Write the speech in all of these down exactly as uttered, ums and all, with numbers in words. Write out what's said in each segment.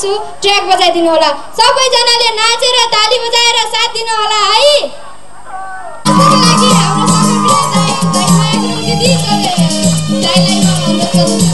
छु ट्र्याक बजाइदिनु होला सबैजनाले नाचेर ताली बजाएर साथ दिनु होला है त्यसको लागि हाम्रो सबै दाइ दाइ दिदी दाइलाई म अनुरोध गर्छु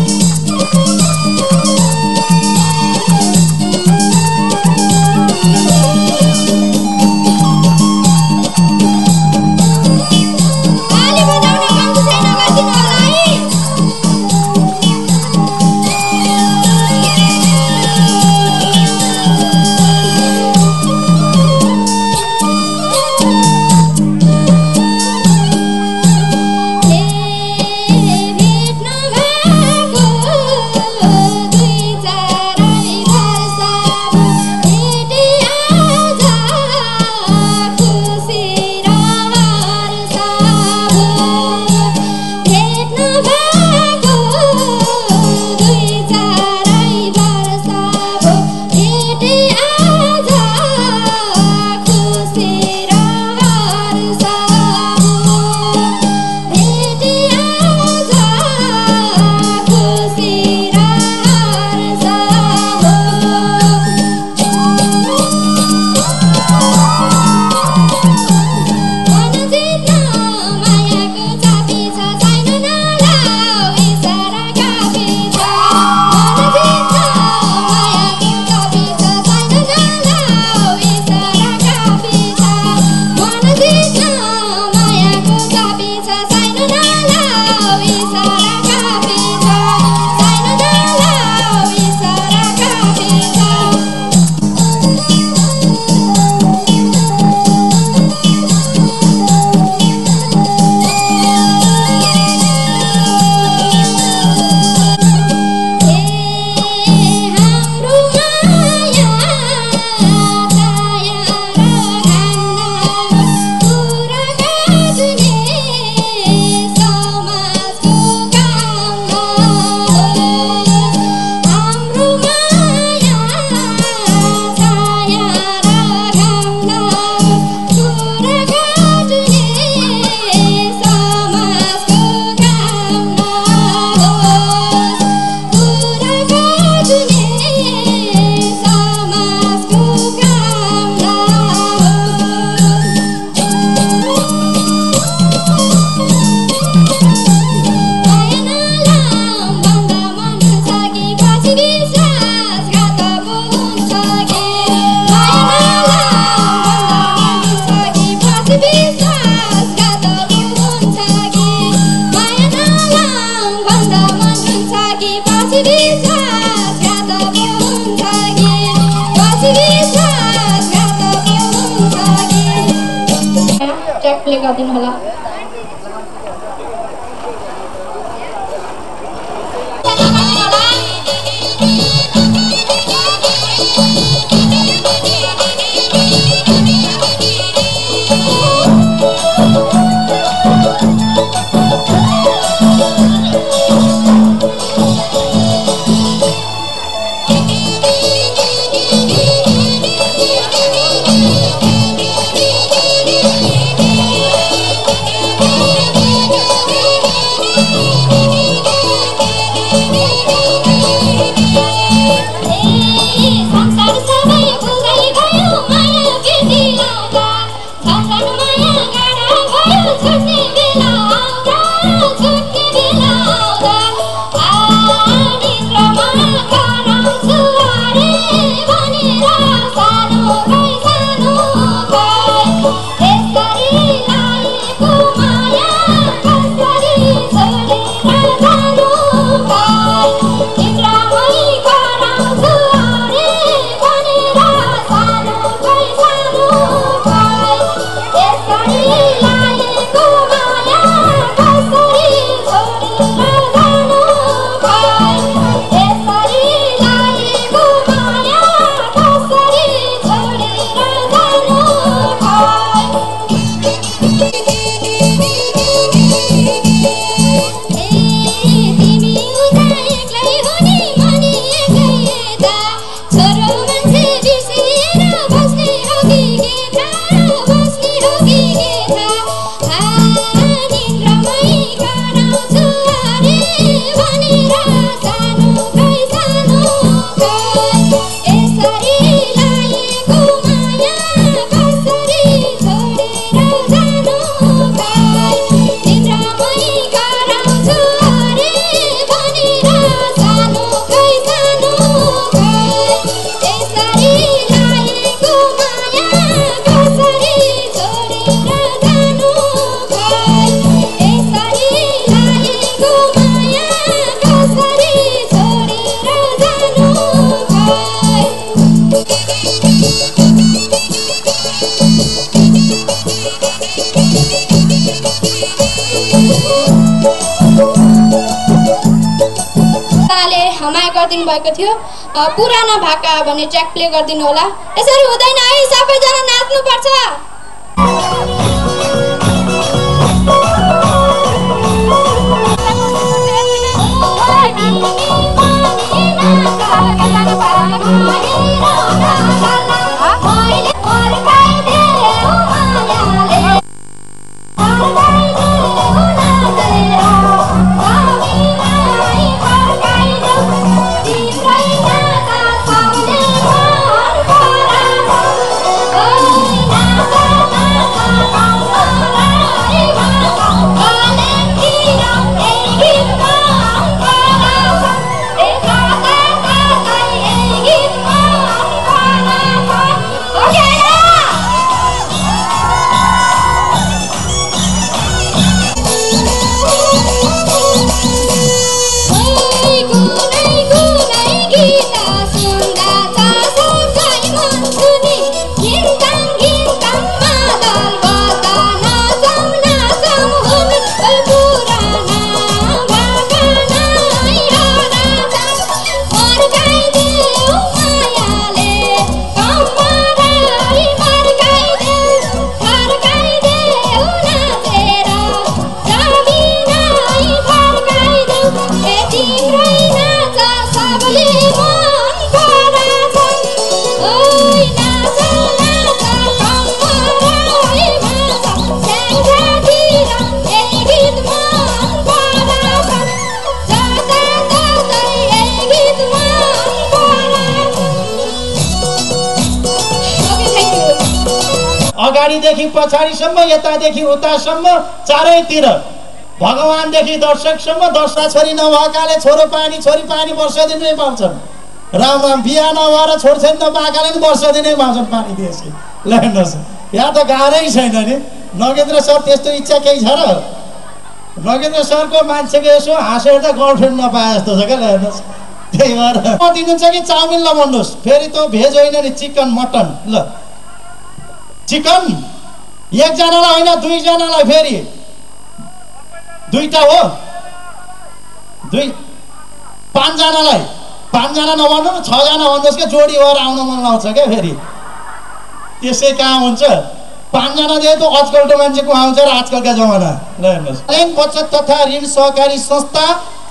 गरिदिनु होला Hey! गरिदिनु भएको थियो। पुराना भाका भन्ने ट्र्याक प्ले गरिदिनु होला। यसरी हुँदैन है, सबैजना नाच्नुपर्छ। अगाडिदेखि पछाडिसम्म, यतादेखि उतासम्म, चारैतिर भगवानदेखि दर्शकसम्म दर्शा छोरी नभएकाले छोरो पानी छोरी पानी वर्ष दिनै पाउँछन्। राम राम बिहा नभएर छोड्छन् नपाएकाले पनि वर्ष दिनै पाउँछन् पानी दिएपछि। ल हेर्नुहोस्, यहाँ त गाह्रै छैन नि। नगेन्द्र सर त्यस्तो इच्छा केही छ र? नगेन्द्र सरको मान्छेको यसो हाँसेर त गर्लफ्रेन्ड नपाए जस्तो छ क्या। ल हेर्नुहोस्, त्यही भएर दिनुहुन्छ कि चाउमिन ल भन्नुहोस्। फेरि त भेज होइन नि, चिकन मटन। ल चिकन एकजनालाई होइन दुईजनालाई, फेरि दुईटा हो, दुई पाँचजनालाई। पाँचजना नभन्नु न, छजना भन्नुहोस् क्या, जोडी भएर आउन मन लाउँछ क्या। फेरि त्यसै कहाँ हुन्छ, पाँचजना दिए त आजकलको मान्छेको आउँछ र आजकलका जमाना। ल हेर्नुहोस्, बैंक बचत तथा ऋण सहकारी संस्था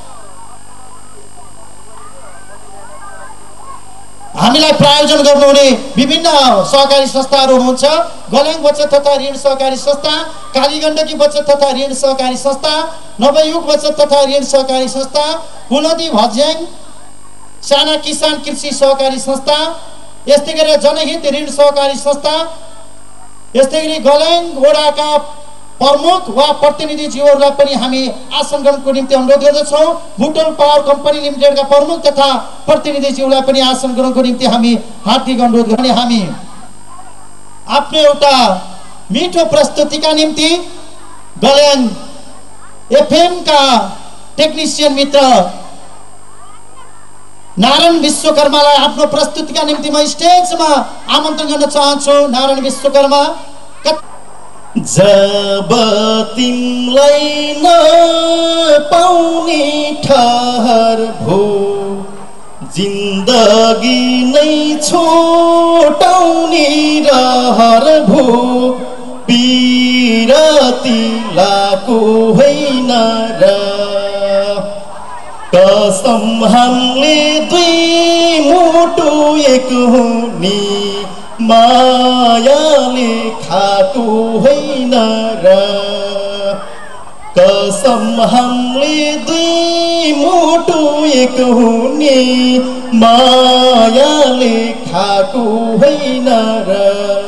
हामीलाई प्रायोजन गर्नुहुने विभिन्न सहकारी संस्थाहरू हुन्छ। गल्याङ बचत तथा ऋण सहकारी संस्था, कालीगण्डकी बचत तथा ऋण सहकारी संस्था, नवयुग बचत तथा ऋण सहकारी संस्था, कुनदी भज्याङ साना किसान कृषि सहकारी संस्था, यस्तै गरी जनहित ऋण सहकारी संस्था, यस्तै गरी गल्याङ वडाका प्रमुख वा प्रतिनिधिज्यूहरूलाई पनि हामी आसन ग्रहणको निम्ति अनुरोध गर्दछौँ। बुटोल पावर कम्पनी लिमिटेडका प्रमुख तथा प्रतिनिधिज्यूलाई पनि आसन ग्रहणको निम्ति हामी हार्दिक अनुरोध गर्ने। हामी आफ्नो एउटा मिठो प्रस्तुतिका निम्ति गल्याङ एफएम का टेक्निसियन मित्र नारायण विश्वकर्मालाई आफ्नो प्रस्तुतिका निम्ति म स्टेजमा आमन्त्रण गर्न चाहन्छु। नारायण विश्वकर्मा। जब तिमलाई न पाउने ठहर भो, जिन्दगी नै छोटाउने रहर भो, पिरती लाको होइन र कसम हामीले दुई मुटु एक हुने, मायाले खाएको होइन र कसम हामीले दुई मुटु एक हुने, मायाले खाएको होइन र।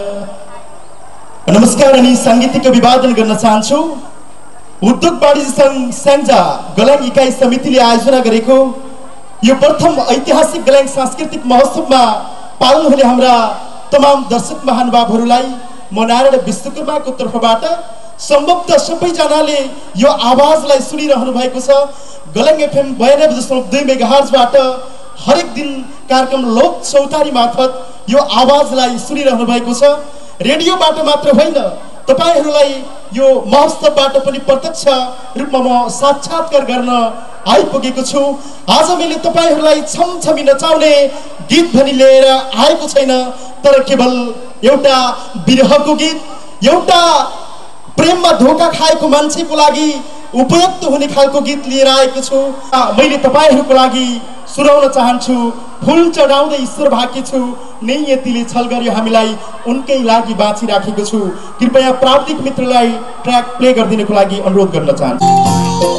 नमस्कार अनि साङ्गीतिक अभिवादन गर्न चाहन्छु। उद्योग वाणिज्य सङ्घ स्याङ्जा गल्याङ इकाइ समितिले आयोजना गरेको यो प्रथम ऐतिहासिक गल्याङ सांस्कृतिक महोत्सवमा पाल्नु हुने हाम्रा तमाम दर्शक महानुभावहरूलाई म नारायण विश्वकर्माको तर्फबाट सम्भवतः सबैजनाले यो आवाजलाई सुनिरहनु भएको छ। गल्याङ एफएम बयानब्बे दशमलव दुई मेगाहर्जबाट हरेक दिन कार्यक्रम लोक चौतारी मार्फत यो आवाजलाई सुनिरहनु भएको छ। रेडियोबाट मात्र होइन, तपाईहरूलाई यो महोत्सवबाट पनि प्रत्यक्ष रूपमा म साक्षात्कार गर्न आइपुगेको छु। आज मैले तपाईहरूलाई छमछमी नचाउने गीत भनी लिएर आएको छैन, तर केवल एउटा विरहको गीत, एउटा प्रेममा धोका खाएको मान्छेको लागि उपयुक्त हुने खालको गीत लिएर आएको छु। मैले तपाईहरूको लागि सुनाउन चाहन्छु। फुल चढाउँदै ईश्वर भाकी छु, नै यतिले छल गर्यो हामीलाई, उनकै लागि बाँचिराखेको छु। कृपया प्राविधिक मित्रलाई ट्र्याक प्ले गरिदिनको लागि अनुरोध गर्न चाहन्छु।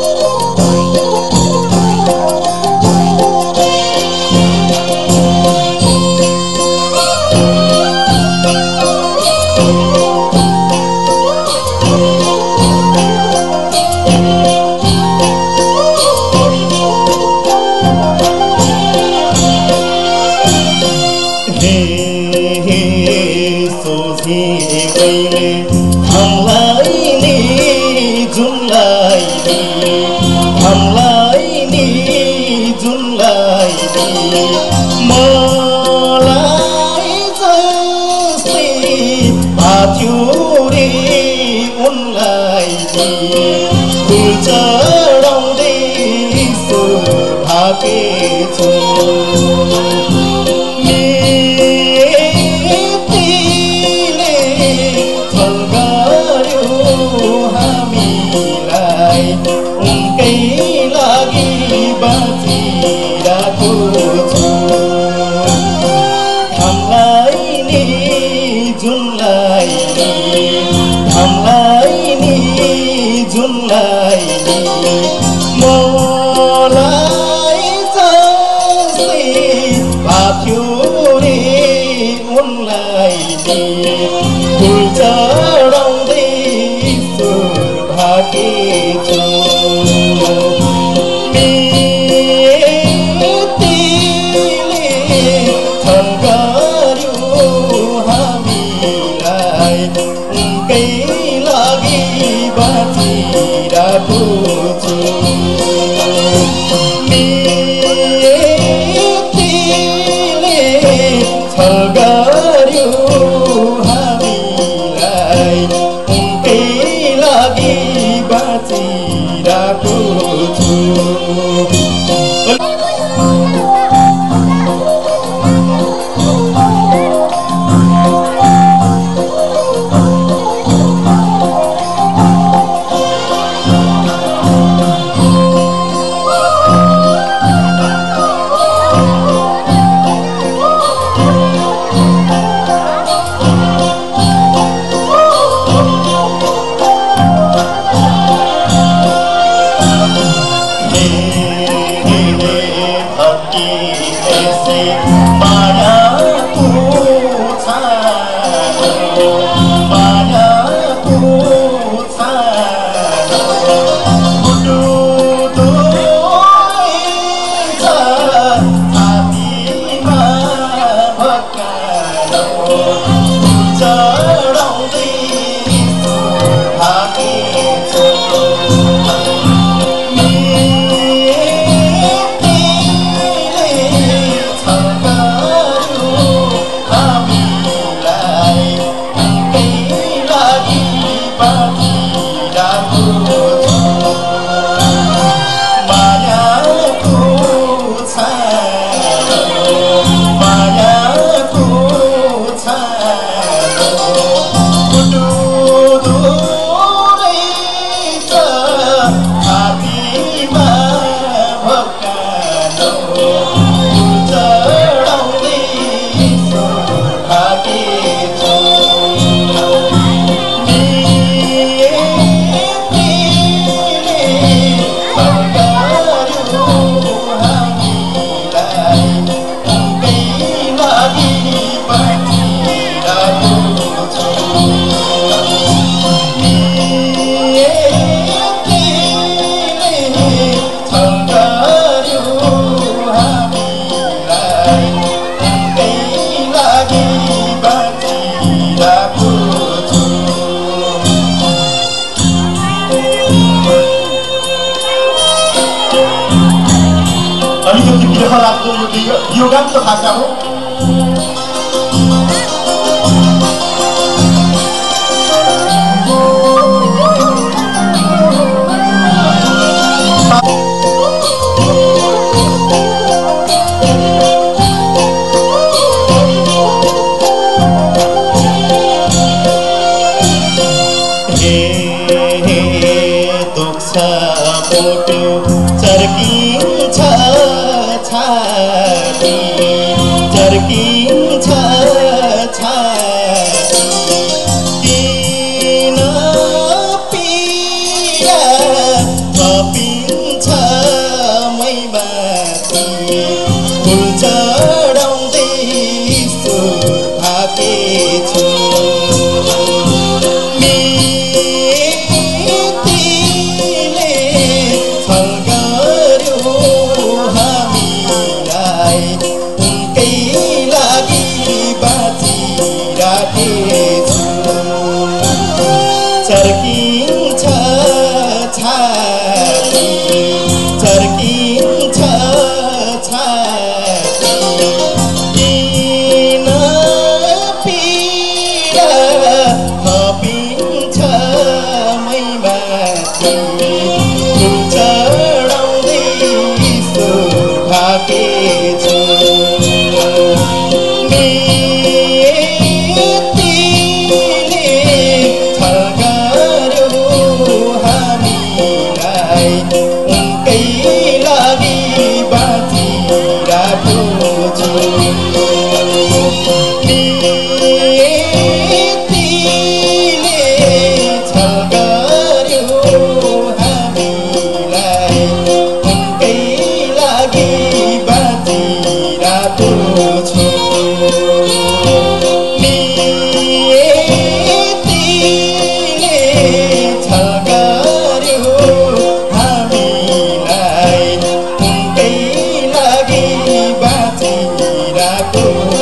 यो गान त भाषा हो।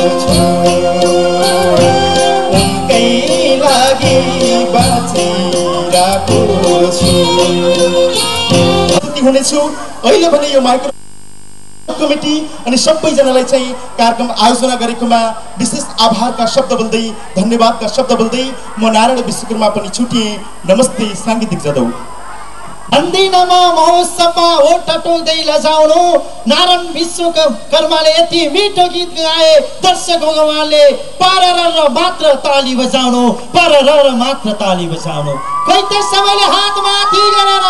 छु उनकै लागि बाँचिरहेको छु हुनेछु। अहिले भने यो माइक्रो कमिटी अनि सबैजनालाई चाहिँ कार्यक्रम आयोजना गरेकोमा विशेष आभारका शब्द बोल्दै धन्यवादका शब्द बोल्दै म नारायण विश्वकर्मा पनि छुटिएँ। नमस्ते साङ्गीतिक जादव। अन्दिनमा महोत्सवमा हो टटोल्दै लजाउनु नारायण विश्वकर्माले यति मिठो गीत गाए दर्शकहरूले परर मात्र ताली बजाउनु परर मात्र ताली बजाउनु कोही त सबैले हात माथि गरेर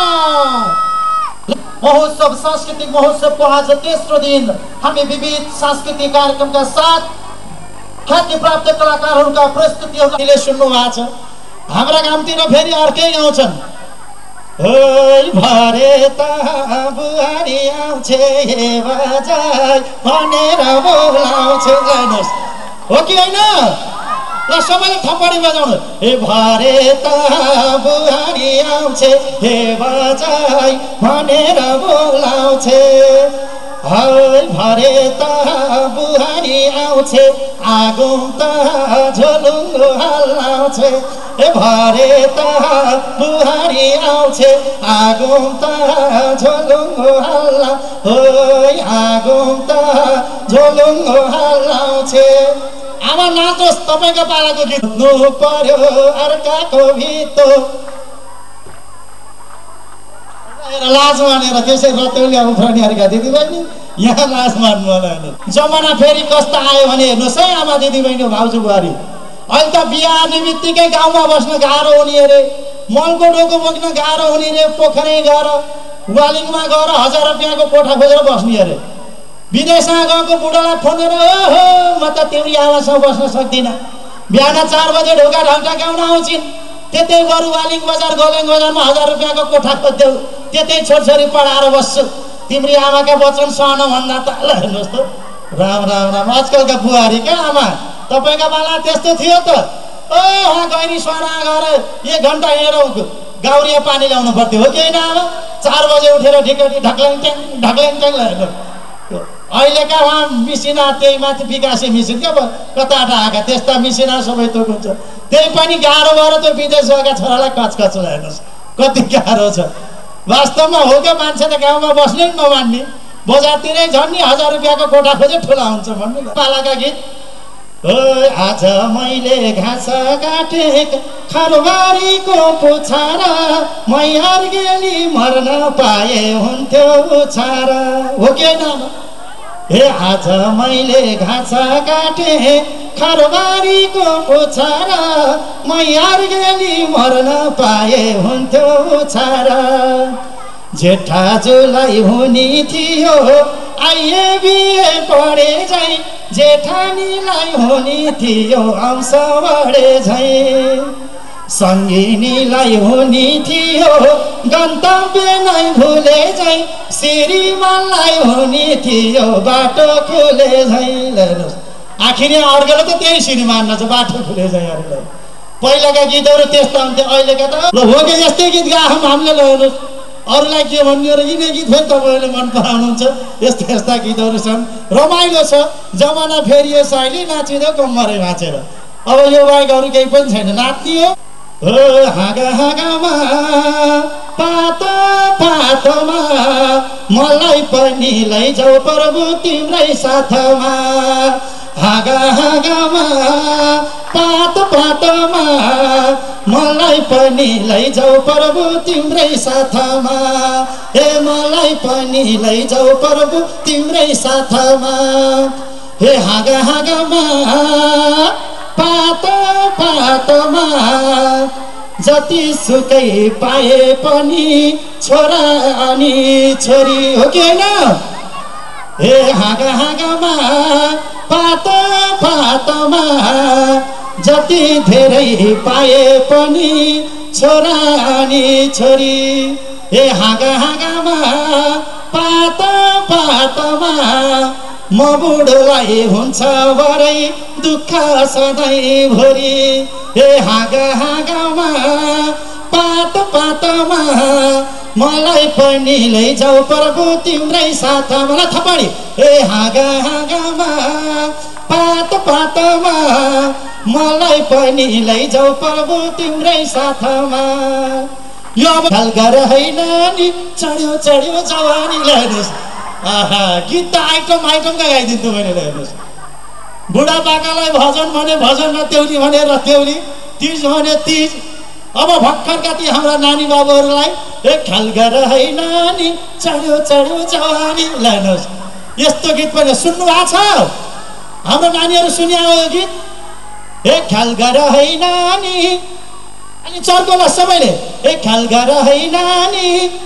महोत्सव सांस्कृतिक महोत्सवको आज तेस्रो दिन हामी विविध सांस्कृतिक कार्यक्रमका साथ ख्याति प्राप्त कलाकारहरूका प्रस्तुतिहरूले सुन्नु भएको छ। हाम्रा गाउँतिर फेरि अर्कै आउँछन् ओइ भरे त बुहारी आउँछे बजाई भनेर बोलाउँछे जानुहोस् हो कि होइन ल सबैले थप्पडी बजाउनु हे भरे त बुहारी आउँछे हे बजाई भनेर बोलाउँछे हई भरे त बुहारी आउँछे आगो त झोलुङ्गो हल्लाउँछे हे भरे त बुहारी आउँछे आगो त झोलुङ्गो हल्ला ओइ आगो त झोलुङ्गो हल्लाउँछे। आमा नाचोस् तपाईको पालाको गीत नु पर्यो अर्काको भित्तो लाज मानेर त्यसै रतौलिया उफ्रने अर्का दिदीबहिनी यहाँ लाज मान्नु होला। जमाना फेरि कस्तो आयो भने हेर्नुहोस् है आमा दिदीबहिनी भाउजू बुहारी अहिले त बिहा निमित्तिकै गाउँमा बस्न गाह्रो हुने अरे मलको डोको बोक्न गाह्रो हुने रे पोखरै गएर वालिङमा गएर हजार रुपियाँको कोठा खोजेर बस्ने अरे विदेशमा गएको बुढालाई फोन गरेर ओहो म त तिम्रो आमासँग बस्न सक्दिनँ बिहान चार बजे ढोका ढल्टाकाउन आउँछिन् त्यतै बरु वालिङ बजार गोलेङ बजारमा हजार रुपियाँको कोठा खोज्देऊ त्यतै छोरछोरी पढाएर बस्छु तिम्रो आमाका वचन सहन भन्दा त ल हेर्नुहोस् त राम राम राम आजकलका बुहारी क्या आमा तपाईँका बाला त्यस्तो थियो त ओ उहाँ गैरी सरा गएर एक घन्टा हिँडेर गाउरिया पानी ल्याउनु पर्थ्यो हो कि होइन आमा चार बजे उठेर ढिकटी ढक्ल्याङ ट्याङ ढक्ल्याङ ट्याङ हेर्नु अहिलेका उहाँ मिसिना त्यही माथि विकासे मिसिन क्या कताटा आएका त्यस्ता मिसिना सबै थोक हुन्छ त्यही पनि गाह्रो भएर त्यो विदेश गएका छोरालाई कचकच हेर्नुहोस् कति गाह्रो छ वास्तवमा हो क्या मान्छे त गाउँमा बस्नै नमान्ने बजारतिरै झन् नि हजार रुपियाँको कोठा खोजे ठुला हुन्छ भन्नु पालाका गीत ओ आज मैले घाँस काटे खरबारीको पुछारा मैहर गेली मर्न पाए हुन्थ्यो उछारा हो कि होइन हे आज मैले घाँस काटे खरबारीको पुछारा मैहर गेली मर्न पाए हुन्थ्यो उछारा जेठा जुलाई हुने थियो आइए बिए पढे झै जेठानीलाई हुने थियो अंश बढे झै सङ्गिनीलाई हुने थियो गन्तव्य नै भुले झै श्रीमानलाई हुने थियो बाटो खुले झै आखिर अर्कोले त त्यही श्रीमान रहेछ बाटो खुले झै अरूलाई पहिलाका गीतहरू त्यस्ता हुन्थ्यो अहिलेका त ल हो कि यस्तै गीत गाहौँ हामीले ल हेर्नुहोस् अरूलाई के भन्ने र यिनै गीत फेरि तपाईँहरूले मन पराउनुहुन्छ यस्ता यस्ता गीतहरू छन् रमाइलो छ जमाना फेरिएछ अहिले नाचिँदै कम्मरै नाचेर अब यो बाहेक अरू केही पनि छैन नाच्ने हो हो हाँगा हाँगामा पातो पातोमा मलाई पनि लैजाऊ प्रभु तिम्रै साथमा हाँगा हाँगामा पातो पातोमा मलाई पनि लैजाऊ प्रभु तिम्रै साथमा हे मलाई पनि लैजाऊ प्रभु तिम्रै साथमा हे हाँगा हाँगामा पातो पातोमा जति सुकै पाए पनि छोरा अनि छोरी हो कि होइन हे हाँगा हाँगामा पातो पातोमा जति धेरै पाए पनि छोरा अनि छोरी हे हाँगा हाँगामा पातो पातोमा म बुढोलाई हुन्छ बरै दुःख सधैँभरि हे हाँगा हाँगामा पातो पातोमा मलाई पनि लैजाऊ प्रभु तिम्रै साथमा थपडी हे हाँगा हाँगामा पात पातमा मलाई पनि लैजाऊ प्रभु तिम्रै साथमा यो ख्याल गर है नानी चढ्यो चढ्यो जवानीलाई हेर्नुहोस् आहा गीत त आइटम आइटमका गाइदिन्छु मैले हेर्नुहोस् बुढापाकालाई भजन भने भजन र त्यौली भने र त्यौली तीज भने तीज अब भर्खरका ती हाम्रा नानी बाबुहरूलाई एक ख्याल गर है नानी चढ्यो चढ्यो जवानीलाई हेर्नुहोस् यस्तो गीत पनि सुन्नु भएको छ हाम्रो नानीहरू सुन्या हो यो गीत एक ख्याल गर है नानी अनि चर्कोला सबैले एक ख्याल गर है नानी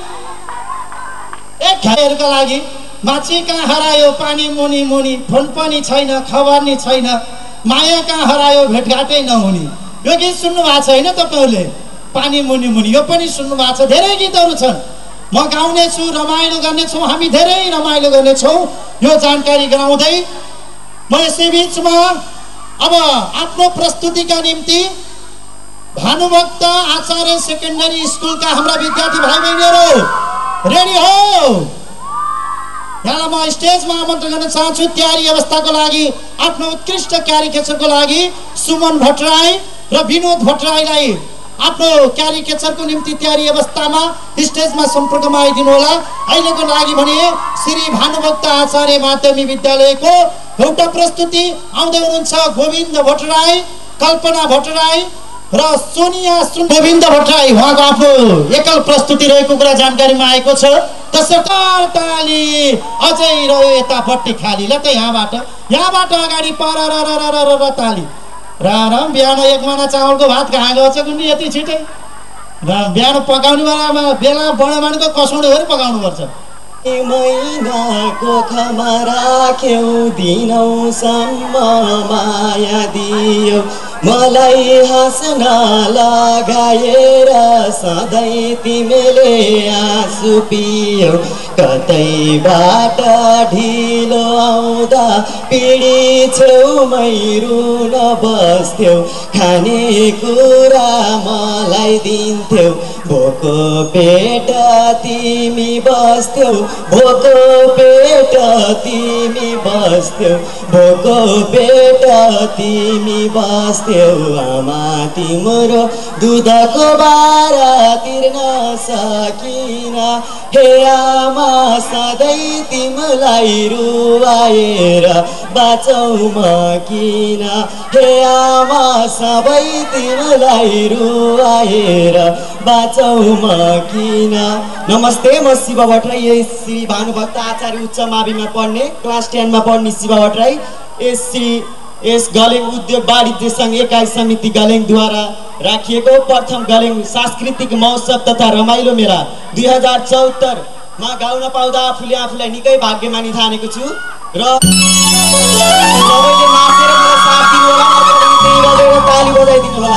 एक ख्यालका लागि माछी कहाँ हरायो पानी मुनि मुनि फोन पनि छैन खबर नि छैन माया कहाँ हरायो भेटघाटै नहुने यो गीत सुन्नु भएको छ होइन तपाईँहरूले पानी मुनि मुनि यो पनि सुन्नु भएको छ धेरै गीतहरू छन् म गाउने छु रमाइलो गर्नेछौँ हामी धेरै रमाइलो गर्नेछौँ यो जानकारी गराउँदै म यसै बिचमा अब आफ्नो प्रस्तुतिका निम्ति भानुभक्त आचार्य सेकेन्डरी स्कुलका हाम्रा विद्यार्थी भाइ बहिनीहरू रेडी हो यहाँलाई म स्टेजमा आमन्त्रण गर्न चाहन्छु तयारी अवस्थाको लागि आफ्नो उत्कृष्ट क्यारिकेचरको लागि सुमन भट्टराई र विनोद भट्टराईलाई आफ्नो क्यारिकेचरको निम्ति तयारी अवस्थामा स्टेजमा सम्पर्कमा आइदिनु होला अहिलेको लागि भने श्री भानुभक्त आचार्य माध्यमिक विद्यालयको एउटा प्रस्तुति आउँदै हुनुहुन्छ गोविन्द भट्टराई कल्पना भट्टराई र सोनिया सुन गोविन्द भट्टराई उहाँको आफ्नो एकल प्रस्तुति रहेको कुरा जानकारीमा आएको छ त्यसर्थ ताली अझै रह्यो यतापट्टि खाली ल त यहाँबाट यहाँबाट अगाडि पर र र र ताली राम बिहान एक महिना चावलको भात कहाँ गएछ कुन्नी यति छिटै र बिहान पकाउने बेलामा बेला बडमानको कसौडीहरू पकाउनुपर्छ महिनाको खमा राख्यौ दिनौसम्म माया दियो मलाई हाँस्न लगाएर सधैँ तिमीले आँसु पियौ कतैबाट ढिलो आउँदा पिडी छेउमै रुन बस्थ्यौ खानेकुरा मलाई दिन्थ्यौ भोको पेट तिमी बस्थ्यौ भोको पेट तिमी बस्थ्यौ भोको पेट तिमी बस्थ्यौ आमा तिम्रो दुधको बारा तिर्न सकिन हे आमा सधैँ तिमीलाई रुवाएर बाँचौ म किन हे आमा सबै तिमीलाई रुवाएर बाँचौ म किन। नमस्ते म शिव भट्टराई श्री भानुभक्त आचार्य उच्च माविमा पढ्ने क्लास टेनमा पढ्ने शिव भट्टराई यस श्री यस गलेङ उद्योग वाणिज्य सङ्घ एकाइ समिति गलेङद्वारा राखिएको प्रथम गलेङ सांस्कृतिक महोत्सव तथा रमाइलो मेला दुई हजार चौहत्तरमा गाउन पाउँदा आफूले आफूलाई निकै भाग्यमानी ठानेको छु र सबैले नाचेर मलाई साथ दिनु होला त्यही बजाएर ताली बजाइदिनु होला।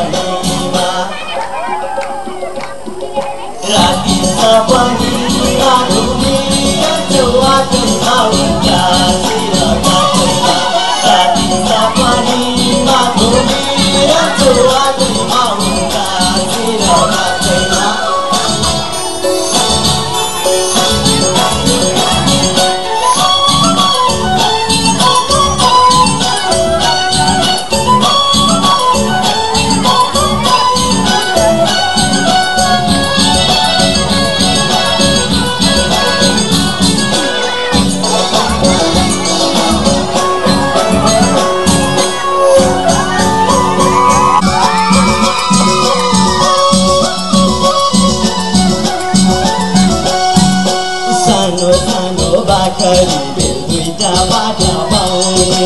पानीमा राति सपनीमा घुमिरहन्छौ आँखैमा उदासी र काखैमा राति सपनीमा घुमिरहन्छौ आँखैमा उदासी र काखैमा बाखरी दुईटा बाटा पाउने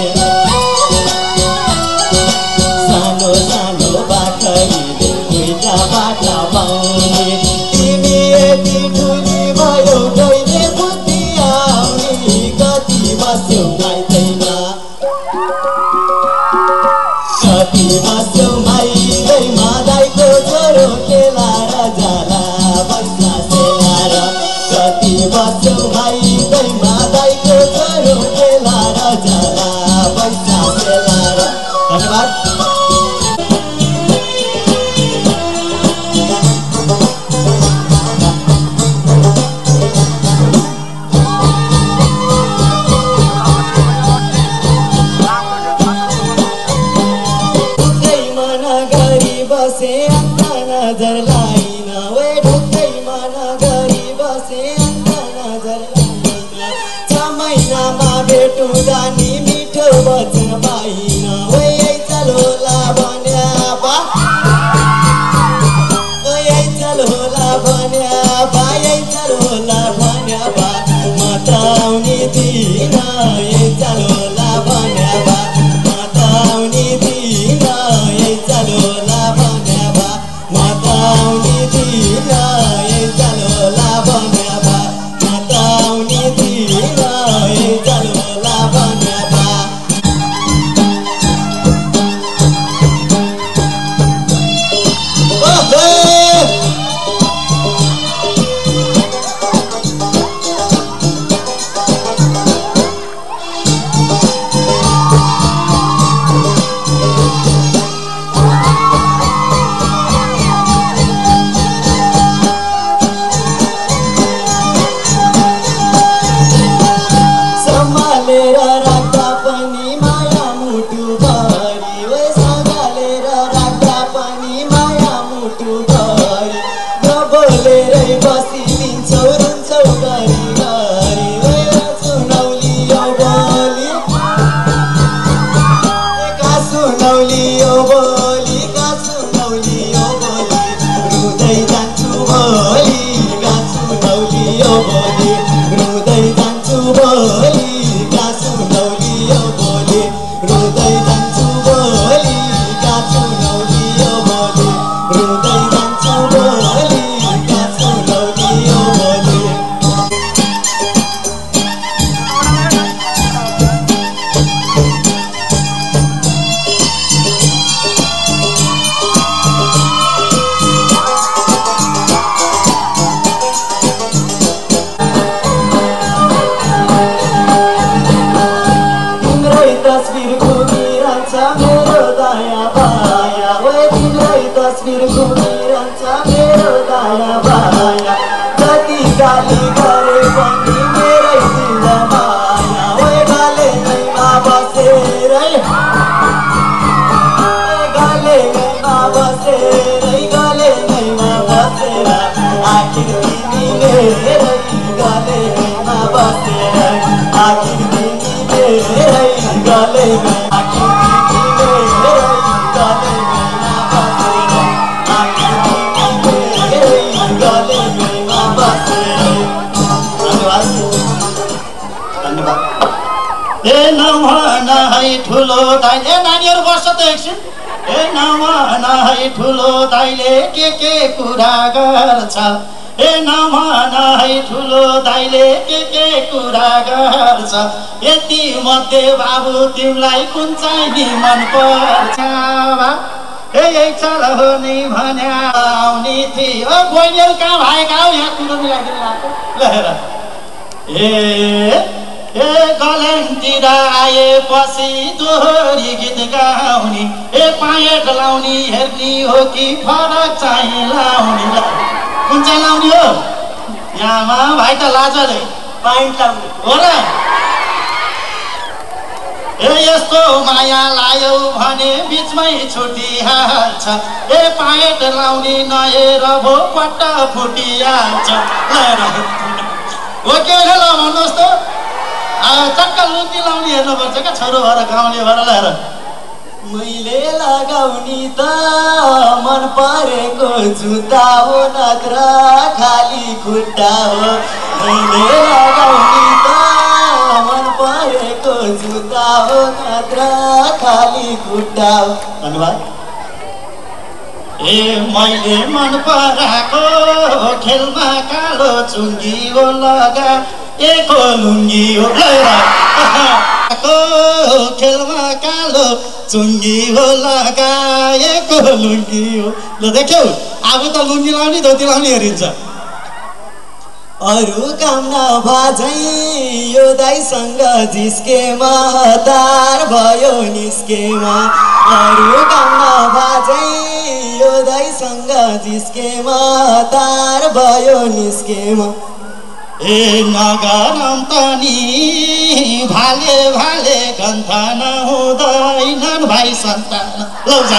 सानो सानो बाखरी दुईटा बाटा पाउने तिमी यति ठुली भयो कहिले बुद्धि आउने कति बस्यौ माइतैमा कति बस्यौ माइतैमा दाइको छोरो खेला र जाला बस्ला सेला र कति बस्यौ माइतैमा दाइको छोरो खेला र जाला बस्ला सेला र धन्यवाद बसे अन्ना नजर लाइन वे ढुक्कै मन गरी बसे अन्ना नजर लाइन छ महिनामा भेटुँदा नि मिठो वचन पाइन वे चल होला भन्या बा वे चल होला भन्या बा चल होला भन्या बा म त आउने दिन चल होला भन्या बा म त आउने दिन चल होला भन्या बा म त आउने दिन चल होला भन्या बा म त आउने दिन चल होला भन्या बा सम्हालेर राख्दा पनि माया मुटु भरि वे सम्हालेर राख्दा पनि माया मुटु भरि नबोलेरै बसिदिन्छौ रुन्छौ गरी गरी वे सुनौलियो बोली का सुनौलियो बोली का सुनौलियो बोली रुँदै जान्छु बोली का सुनौलियो बोली रुँदै जान्छु बोली का सुनौलियो बोली रुँदै जान्छु बोली का सुनौलियो बोली रुँदै जान्छु बोली का सुनौलियो बोली तस्बिर घुमिरहन्छ मेरो दायाँ बायाँ वे तिम्रै तस्बिर घुमिरहन्छ मेरो दायाँ बायाँ जति गाली गरे पनि मेरै दिल माया वे गाले नैमा बसेरै गाले नैमा बसेरै गाले नैमा बसेर आखिर तिमी मेरै गाले नैमा बसेर आखिर तिमी मेरै गाले आखिर तिमी मेरै गाले नैमा बसेर आखिर तिमी मेरै गाले नैमा बसेर धन्यवाद धन्यवाद ए नभन है ठुलो दाइले ए नानीहरू बस्छ त एकछिन ए नभन है ठुलो दाइले के के कुरा गर्छ ए नभन है ठुलो दाइले के के कुरा गर्छ यति मध्ये बाबु तिमीलाई कुन चाहिँ नि मन पर्छ यही चलो नि भन्या आउने थियो बहिनीहरू कहाँ भएका हौ यहाँ कुरो मिलाइदिनु लाग्यो ल हेर ए ए गलेनतिर आएपछि दोहोरी गीत गाउने ए पाएट लाउने हेर्ने हो कि फरक चाहिँ लाउने कुन चाहिँ लाउने हो यहाँमा भाइ त लाजले पाइन्ट लाउने हो र ए यस्तो माया लायो भने बिचमै छुटिहाल्छ ए पाएट लाउने नहेर भो पट्ट फुटिहाल्छ हो के ल भन्नुहोस् त चक्क लुङ्गी लाउने हेर्नुपर्छ क्या छोरो भएर गाउँले भएर ल्याएर मैले लगाउने त मन परेको जुत्ता हो नत्र खाली खुट्टा हो मैले लगाउने त मन परेको जुत्ता हो नत्र खाली खुट्टा हो धन्यवाद ए मैले मन पराएको खेलमा कालो चुङ्गी हो लगा एको लुङ्गी हो खेलमा कालो चुङ्गी हो लगाएको लुङ्गी हो ल देख्यौ अब त लुङ्गी लाउने धोती लाउने हेरिन्छ अरू काम नभजै यो दाइसँग जिस्केमा हतार भयो निस्केमा अरू काम नभजै यो दाइसँग जिस्केमा हतार भयो निस्केमा ए नगरम त नि भाले भाले गन्थ नहुँदैनन् भाइ सन्तान लौ जा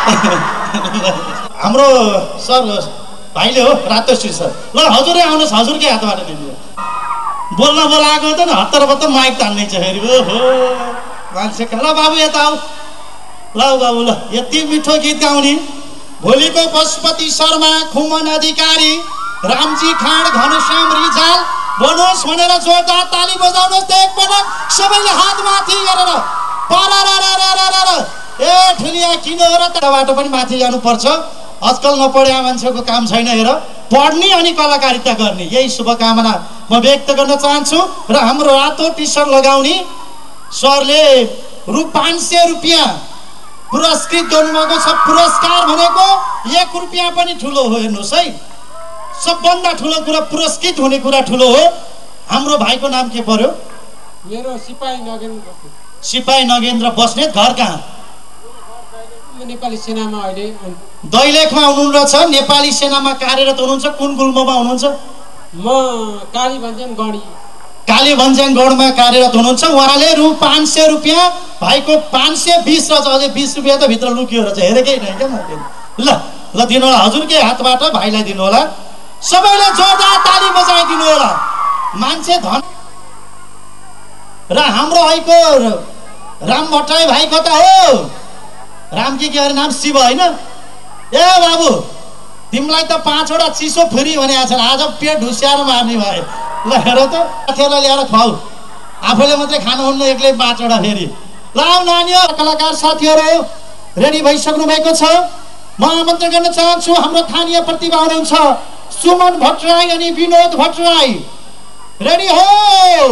हाम्रो सर भाइले हो रातोश्री सर ल हजुरै आउनुहोस् हजुरकै हातबाट दिनु बोल्न बोलाएको त नि हत्तर बत्तर माइक तान्ने छ फेरि ओहो मान्छे ल बाबु यता आऊ ल बाबु ल यति मिठो गीत गाउने भोलिको पशुपति शर्मा खुमन अधिकारी रामजी खाँड घनश्याम रिजाल बनोस् भनेर जोरदार ताली बजाउनुहोस् त एकपटक सबैले हात माथि गरेर परररररररर ए ठुलिया किन हो र तबाट पनि माथि जानुपर्छ आजकल नपढ्या मान्छेको काम छैन हेर पढ्ने अनि कलाकारिता गर्ने यही शुभकामना म व्यक्त गर्न चाहन्छु र हाम्रो रातो टी सर्ट लगाउने सरले रु पाँच सय रुपियाँ पुरस्कृत गर्नुभएको छ पुरस्कार भनेको एक रुपियाँ पनि ठुलो हो हेर्नुहोस् है सबभन्दा ठुलो कुरा पुरस्कृत हुने कुरा ठुलो हो हाम्रो भाइको नाम के पर्यो मेरो सिपाही नगेन्द्र सिपाही नगेन्द्र बस्नेत घर कहाँ नेपाली सेनामा अहिले दैलेखमा हुनुहुन्छ नेपाली सेनामा कार्यरत हुनुहुन्छ कुन गुल्मोमा हुनुहुन्छ म काली भन्ज्याङ गढी काली भन्ज्याङ गढमा कार्यरत हुनुहुन्छ उहाँले रु पाँच सय रुपियाँ भाइको पाँच सय बिस र अझै बिस रुपियाँ त भित्र लुकियो रहेछ हेरेकै नै क्या म ल ल दिनु होला हजुरकै हातबाट भाइलाई दिनु होला सबैले जोरदार ताली बजाइदिनु होला मान्छे धन र हाम्रो भाइको राम भट्टराई भाइ कता हो रामकी के अरे नाम शिव होइन ए बाबु तिमीलाई त पाँचवटा चिसो फ्री भनेको छ आज पेट ढुस्याएर मार्ने भयो ल हेर त साथीहरूलाई ल्याएर खुवाऊ आफूले मात्रै खानुहुन्न एक्लै पाँचवटा फेरि ल नानी कलाकार साथीहरू रेडी भइसक्नु भएको छ म आमन्त्रण गर्न चाहन्छु हाम्रो स्थानीय प्रतिभा हुनुहुन्छ सुमन भट्टराई अनि विनोद भट्टराई रेडी हो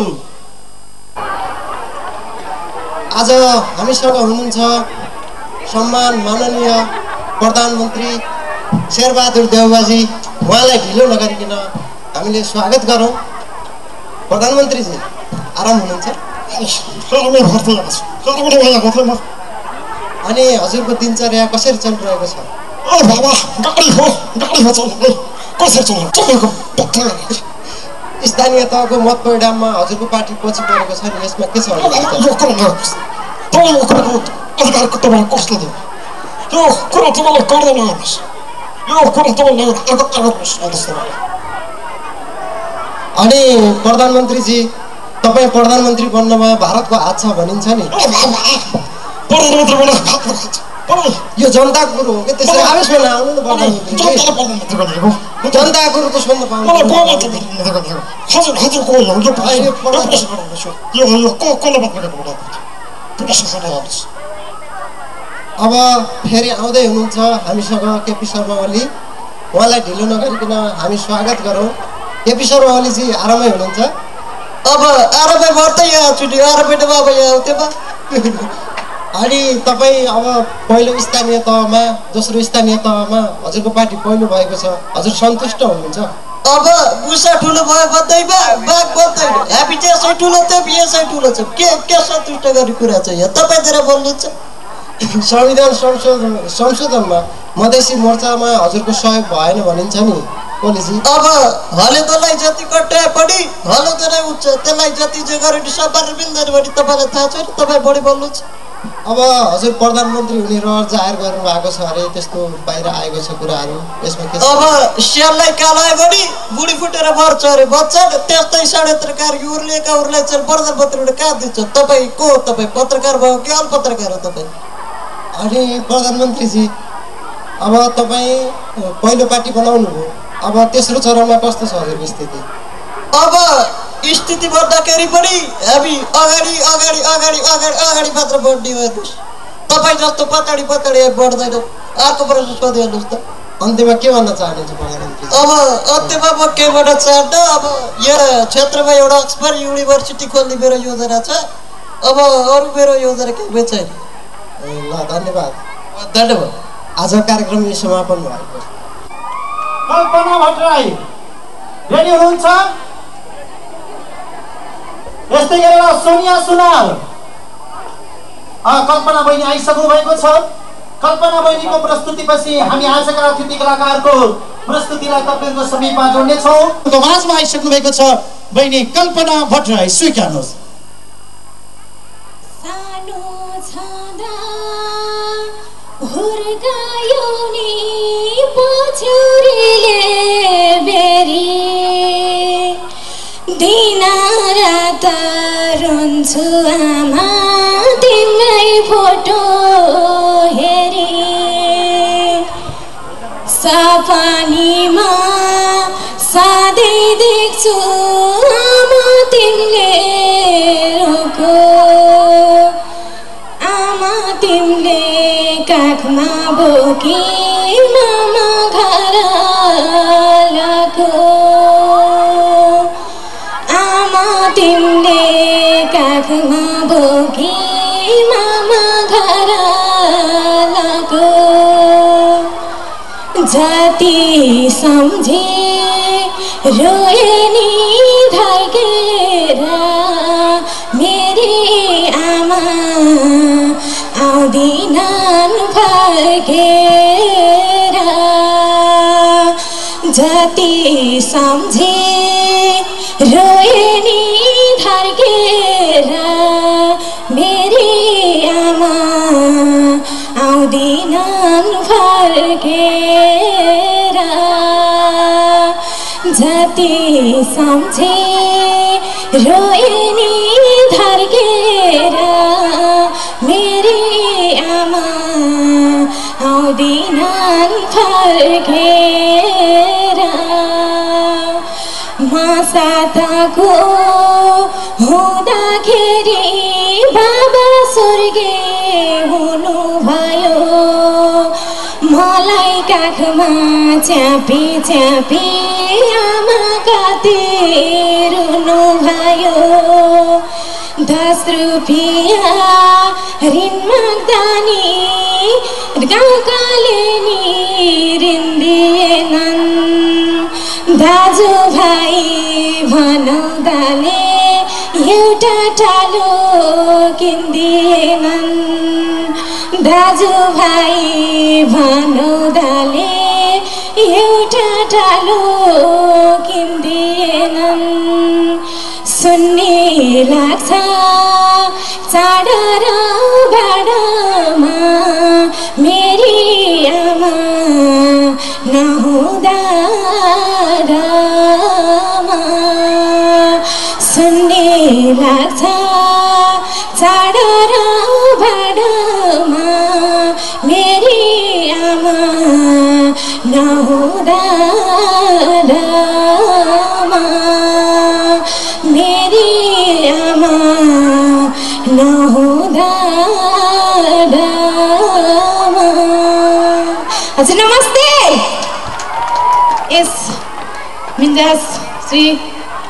आज हामीसँग हुनुहुन्छ सम्मान माननीय प्रधानमन्त्री शेरबहादुर देउबाजी उहाँलाई ढिलो नगरिकन हामीले स्वागत गरौँ प्रधानमन्त्रीजी आराम हुनुहुन्छ अनि हजुरको दिनचर्या कसरी चलिरहेको छ स्थानीय तहको मत परिणाममा हजुरको पार्टी पछि परेको छ नि यसमा के छ अधिकारको तपाईँ कसले दियो यो कुरा तपाईँले गर्दैन हेर्नुहोस् यो कुरा तपाईँले अनि प्रधानमन्त्रीजी तपाईँ प्रधानमन्त्री बन्नमा भारतको हात छ भनिन्छ नि प्रधानमन्त्री बन्न यो जनताको कुरो हो कि त्यसरी आवेशमा नआउनु न प्रधानमन्त्री जनताको कुरो त सुन्न पाउनु हजुर हजुरको यो यो को कसले बन्नु अब फेरि आउँदै हुनुहुन्छ हामीसँग केपी शर्मा ओली उहाँलाई ढिलो नगरिकन हामी स्वागत गरौँ केपी शर्मा ओलीजी आरामै हुनुहुन्छ अब आरामै बढ्दै यहाँ छुट्यो आरामै अब यहाँ आउँथ्यो अनि तपाईँ अब पहिलो स्थानीय तहमा दोस्रो स्थानीय तहमा हजुरको पार्टी पहिलो भएको छ, हजुर सन्तुष्ट हुनुहुन्छ? अब बुसा ठुलो भयो बन्दैमा बाघ बन्दैन, हामी त्यसै ठुलो त्यो यसै ठुलो छ, के के सन्तुष्ट गर्ने कुरा छ यहाँ? तपाईँ दिएर बोल्नुहुन्छ। संविधान संशोधन संशोधनमा मधेसी मोर्चामा हजुरको सहयोग भएन भनिन्छ नि ओलीजी। अब हलेदोलाई जति कट्या पनि हलेदोलाई उठ्छ, त्यसलाई जति जे गरे नि सम्मान मिल्दैन भने तपाईँलाई थाहा छैन, तपाईँ बढी बोल्नुहुन्छ। अब हजुर प्रधानमन्त्री हुने रहर जाहेर गर्नु भएको छ अरे, त्यस्तो बाहिर आएको छ कुराहरू, यसमा के छ? अब स्याललाई कालायो भने बुढी फुटेर मर्छ अरे, बच्चा त्यस्तै षड्यन्त्रकार उर्लिएका उर्लाई चाहिँ प्रधानमन्त्रीले कहाँ दिन्छ? तपाईँ को हो? तपाईँ पत्रकार भयो कि अल पत्रकार हो तपाईँ? अनि प्रधानमन्त्रीजी अब तपाईँ पहिलो पार्टी बनाउनु भयो, अब तेस्रो चरणमा कस्तो छ हजुरको स्थिति? अब स्थिति भन्दाखेरि पनि हामी अगाडि अगाडि अगाडि अगाडि अगाडि मात्र बढ्ने हो। हेर्नुहोस् तपाईँ जस्तो पछाडि पछाडि बढ्दैन। अर्को प्रश्न सोधिहाल्नुहोस् त। अन्त्यमा के भन्न चाहनुहुन्छ प्रधानमन्त्री? अब अन्त्यमा म के भन्न चाहन्न, अब यहाँ क्षेत्रमा एउटा अक्सफोर्ड युनिभर्सिटी खोल्ने मेरो योजना छ। अब अरू मेरो योजना केही छैन। ल धन्यवाद धन्यवाद। आज कार्यक्रम यो समापन भएको। कल्पना भट्टराई रेडी हुनुहुन्छ? यस्तै गरेर सोनिया सुनार, कल्पना बहिनी आइसक्नु भएको छ। कल्पना बहिनीको प्रस्तुतिपछि हामी आजका अतिथि कलाकारको प्रस्तुतिलाई तपाईँको समीपमा जोड्नेछौँ। माझमा आइसक्नु भएको छ बहिनी कल्पना भट्टराई, स्वीकार्नुहोस्। हुर्कायो नि पछौरीले बेरी, दिनरात रुन्छु आमा तिम्रै फोटो हेरी, सपनीमा सधैँ देख्छु आमा तिमीले रोको, आमा तिमीले काखमा बोकी मामा घर लगाएको, आमा तिमीले काखमा बोकी मामा घर लगाएको, जति सम्झे रोए नि धर्केर मेरी आमा आउँदिनन् फर्केर, जति सम्झे रोए नि धर्केर मेरी आमा आउँदिनन् फर्केर, जति सम्झे रोए नि धर्केर मेरी आमा आउँदिनन् फर्केर, म साताको हुँदाखेरि बाबा स्वर्गे हुनुभयो, मलाई काखमा च्यापी च्यापी आमा कति रुनुभयो, दस रुपियाँ ऋण माग्दा नि गाउँकाले नि ऋण दिएनन्, दाजुभाइ भनाउँदाले एउटा टालो किन्दिएनन्, दाजुभाइ भनाउँदाले एउटा टालो किन्दिएनन्, सुन्ने लाग्छ चाड र बाडमा मेरी आमा नहुँदा रमा, सुन्ने लाग्छ चाड र बाडमा मेरी आमा नहुँदा रमा, मेरी आमा नहुँदा रमा। हजुर नमस्ते। यस मिन्जास श्री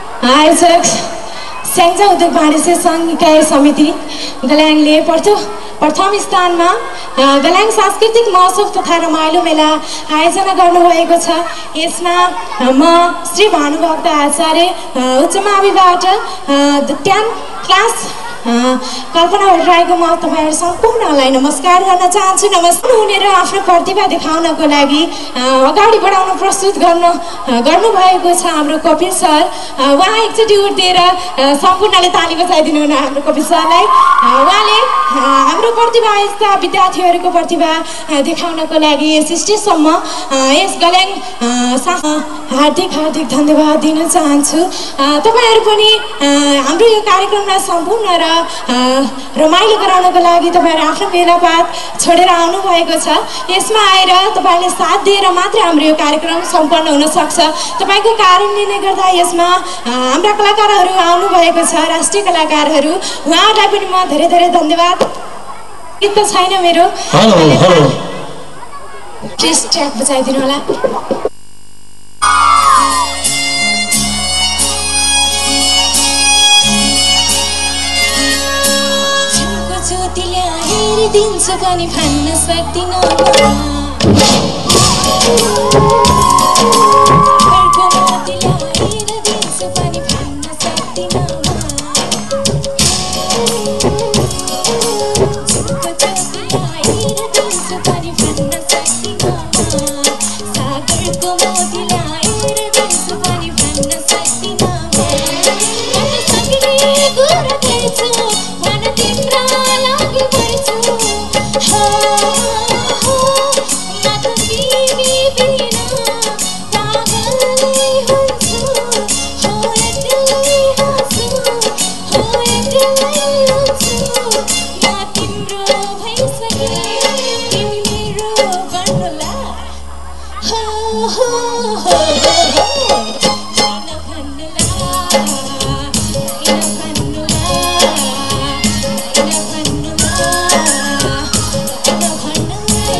आयोजक स्याङ्जा उद्योग वाणिज्य सङ्घ इकाइ समिति गल्याङले पर्छ प्रथम स्थानमा गलाङ सांस्कृतिक महोत्सव तथा रमाइलो मेला आयोजना गर्नुभएको छ। यसमा म श्री भानुभक्त आचार्य उच्च माविबाट टेन क्लास कल्पना भट्टराईको म तपाईँहरू सम्पूर्णलाई नमस्कार गर्न चाहन्छु। नमस्कार हुने र आफ्नो प्रतिभा देखाउनको लागि अगाडि बढाउन प्रस्तुत गर्न गर्नुभएको छ हाम्रो कपिल सर। उहाँ एकचोटि उठ्दिएर सम्पूर्णले ताली बजाइदिनु हुन हाम्रो कपिल सरलाई। उहाँले हाम्रो प्रतिभा यस्ता विद्यार्थीहरूको प्रतिभा देखाउनको लागि यस स्टेजसम्म यस गलाङ हार्दिक हार्दिक धन्यवाद दिन चाहन्छु। तपाईँहरू पनि हाम्रो यो कार्यक्रमलाई सम्पूर्ण र रमाइलो गराउनको लागि तपाईँहरू आफ्नो मेलापात छोडेर आउनुभएको छ। यसमा आएर तपाईँले साथ दिएर मात्रै हाम्रो यो कार्यक्रम सम्पन्न हुन सक्छ। तपाईँको कारणले नै गर्दा यसमा हाम्रा कलाकारहरू आउनुभएको छ, राष्ट्रिय कलाकारहरू। उहाँहरूलाई पनि म धेरै धेरै धन्यवाद। गीत त छैन मेरो, प्लिज ट्र्याक बजाइदिनु होला। ज्योति ल्याएर दिन्छु पनि भन्न सक्दिन, घरको मोती ल्याएर दिन्छु पनि भन्न सक्दिन, झुलको ज्योति ल्याएर दिन्छु पनि भन्न सक्दिन, सागरको मोती ल्याएर दिन्छु पनि भन्न सक्दिन, भन्न सक्ने कुरा गर्छु मन तिम्रो लागि मर्छु, हो हो म त तिमी बिना पागलै हुन्छु, हो एक्लै हाँस्छु, हो एक्लै रुन्छु, म तिम्रो भइसके तिमी मेरो बन्नुला, हो हो हो किन भन्नुला, किन भन्नुला, किन भन्नुला, किन भन्नुला।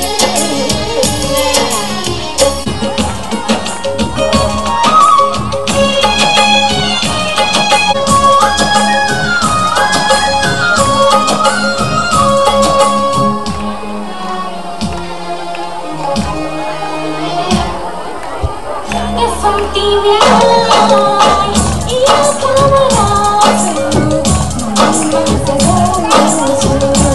कसम तिमीलाई यो कमरा छु, मनमा सजाउँछु,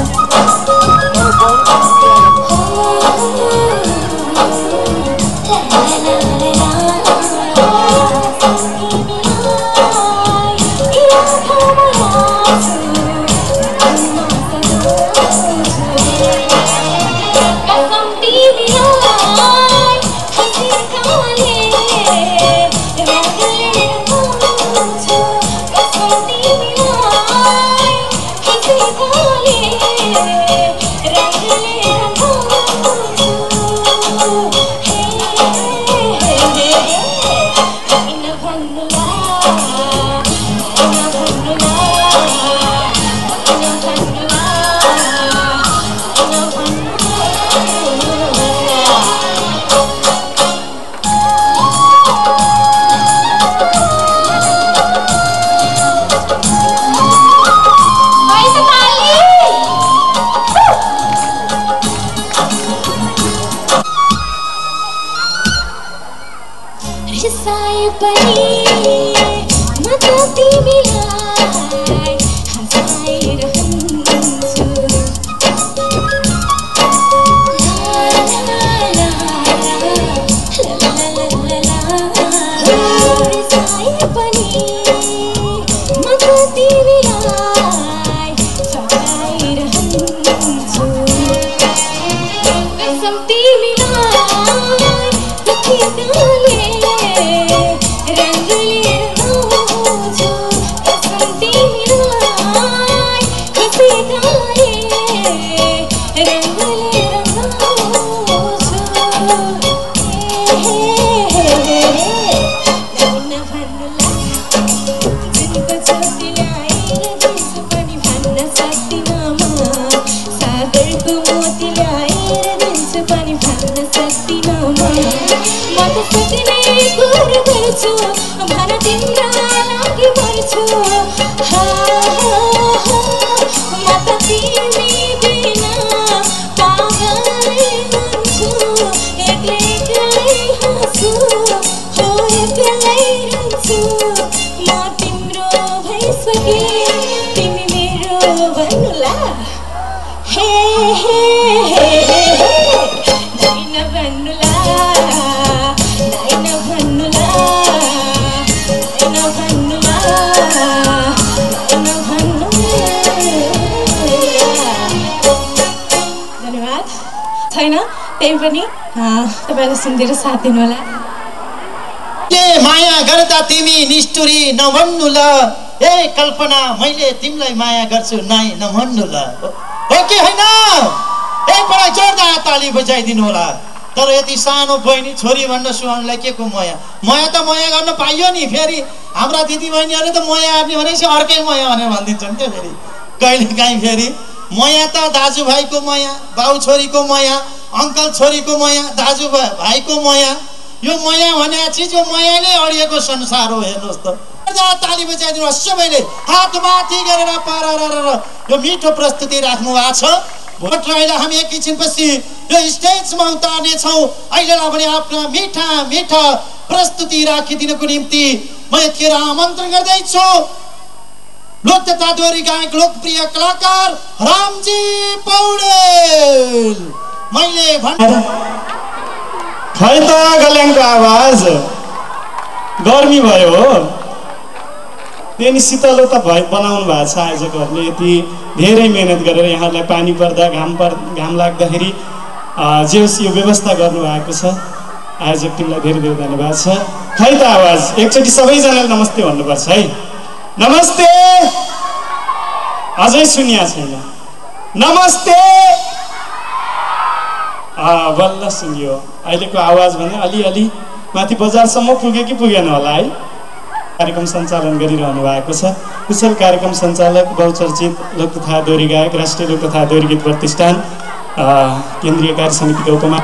कसम तिमीलाई खुसी काले रंगले रंगाउँछु, कसम तिमीलाई खुसी काले रंगले रंगाउँछु, हे हे हे किन भन्नुला, किन भन्नुला, किन भन्नुला, किन भन्नुला। Vai, Natali! Risae pani mata tiमीलाई हँसाइरहन्छु, ला ला ला ला ला ला ला। रिसाए पनि मता तिमीलाई हँसाइरहन्छु, कसम तिमीलाई खुसीकाले रंगले रंगाउँछु, कसम तिमीलाई खुसीकाले रंगले रंगाउँछु, हे हे हे किन भन्नुला, झुलको ज्योति ल्याएर दिन्छु पनि भन्न सक्दिन म, सागरको मोती ल्याएर दिन्छु पनि भन्न सक्दिन म, म त सक्ने कुरा गर्छु भन तिम्रो लागि मर्छु, हा हा हा म त तिमी बिना त्यही पनि तपाईँले सुनिदिएर साथ दिनु होला। के माया गर्दा तिमी निष्ठुरी नभन्नु ल, ए कल्पना मैले तिमीलाई माया गर्छु नाइ नभन्नु ल, हो कि होइन? एकपल्ट जोरदार ताली बजाइदिनु होला। तर यति सानो बहिनी छोरी भन्न सुहाउनुलाई के को माया? माया त माया गर्न पाइयो नि, फेरि हाम्रा दिदीबहिनीहरूले त माया गर्ने भनेपछि अर्कै माया भनेर भनिदिन्छन् क्या। फेरि कहिले काहीँ फेरि माया त दाजुभाइको माया, बाउ छोरीको माया, अङ्कल छोरीको माया, दाजु भाइको माया, यो माया भन्ने चिज यो मायाले अडिएको संसार हो। हेर्नुहोस् त, ताली बजाइदिनु सबैले हात माथि गरेर पार यो मिठो प्रस्तुति राख्नु भएको छ। भोट रहेर हामी एकैछिनपछि यो स्टेजमा उतार्नेछौँ। अहिलेलाई पनि आफ्ना मिठा मिठा प्रस्तुति राखिदिनको निम्ति म यतिखेर आमन्त्रण गर्दैछु लोक तथा दोहोरी गायक लोकप्रिय कलाकार रामजी पौडेल। मैले भने खै त गल्याङको आवाज गर्मी भयो हो, त्यही शीतलो त भए बनाउनु भएको छ आयोजकहरूले। यति धेरै मेहनत गरेर यहाँहरूलाई पानी पर्दा घाम पर घाम लाग्दाखेरि जे होस् यो व्यवस्था गर्नुभएको छ। आयोजक टिमलाई धेरै धेरै धन्यवाद छ। खै त आवाज एकचोटि सबैजनाले नमस्ते भन्नुपर्छ है। नमस्ते, अझै सुनिया छैन। नमस्ते, बल्ल सुनियो। अहिलेको आवाज भने अलिअलि माथि बजारसम्म पुग्यो कि पुगेन होला है। कार्यक्रम सञ्चालन गरिरहनु भएको छ कुशल कार्यक्रम सञ्चालक बहुचर्चित लोक तथा दोहोरी गायक राष्ट्रिय लोक तथा दोहोरी गीत प्रतिष्ठान केन्द्रीय कार्य समितिका उपमा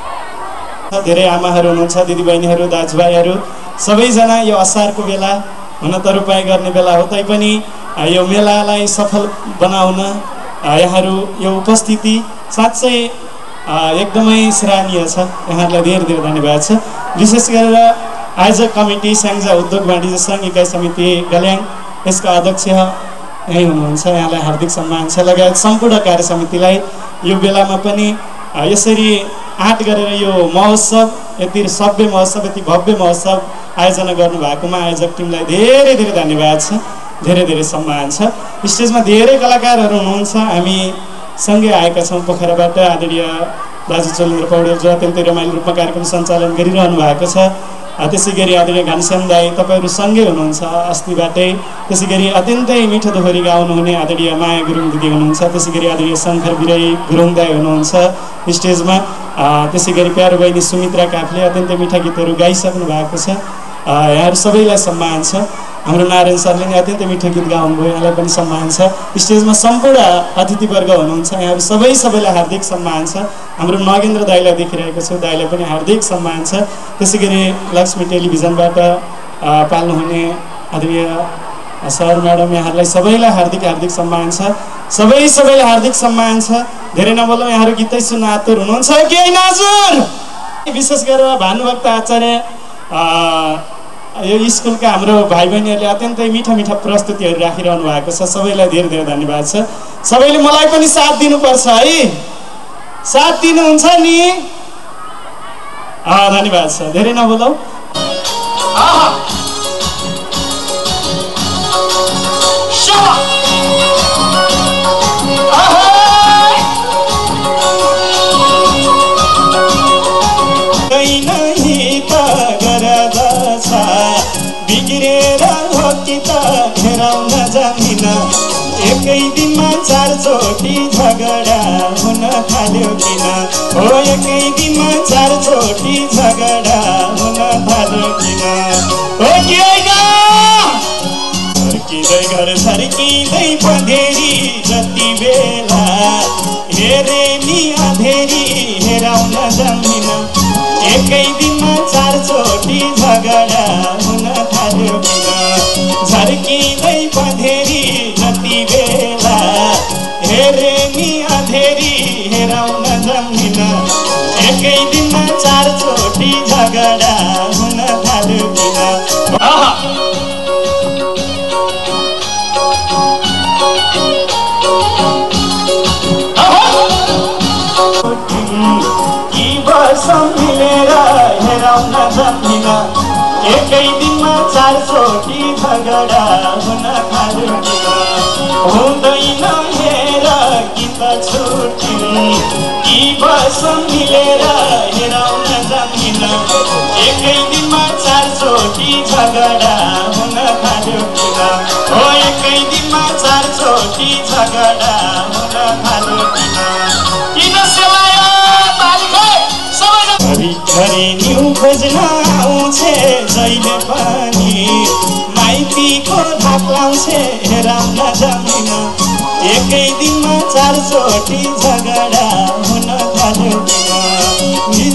धेरै आमाहरू हुनुहुन्छ, दिदीबहिनीहरू, दाजुभाइहरू सबैजना। यो असारको बेला हुन त रोपाइ गर्ने बेला हो, तैपनि यो मेलालाई सफल बनाउन यहाँहरू यो उपस्थिति साँच्चै एकदमै सराहनीय छ। यहाँहरूलाई धेरै धेरै धन्यवाद छ। विशेष गरेर आयोजक कमिटी स्याङ्जा उद्योग वाणिज्य सङ्घ इकाइ समिति गल्याङ, यसका अध्यक्ष यहीँ हुनुहुन्छ, यहाँलाई हार्दिक सम्मान छ। लगायत सम्पूर्ण कार्य समितिलाई यो बेलामा पनि यसरी आँट गरेर यो महोत्सव, यति सभ्य महोत्सव, यति भव्य महोत्सव आयोजना गर्नुभएकोमा आयोजक टिमलाई धेरै धेरै धन्यवाद छ, धेरै धेरै सम्मान छ। स्टेजमा धेरै कलाकारहरू हुनुहुन्छ, हामी सँगै आएका छौँ पोखराबाट। आदरणीय दाजु चलेन्द्र पौडेल जो अत्यन्तै रमाइलो रूपमा कार्यक्रम सञ्चालन गरिरहनु भएको छ। त्यसै गरी आदरणीय घनश्याम दाई तपाईँहरू सँगै हुनुहुन्छ अस्तिबाटै। त्यसै गरी अत्यन्तै मिठो दोहोरी गाउनुहुने आदरणीय माया गुरुङ दिदी हुनुहुन्छ। त्यसै गरी आदरणीय शङ्कर बिराई गुरुङ दाई हुनुहुन्छ स्टेजमा। त्यसै गरी प्यारो बहिनी सुमित्रा काफले अत्यन्तै मिठा गीतहरू गाइसक्नु भएको छ। यहाँहरू सबैलाई सम्मान छ। हाम्रो नारायण सरले नि अत्यन्तै मिठो गीत गाउनुभयो, यहाँलाई पनि सम्मान छ। स्टेजमा सम्पूर्ण अतिथिवर्ग हुनुहुन्छ, यहाँहरू सबै सबैलाई हार्दिक सम्मान छ। हाम्रो नगेन्द्र दाईलाई देखिरहेको छु, दाईलाई पनि हार्दिक सम्मान छ। त्यसै गरी लक्ष्मी टेलिभिजनबाट पाल्नुहुने आदरणीय सर म्याडम, यहाँहरूलाई सबैलाई हार्दिक हार्दिक सम्मान छ। सबै सबैलाई हार्दिक सम्मान छ। धेरै नबोलौँ, यहाँहरू गीतै सुन्न आतुर हुनुहुन्छ कि होइन हजुर? विशेष गरेर भानुभक्त आचार्य यो स्कुलका हाम्रो भाइ बहिनीहरूले अत्यन्तै मिठा मिठा प्रस्तुतिहरू राखिरहनु भएको छ। सबैलाई धेरै धेरै धन्यवाद छ। सबैले मलाई पनि साथ दिनुपर्छ है, साथ दिनुहुन्छ नि? धन्यवाद छ। धेरै नबोलौँ। बिग्रेर हो कि त हेराउन जान्दिन, एकै दिनमा चारचोटि झगडा हुन थाल्यो किन? हो एकै दिनमा चारचोटि झगडा हुन थाल्यो किन? हो कि होइन? फर्किँदै घर फर्किँदै पँधेरी जति बेला हेरे नि अँधेरी हेराउन जान्दिन, एकै दिनमा चारचोटि झगडा हुन थाल्यो किन? झर्किँदै पँधेरी जति बेला हेरे नि अँधेरी हेराउन जम्मिन, एकै दिनमा चारचोटि झगडा हुन थाल्यो किन? मिलेर हेराउन जम्मिन, एकै दिनमा चारचोटि झगडा हुन थाल्यो किन? हुँदैन हेर कि त छुट्टी कि बसौँ मिलेर हेरौँ न जमिन एकै दिनमा चारचोटि झगडा हुन थाल्यो किन हो एकै दिनमा चारचोटि झगडा हुन थाल्यो किन किन सेलायो बालिका सबैजना घरि न्यु खोज्न आउँछे जहिले पनि माइतीको धाक लाउँछे हेरौँ न जमिन एकै दिनमा चारचोटि झगडा हुन थाल्यो किन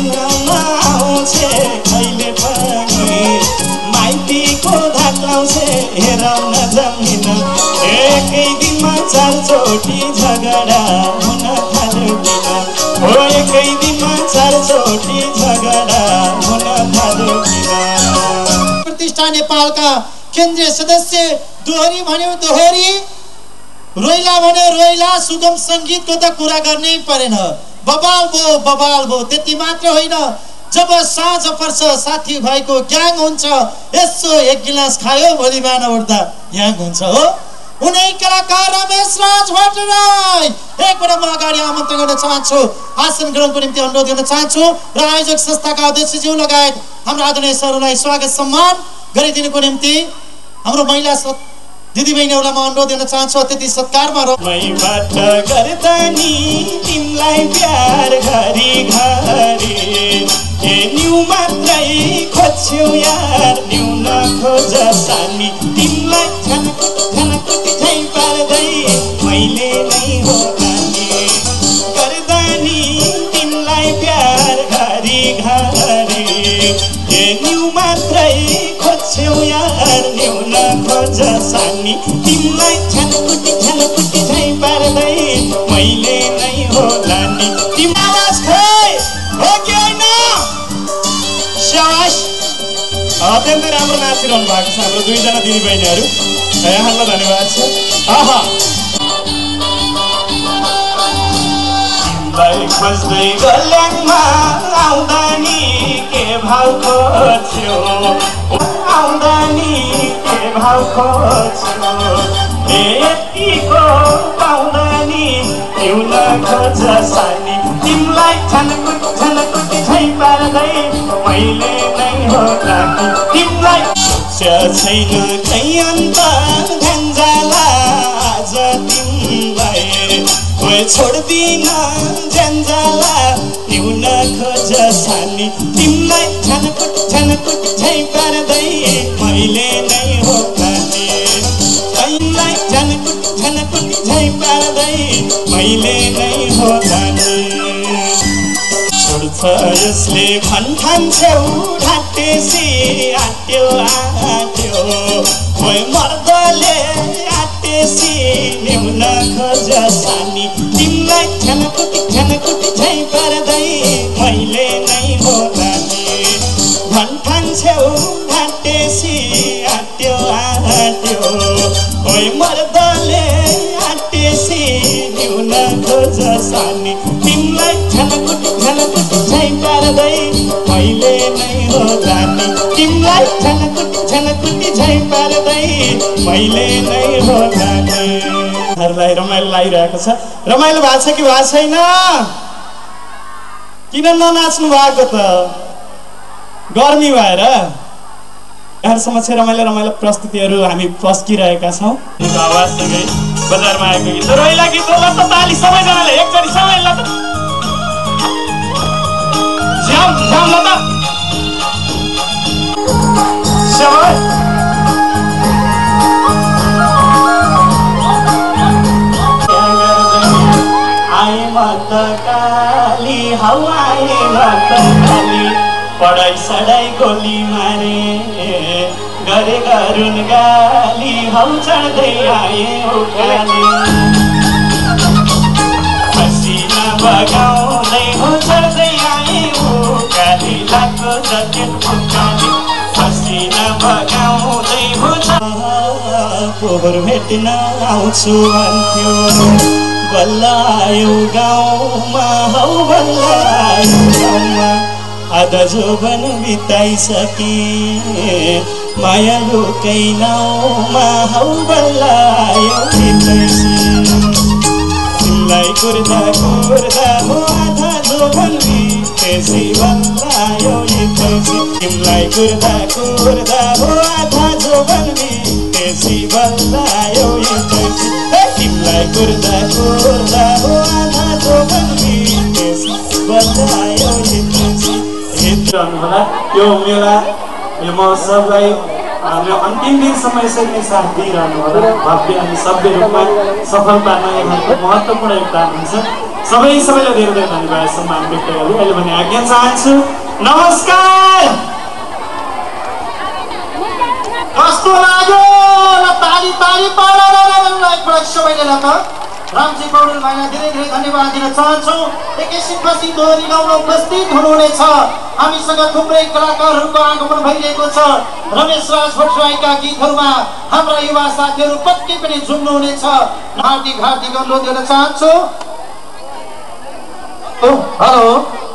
आउँछे कहिले पनि माइतीको धाक लाउँछे हेरौँ न जमिन एकै दिनमा चारचोटि झगडा हुन थाल्यो किन हो एकै दिनमा चारचोटि झगडा हुन थाल्यो किन प्रतिष्ठा नेपालका केन्द्रीय सदस्य दोहोरी भन्यो दोहोरी रोइला भने रोइला सुगम सङ्गीतको त कुरा गर्नै परेन बबाल भो बबाल भो त्यति मात्र होइन जब साँझ पर्छ साथी भाइको ग्याङ हुन्छ यसो एक गिलास खायो भोलि बिहान उठ्दा ग्याङ हुन्छ हो उनै कलाकार रमेश राज भट्टराई एकपल्ट म अगाडि आमन्त्रण गर्न चाहन्छु आसन ग्रहणको निम्ति अनुरोध गर्न चाहन्छु र आयोजक संस्थाका अध्यक्षज्यू लगायत हाम्रो आदरणीय सरलाई स्वागत सम्मान गरिदिनुको निम्ति हाम्रो महिला दिदीबहिनीहरूलाई म अनुरोध गर्न चाहन्छु अतिथि सत्कारमा मैबाट गर्दा नि तिमीलाई प्यार घरि घरि ए न्यु मात्रै खोज्यौ यार न्यु नखोज सानी तिमीलाई झनकुटी झनकुटी झै पार्दै मैले नै हो नानी गर्दा नि तिमीलाई प्यार घरि घरि ए न्यु मात्रै खोज्यौ यार न्यु नखोज सानी तिमीलाई झनकुटी झनकुटी झै पार्दै मैले नै हो नानी तिम्रो आवाज खै हो कि होइन शाबाश अत्यन्तै राम्रो नाचिरहनु भएको छ हाम्रो दुईजना दिदीबहिनीहरू यहाँलाई धन्यवाद छ आहा तिमीलाई खोज्दै गल्याङमा आउँदा नि के भाउ खोज्यो आउँदा नि के भाउ खोज्यो ए यतिको पाउँदा नि हिउन खोज सानी तिमीलाई झनकुटी झनकुटी झै पार्दै मैले नै हो राखी तिमीलाई छैन कहीँ अन्त ध्यान जाला आज तिमीलाई कोही छोड्दिन ज्यान जाला हिउन खोज सानी तिमीलाई झनकुटी झनकुटी झै पार्दै मैले नै हो राखी तिमीलाई झनकुटी झनकुटी झै पार्दै मैले नै हो राखी छोड्छ यसले भन्ठान्छौ ढाटेसी आट्यो आट्यो कोही मर्दले आटेसी ल्याउन खोज सानी तिमीलाई झनकुटी झनकुटी झै पार्दै मैले नै हो रानी भन्ठान्छौ ढाटेसी आट्यो आट्यो कोही मर्दले आटेसी ल्याउन खोज सानी तिमीलाई झनकुटी झनकुटी झै पार्दै मैले नै हो रानी तिमीलाई झनकुटी झनकुटी झै पार्दै मैले नै हो रानीहरूलाई रमाइलो लागिरहेको छ रमाइलो भएको छ कि भएको छैन किन ननाच्नु भएको त गर्मी भएर यहाँहरू समक्ष रमाइलो रमाइलो प्रस्तुतिहरू हामी पस्किरहेका छौँ आवाजसँगै बजारमा आएको गीत रोइला गीत ल त ताली सबैजनाले एकचोटि सबै ल त झ्याम झ्याम ल त सबै आए मत काली हवाए मत काली पढाइ सडाइ गोली मारे गरे गरुन गाली हौ चढ्दै आए उकाली पसिना बगाउँदै हो चढ्दै आए उकाली लाग्यो जकेट उकाली पसिना बगाउँदै हो पोहोर भेट्न आउँछु भन्थ्यो बल्ल आयो गाउँमा हौ बल्ल आयो गाउँमा आधा जोबन बिताइसके माया लुकै नाउँमा हौ बल्ल आयो बिताइसी तिमलाई कुर्दा कुर्दा हो आधा जोबन बितेसी बल्लायो हितैसी तिमलाई कुर्दा कुर्दा हो आधा जोबन बितेसी बल्लायो हितैसी तिमलाई कुर्दा कुर्दा हो आधा जोबन बितेसी बल्लायो हितैसी होला यो मेला यो महोत्सवलाई यो अन्तिम दिनसम्म यसरी नै साथ दिइरहनु होला भव्य अनि सभ्य रूपमा सफल पार्न यहाँको महत्त्वपूर्ण योगदान हुन्छ सबै सबैलाई धेरै धेरै धन्यवाद सम्मान व्यक्त गर्दै अहिले भने आज्ञा चाहन्छु नमस्कार कस्तो लाग्यो ताली ताली पाडा सबैले ल त रामजी पौडेल भाइलाई धेरै धेरै धन्यवाद दिन चाहन्छु एकैछिनपछि दोहोरी गाउन उपस्थित हुनुहुनेछ हामीसँग थुप्रै कलाकारहरूको आगमन भइरहेको छ रमेश राज भट्टराईका गीतहरूमा हाम्रा युवा साथीहरू पक्कै पनि झुम्नुहुनेछ हार्दिक हार्दिक अनुरोध गर्न चाहन्छु हेलो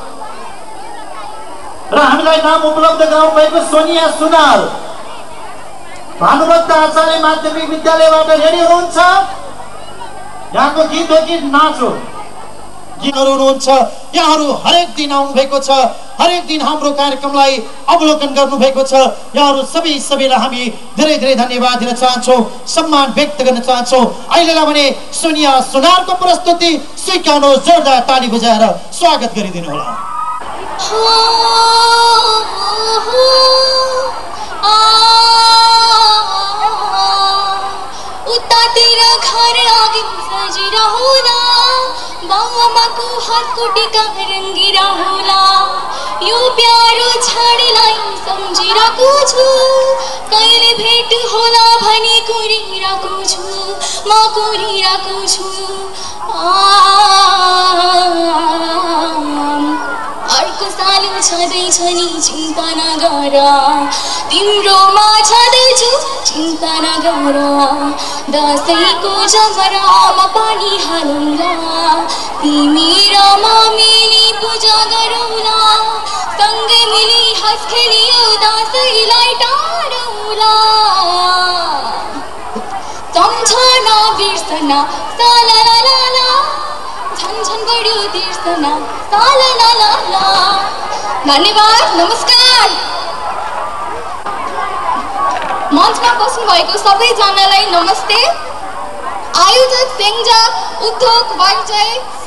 र हामीलाई नाम उपलब्ध गराउनु भएको सोनिया सुनार भानुभक्त आचार्य माध्यमिक विद्यालयबाट रेडी हुनुहुन्छ यहाँको गीत हो कि नाच हो गीतहरू हुनुहुन्छ यहाँहरू हरेक दिन आउनु भएको छ हरेक दिन हाम्रो कार्यक्रमलाई अवलोकन गर्नु भएको छ यहाँहरू सबै सबैलाई हामी धेरै धेरै धन्यवाद दिन चाहन्छौँ सम्मान व्यक्त गर्न चाहन्छौँ अहिलेलाई भने सोनिया सुनारको प्रस्तुति स्वीकार्नु जोरदार ताली बजाएर स्वागत गरिदिनु होला उतातिर घर आगे सजिरा होला बाबाको हातको टिका रङ्गिरा होला यो प्यारो छाडीलाई सम्झिरहेको छु कहिले भेट होला भनी कुरिरहेको छु म कुरिरहेको छु अर्को साल छँदैछ नि चिन्ता नगर तिम्रोमा छँदैछु चिन्ता नगर दसैँको जमरामा पानी हालौँला तिमी र म मिली पूजा गरौँला सँगै मिली हाँस खेलियो दसैँलाई टारौँला सम्झना बिर्सना साला ला ला ला झन झन बढ्यो तिर्सना साला ला ला ला धन्यवाद नमस्कार मञ्चमा बस्नु भएको सबैजनालाई नमस्ते आयोजक सेङ्जा उद्योग वाइजय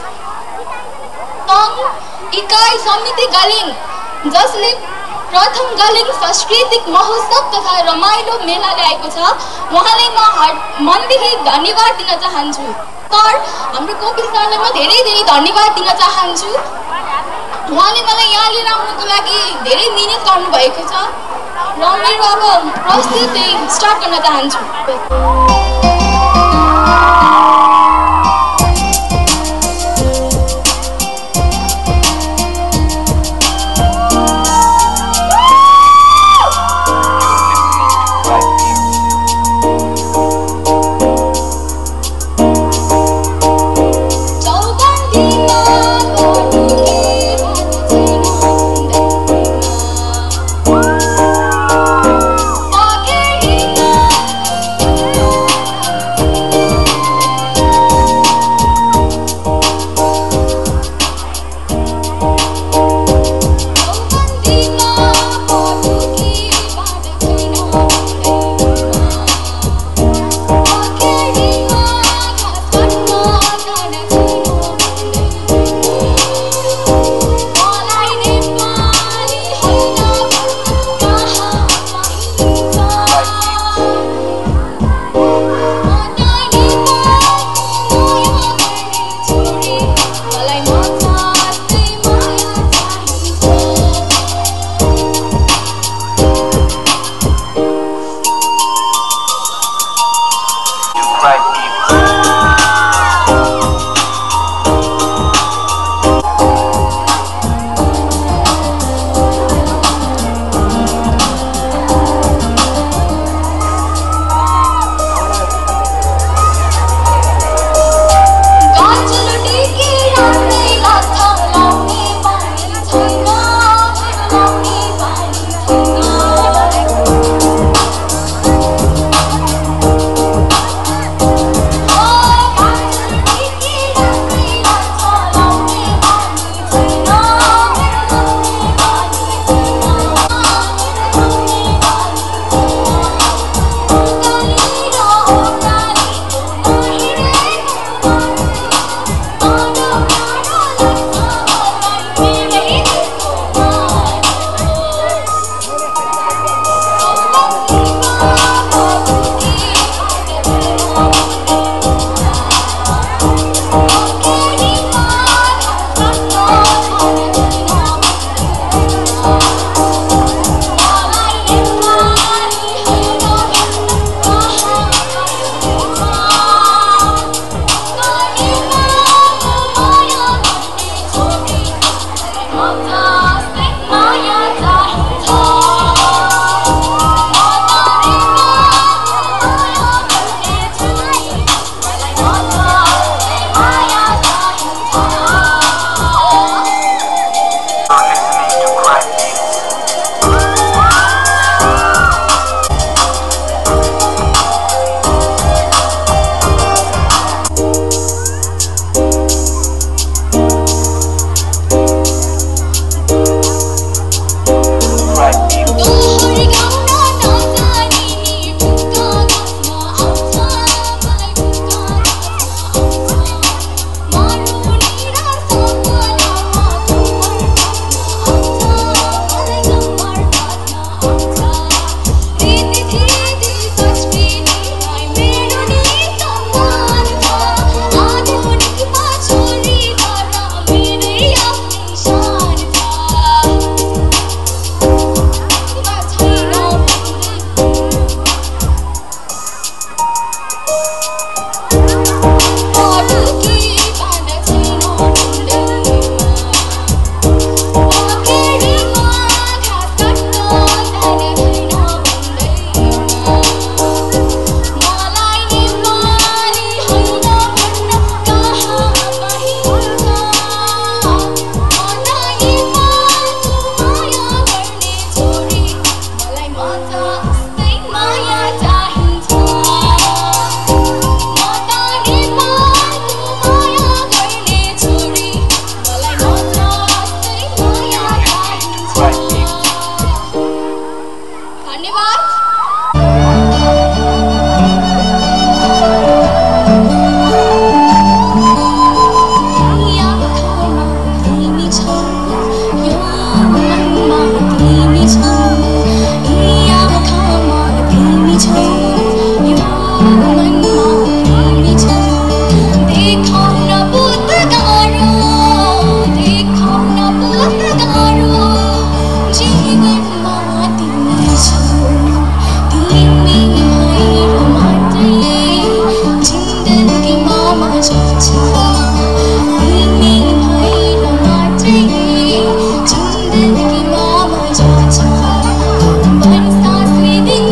सङ्घ इकाइ समिति गलिङ जसले प्रथम गलिङ सांस्कृतिक महोत्सव तथा रमाइलो मेला ल्याएको छ उहाँलाई म मनदेखि धन्यवाद दिन चाहन्छु सर हाम्रो कोपिल सरलाई म धेरै धेरै धन्यवाद दिन चाहन्छु उहाँले मलाई यहाँ लिएर आउनुको लागि धेरै मिहिनेत गर्नुभएको छ र मेरो अब प्रस्तुति स्टार्ट गर्न चाहन्छु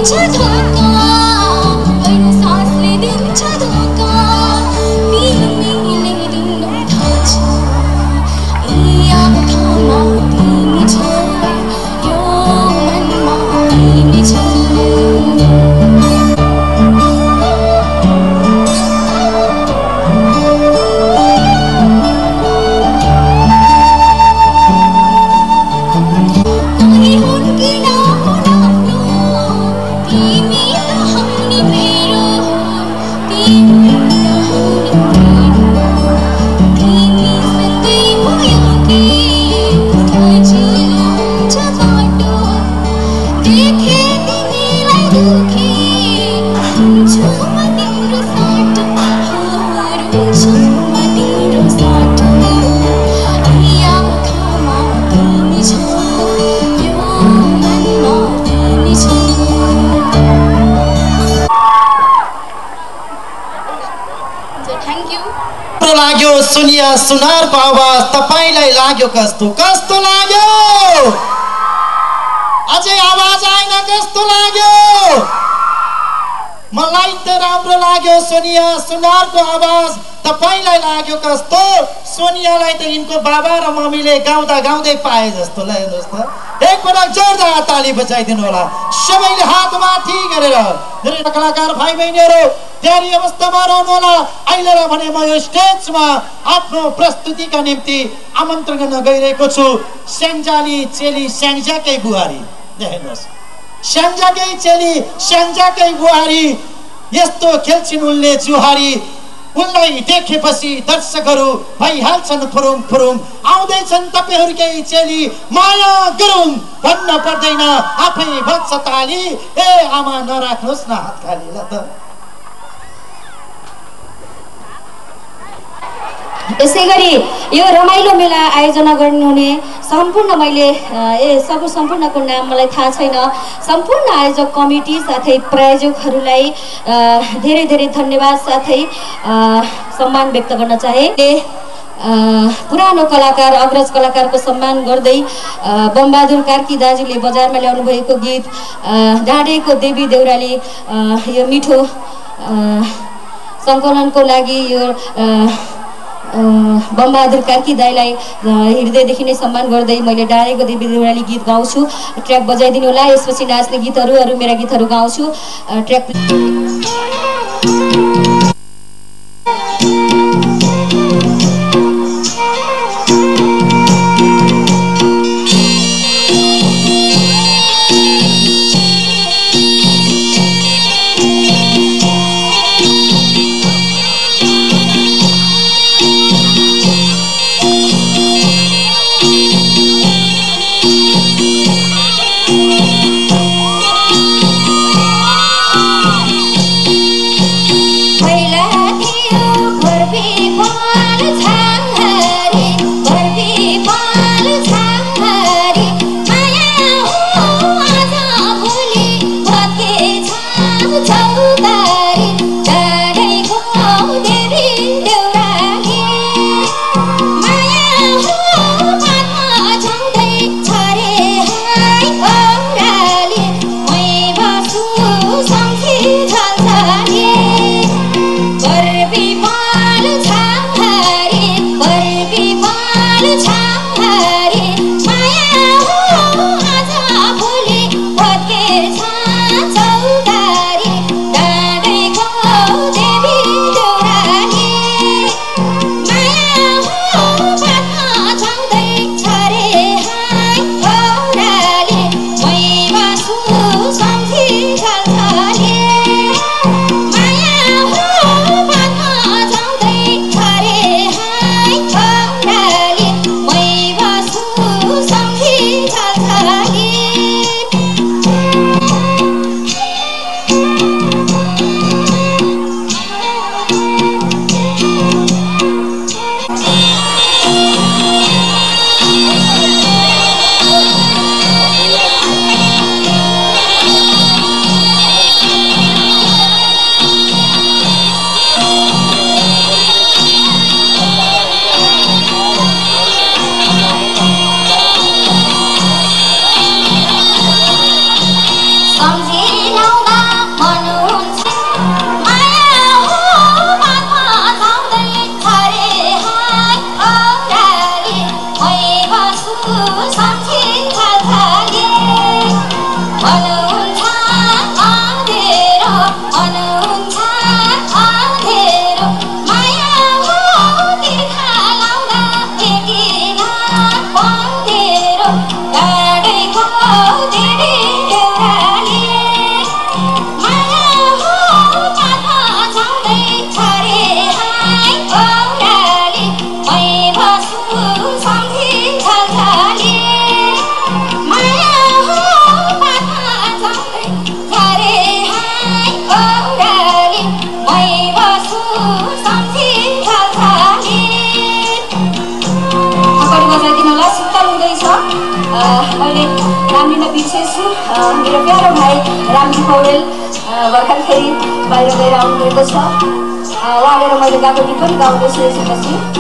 सुनिया सुनारको आवाज तपाईलाई लाग्यो कस्तो कस्तो लाग्यो अझै आवाज आएन कस्तो लाग्यो मलाई त राम्रो लाग्यो सोनिया सुनारको आवाज तपाईलाई लाग्यो कस्तो सोनियालाई त यिनको बाबा र मम्मीले गाउँदा गाउँदै पाए जस्तो ल हेर्नुहोस् त एकपटक जोरदार ताली बजाइदिनु होला सबैले हात माथि गरेर धेरै कलाकार भाइ बहिनीहरू तयारी अवस्थामा रहनु होला अहिले र भने म यो स्टेजमा आफ्नो प्रस्तुतिका निम्ति आमन्त्रण गर्न गइरहेको छु स्याङ्जाली चेली स्याङ्जाकै बुहारी हेर्नुहोस् स्याङ्जाकै चेली स्याङ्जाकै बुहारी यस्तो खेल्छिन् उनले जुहारी उनलाई देखेपछि दर्शकहरू भइहाल्छन् फुरुङ फुरुङ आउँदैछन् तपाईहरुकै चेली माया गरौँ भन्न पर्दैन आफै बज्छ ताली ए आमा नराख्नुहोस् न हात खाली ल त यसैगरी यो रमाइलो मेला आयोजना गर्नुहुने सम्पूर्ण मैले ए सब सम्पूर्णको नाम मलाई थाहा छैन सम्पूर्ण आयोजक कमिटी साथै प्रायोजकहरूलाई धेरै धेरै धन्यवाद साथै सम्मान व्यक्त गर्न चाहे पुरानो कलाकार अग्रज कलाकारको सम्मान गर्दै बमबहादुर कार्की दाजुले बजारमा ल्याउनु भएको गीत डाँडेको देवी देउराली यो मिठो सङ्कलनको लागि यो बमबहादुर कार्की दाईलाई हृदयदेखि नै सम्मान गर्दै मैले डाँडेको देवी देउराली गीत गाउँछु ट्र्याक बजाइदिनु होला यसपछि नाच्ने गीतहरू अरू मेरा गीतहरू गाउँछु ट्र्याक सम्झिन मेरो प्यारो भाइ रामजी पौडेल भर्खर फेरि बाहिर गएर आउनुभएको छ। उहाँले मैले गाएको गीत पनि गाउँदैछु यसपछि।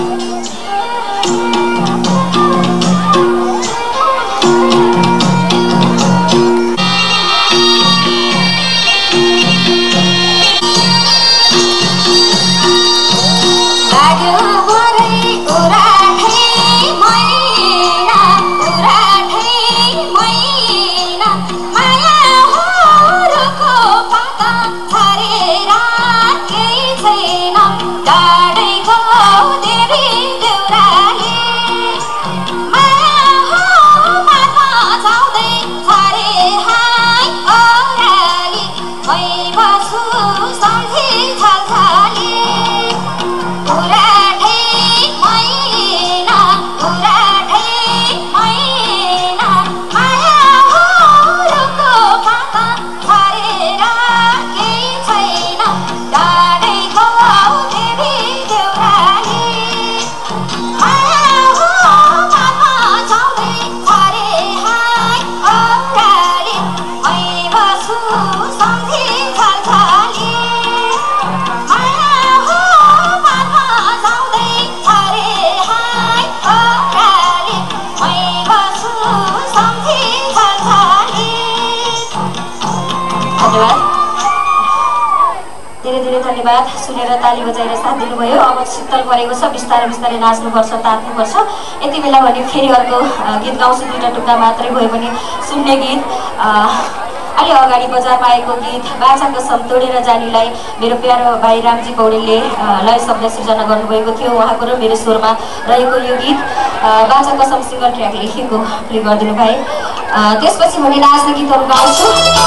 धन्यवाद। सुनेर ताली बजाएर साथ दिनुभयो। अब शीतल परेको छ, बिस्तारै बिस्तारै नाच्नुपर्छ, तात्नुपर्छ। यति बेला भने फेरि अर्को गीत गाउँछु, दुईवटा टुक्का मात्रै भए पनि सुन्ने गीत। अलि अगाडि बजारमा आएको गीत बाचाको सम तोडेर जानीलाई मेरो प्यारो भाइ रामजी पौडेलले लय शब्द सिर्जना गर्नुभएको थियो। उहाँको र मेरो स्वरमा रहेको यो गीत बाचा कसम सिङ्गल ट्र्याक लेखेको प्ले गरिदिनु भाइ। त्यसपछि भने नाच्ने गीतहरू गाउँछु।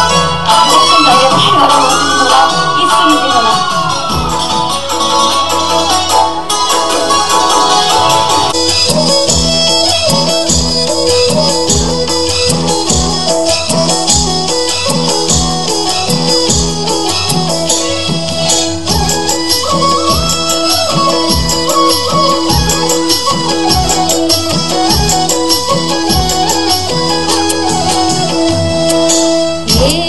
गीत सुनिदिनु होला। Yeah.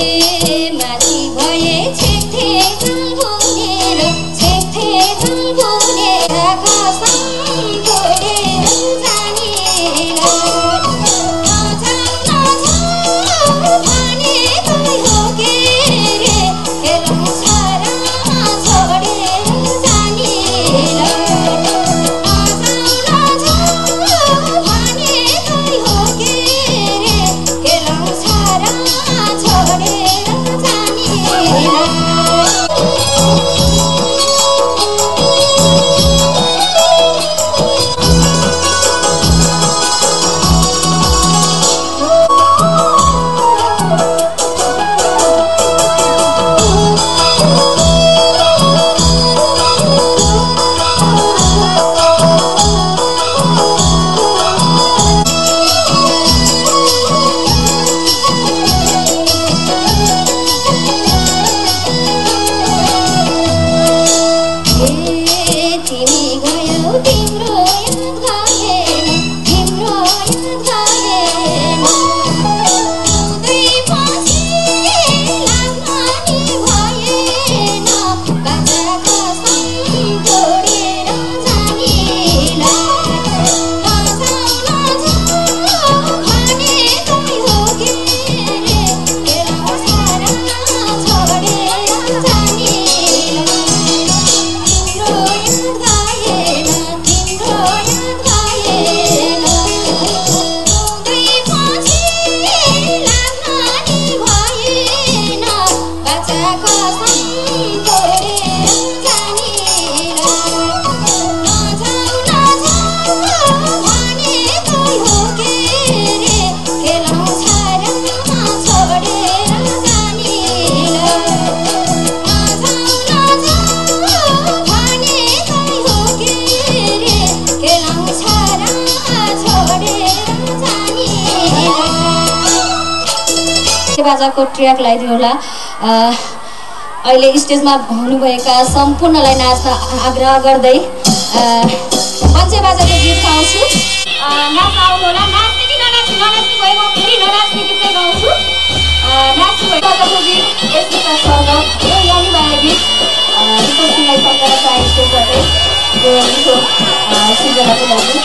बाजाको ट्र्याक लगाइदिनु होला। अहिले स्टेजमा हुनुभएका सम्पूर्णलाई नाच्न आग्रह गर्दै पञ्चे बाजाको गीत गाउँछु। नाच्न आउनु होला। नाच्ने कि ननाच्ने ननाच्ने भए म फेरि ननाच्ने गीत चाहिँ गाउँछु। नाच्नु भएको बाजाको गीत यस गीतमा सर्ग यो यानी बाजा गीत विश्वसिंहलाई सम्झना चाहे स्टेजबाटै यो मिठो सिर्जनाको लागि।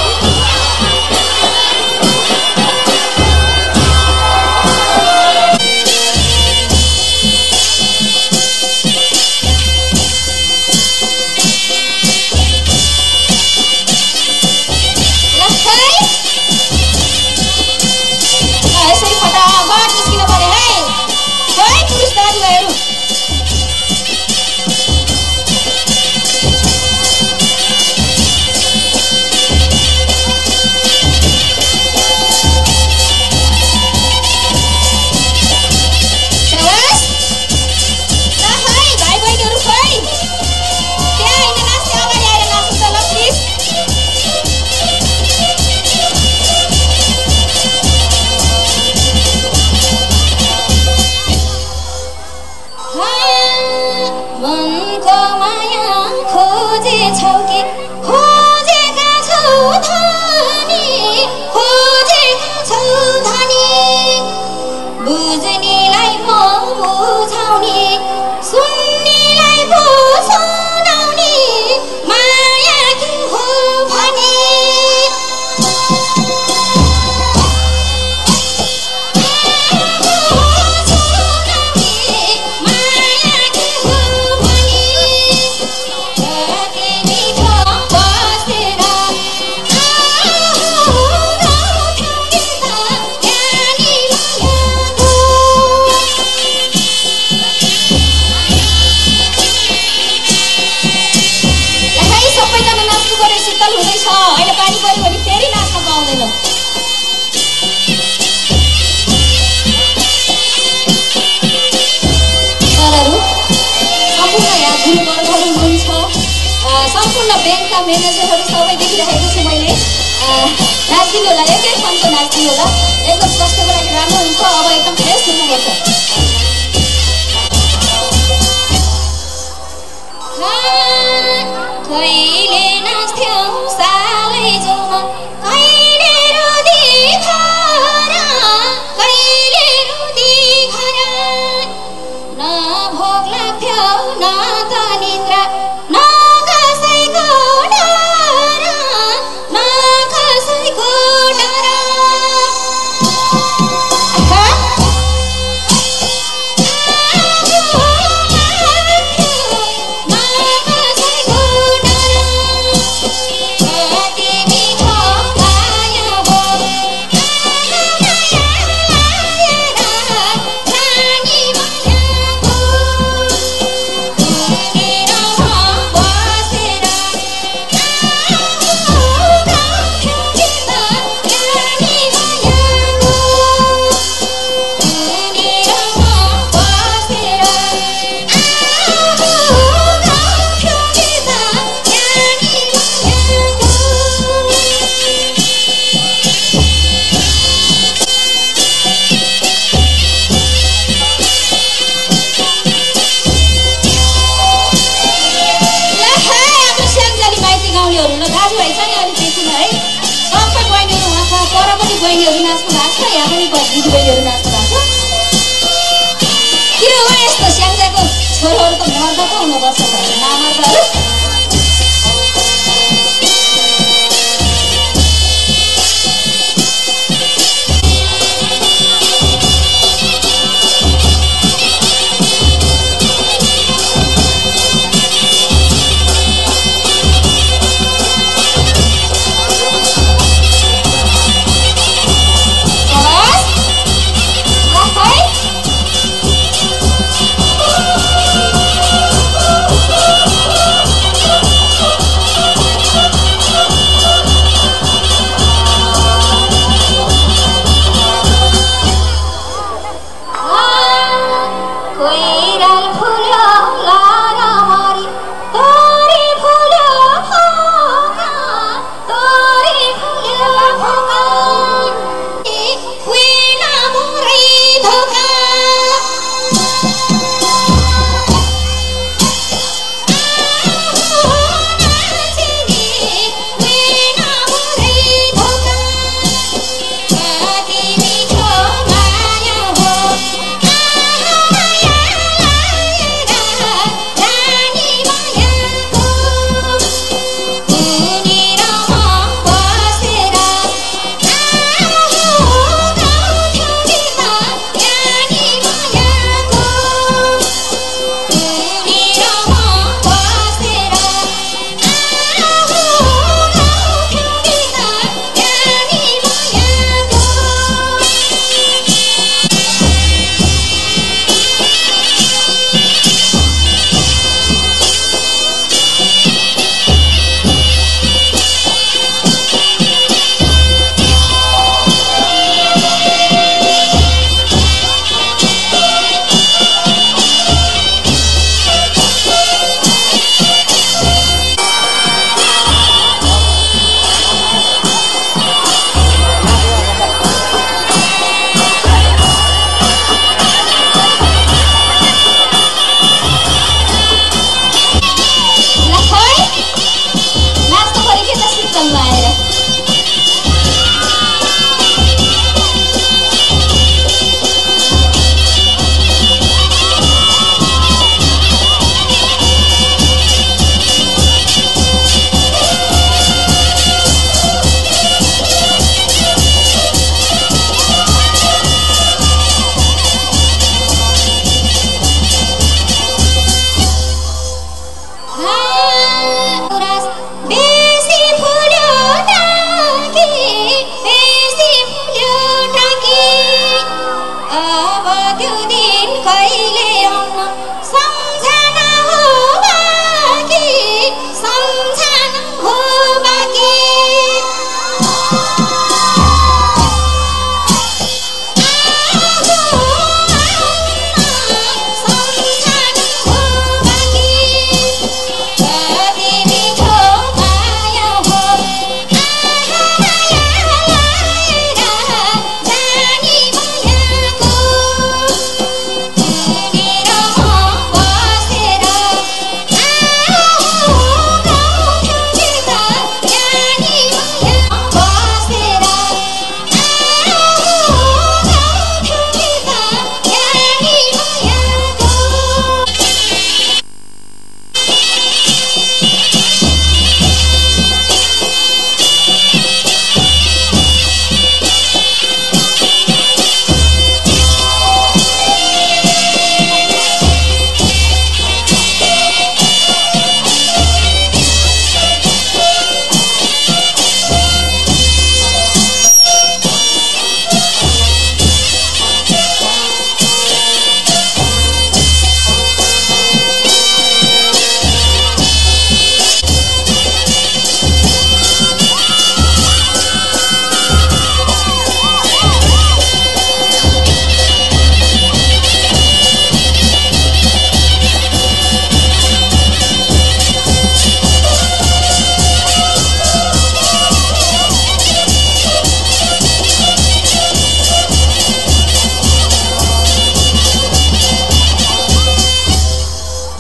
यसरी फटाफट निस्किनु पर्यो है है पुरुष दाजुभाइहरू। सम्पूर्ण ब्याङ्कका म्यानेजरहरू सबै देखिरहेको छु मैले। नाच्दिनु होला, एकै ठाउँको नाच्दिनु होला। एकदम स्वास्थ्यको लागि राम्रो हुन्छ। अब एकदम फ्रेस हुनुपर्छ। कहिले नाच्थ्यौ सालै जाउमा कहिले रुदी खरा कहिले रुदी खरा न भोग लाग्थ्यौ न त निद्रा न कसैको डर न कसैको डर।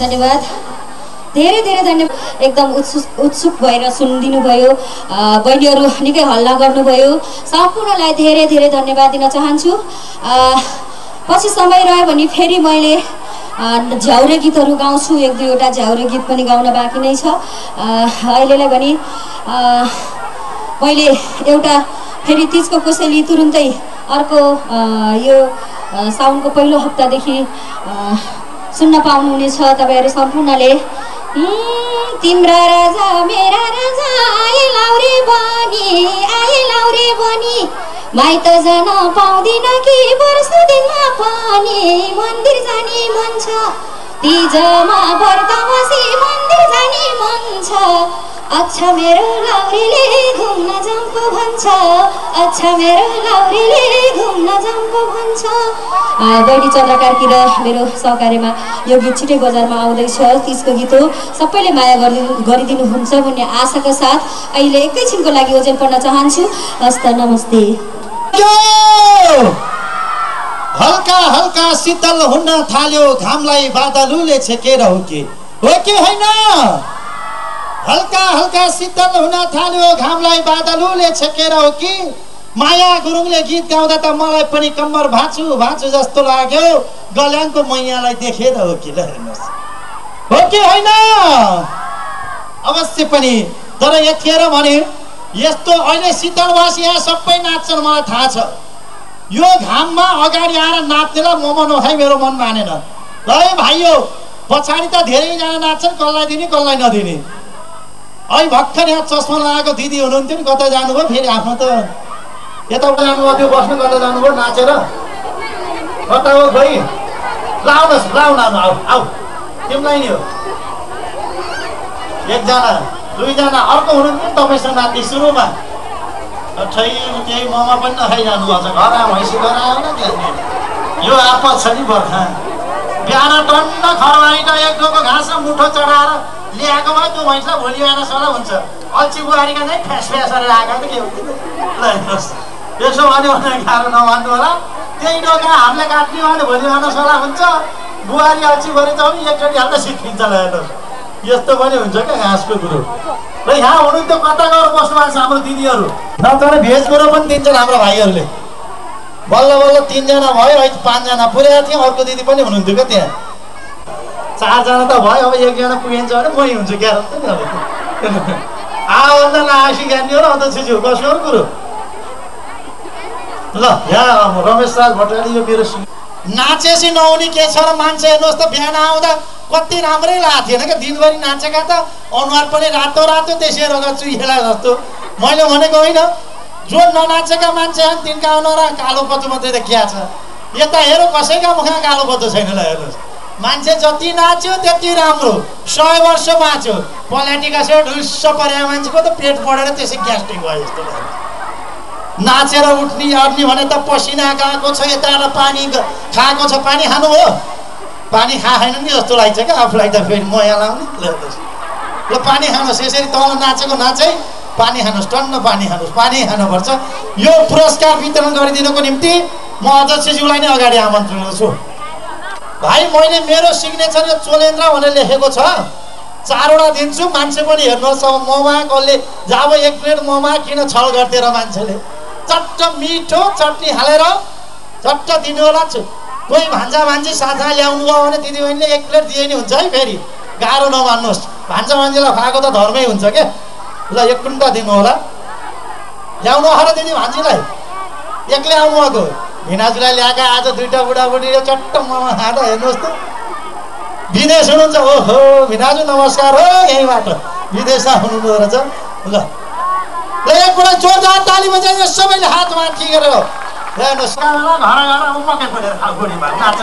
धन्यवाद, धेरै धेरै धन्यवाद। एकदम उत्सुक उत्सुक भएर सुनिदिनु भयो, बहिनीहरू निकै हल्ला गर्नुभयो, सम्पूर्णलाई धेरै धेरै धन्यवाद दिन चाहन्छु। पछि समय रह्यो भने फेरि मैले झ्याउरे गीतहरू गाउँछु, एक दुईवटा झ्याउरे गीत पनि गाउन बाँकी नै छ। अहिलेलाई भने मैले एउटा फेरि तिजको कोसेली तुरुन्तै अर्को यो साउनको पहिलो हप्तादेखि सुन्न पाउनुहुनेछ तपाईँहरू सम्पूर्णले। तिम्रा राजा मेरा राजा आए लाउरे बनी, आए लाउरे बनी, माइत जान पाउँदिन कि वर्ष दिनमा पनि मन्दिर जाने मन छ, तिजमा व्रत बसी मन्दिर जाने मन छ। अच्छा मेरो लाउरीले घुम्न जाऊँ भन्छ, अच्छा मेरो लाउरीले घुम्न जाऊँ भन्छ। बहिनी चन्द्रकार्की र मेरो सहकार्यमा यो गीत छिटै बजारमा आउँदैछ, तिजको गीत हो। सबैले माया गरिदिनु गरिदिनुहुन्छ भन्ने आशाका साथ अहिले एकैछिनको लागि ओजेल पढ्न चाहन्छु। हस्त नमस्ते। हल्का हल्का शीतल हुन थाल्यो, घामलाई बादलुले छेकेर हो कि हो कि होइन? हल्का हल्का शीतल हुन थाल्यो, घामलाई बादलुले छेकेर हो कि? माया गुरुङले गीत गाउँदा त मलाई पनि कम्मर भाँचु भाँचु जस्तो लाग्यो, गल्याङको मैयालाई देखेर हो कि? ल हेर्नुहोस्, हो कि होइन? अवश्य पनि। तर यतिखेर भने यस्तो अहिले शीतलवासी यहाँ सबै नाच्छन्, मलाई थाहा छ। यो घाममा अगाडि आएर नाच्नेलाई म मन है मेरो मन मानेन। ल है भाइयो, पछाडि त धेरैजना नाच्छन्, कसलाई दिने कसलाई नदिने। अहिले भर्खर यहाँ चस्मा लगाएको दिदी हुनुहुन्थ्यो नि, कता जानुभयो फेरि? आफ्नो त यताउता जानुभयो, त्यो बस्नु कता जानुभयो नाचेर? कता हो खोइ? लाउनुहोस्, लाउन आऊ आऊ, तिमीलाई नि हो। एकजना दुईजना अर्को हुनुहुन्थ्यो नि तपाईँसँग नाच्ने सुरुमा, ठै त्यही ममा पनि नखाइरहनु भएको छ। घर आयो भैँसी घर आयो न त्यहाँ। यो आपत छ नि बर्खा, बिहान टन्न खरवाइट एक डोको घाँसमा मुठो चढाएर ल्याएको भए त्यो भैँसलाई भोलि बिहान सर हुन्छ। अल्छी बुहारीका नै फ्यास फ्यासहरू आएको त के हो? ल हेर्नुहोस्, यसो भन्यो भने गाह्रो नमान्नु होला। त्यही डोका हातले काट्ने भने भोलि बिहान सल्लाह हुन्छ। बुहारी अल्छी भरे त पनि एकचोटि हाल्दा सिकिन्छ। ल हेर्नुहोस्, यस्तो पनि हुन्छ क्या घाँसको कुरो। र यहाँ हुनुहुन्थ्यो, कता गएर बस्नु भएको छ हाम्रो दिदीहरू, नत्र भेज कुरो पनि दिन्छन् हाम्रो भाइहरूले। बल्ल बल्ल तिनजना भयो, अहिले पाँचजना पुर्याएको थियो। अर्को दिदी पनि हुनुहुन्थ्यो क्या त्यहाँ, चारजना त भयो। अब एकजना पुगिन्छ भने मै हुन्छु क्या त नि। अब आभन्दा नआसी गान्ने हो र अन्त छिजो बस्नु अरू कुरो। ल यहाँ रमेश राज भट्टराईले यो मेरो नाचेसी नहुने के छ र? मान्छे हेर्नुहोस् त, बिहान आउँदा कति राम्रै लागेको थिएन क्या, दिनभरि नाचेका त अनुहार पनि रातो रातो त्यसै रग चुइखेला जस्तो। मैले भनेको होइन, जो ननाचेका मान्छे छन् तिनका अनुहार कालो पत्तो मात्रै देखिया छ। यता हेरौँ, कसैका मुखमा कालो पत्तो छैन। ल हेर्नुहोस्, मान्छे जति नाच्यो त्यति राम्रो, सय वर्ष बाँच्यो। पल्याटीका से ढुस्स परेको मान्छेको त पेट बढेर त्यसै ग्यास्ट्रिक भयो जस्तो लाग्यो। नाचेर उठ्ने अड्ने भने त पसिना गएको छ, यता पानी खाएको छ। पानी खानु हो? पानी खाएन नि जस्तो लाग्छ क्या आफूलाई त। फेरि मया लाउने। ल हेर्नुहोस्, ल पानी खानुहोस्, यसरी तल नाचेको नाचै पानी खानुहोस्, टन्न पानी खानुहोस्, पानी खानुपर्छ। यो पुरस्कार वितरण गरिदिनुको निम्ति म अध्यक्षज्यूलाई नै अगाडि आमन्त्रण गर्छु। भाइ, मैले मेरो सिग्नेचर यो चोलेन्द्र भनेर लेखेको छ, चारवटा दिन्छु। मान्छे पनि हेर्नुहोस्, अब मोमा कसले जब एक प्लेट मोमा किन छल गर्थ्यो र मान्छेले चट्ट मिठो चटनी हालेर चट्ट दिनु होला। कोही भान्जा भान्जी साथमा ल्याउनु भयो भने दिदीबहिनीले एक प्लेट दिए नि हुन्छ है। फेरि गाह्रो नमान्नुहोस्, भान्जा भान्जीलाई खुवाएको त धर्मै हुन्छ क्या। ल एक कुन्टा दिनु होला, ल्याउनु हो र दिदी भान्जीलाई एक्लै आउनु भएको। भिनाजुलाई ल्याएका आज दुईवटा बुढाबुढीले चट्ट मोमा खाँदा हेर्नुहोस् त। विदेश हुनुहुन्छ? ओहो भिनाजु नमस्कार हो, यहीँबाट विदेशमा हुनुहुँदो रहेछ। ल ल एकपल्ट जोरदार ताली बजाइदियो सबैले, हात माथि गरेर। हेर्नुहोस्, घर घर मकै परेर खाऊ गोडी भात नाच्छ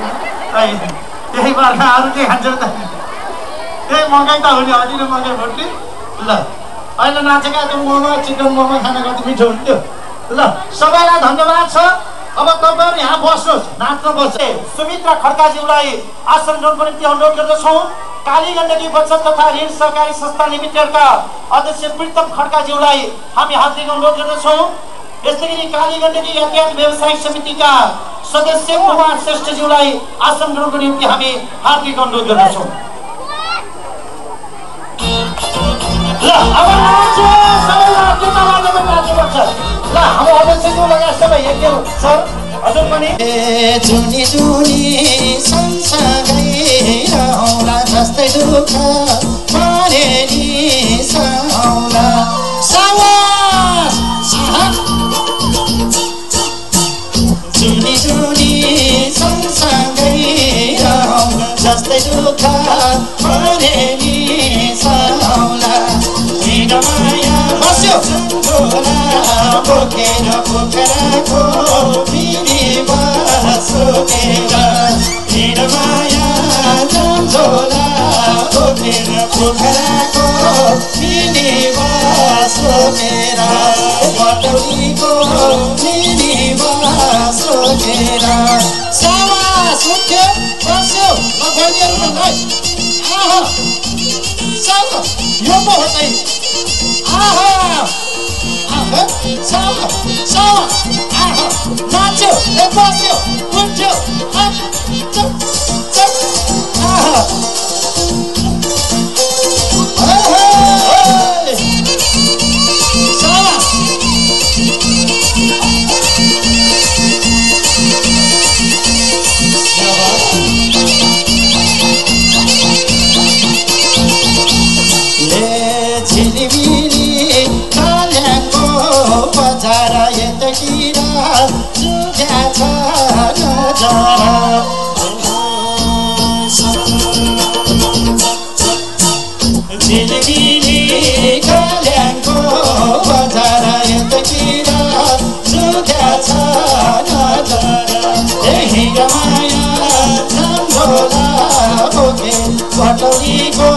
भने त्यही बर्खा अरू के खान्छ त? त्यही मकै त हो नि, अलि मकै भोट्ने। ल अहिले नाचेका त्यो मोमो चिकन मोमो खान कति मिठो हुन्थ्यो। ल सबैलाई धन्यवाद छ। अब तपाईँहरू यहाँ बस्नुहोस्, नाच्न बस्छ। सुमित्रा खड्काज्यूलाई आसन ग्रहणको निम्ति अनुरोध गर्दछौँ। काली गण्डकी बचत तथा ऋण सहकारी संस्था लिमिटेडका अध्यक्ष प्रीतम खड्काज्यूलाई हामी हार्दिक अनुरोध गर्दछौँ। यस्तै गरी काली गण्डकी यातायात व्यवसायिक समितिका सदस्य कुमार श्रेष्ठज्यूलाई आसन ग्रहणको निम्ति हामी हार्दिक अनुरोध गर्दछौँ। ल अब नाच्यो सबैलाई केटा लाग्ने पनि नाच्नुपर्छ ल हाम्रो अध्यक्षज्यू लगायत सबै एक सर हजुर पनि ए जुनी जुनी सँगसँगै रहौँला जस्तै दुःख परे नि सहौँला सावास जुनी जुनी सँगसँगै रहौँला जस्तै दुःख परे नि सहौँला माया बस्यो बोकेर पोखराको मिनीमा सोकेर हिँड माया झोला बोकेर पोखराको मिनीमा सोकेर बटौलीको मिनीमा सोकेर सावास उठ्यो बस्यो ल बहिनीहरू आहा सावा यो पो हो त आहा आहा सावा सावा आहा नाच्यो ए बस्यो उठ्यो चप चप आहा सावा ले झिलिमिली काल्याङको बजार यतातिर जुझ्या छ नजर झिलिमिली काल्याङको बजार यतातिर जुझ्या छ नजर यही माया झन्झोला बोके बटौलीको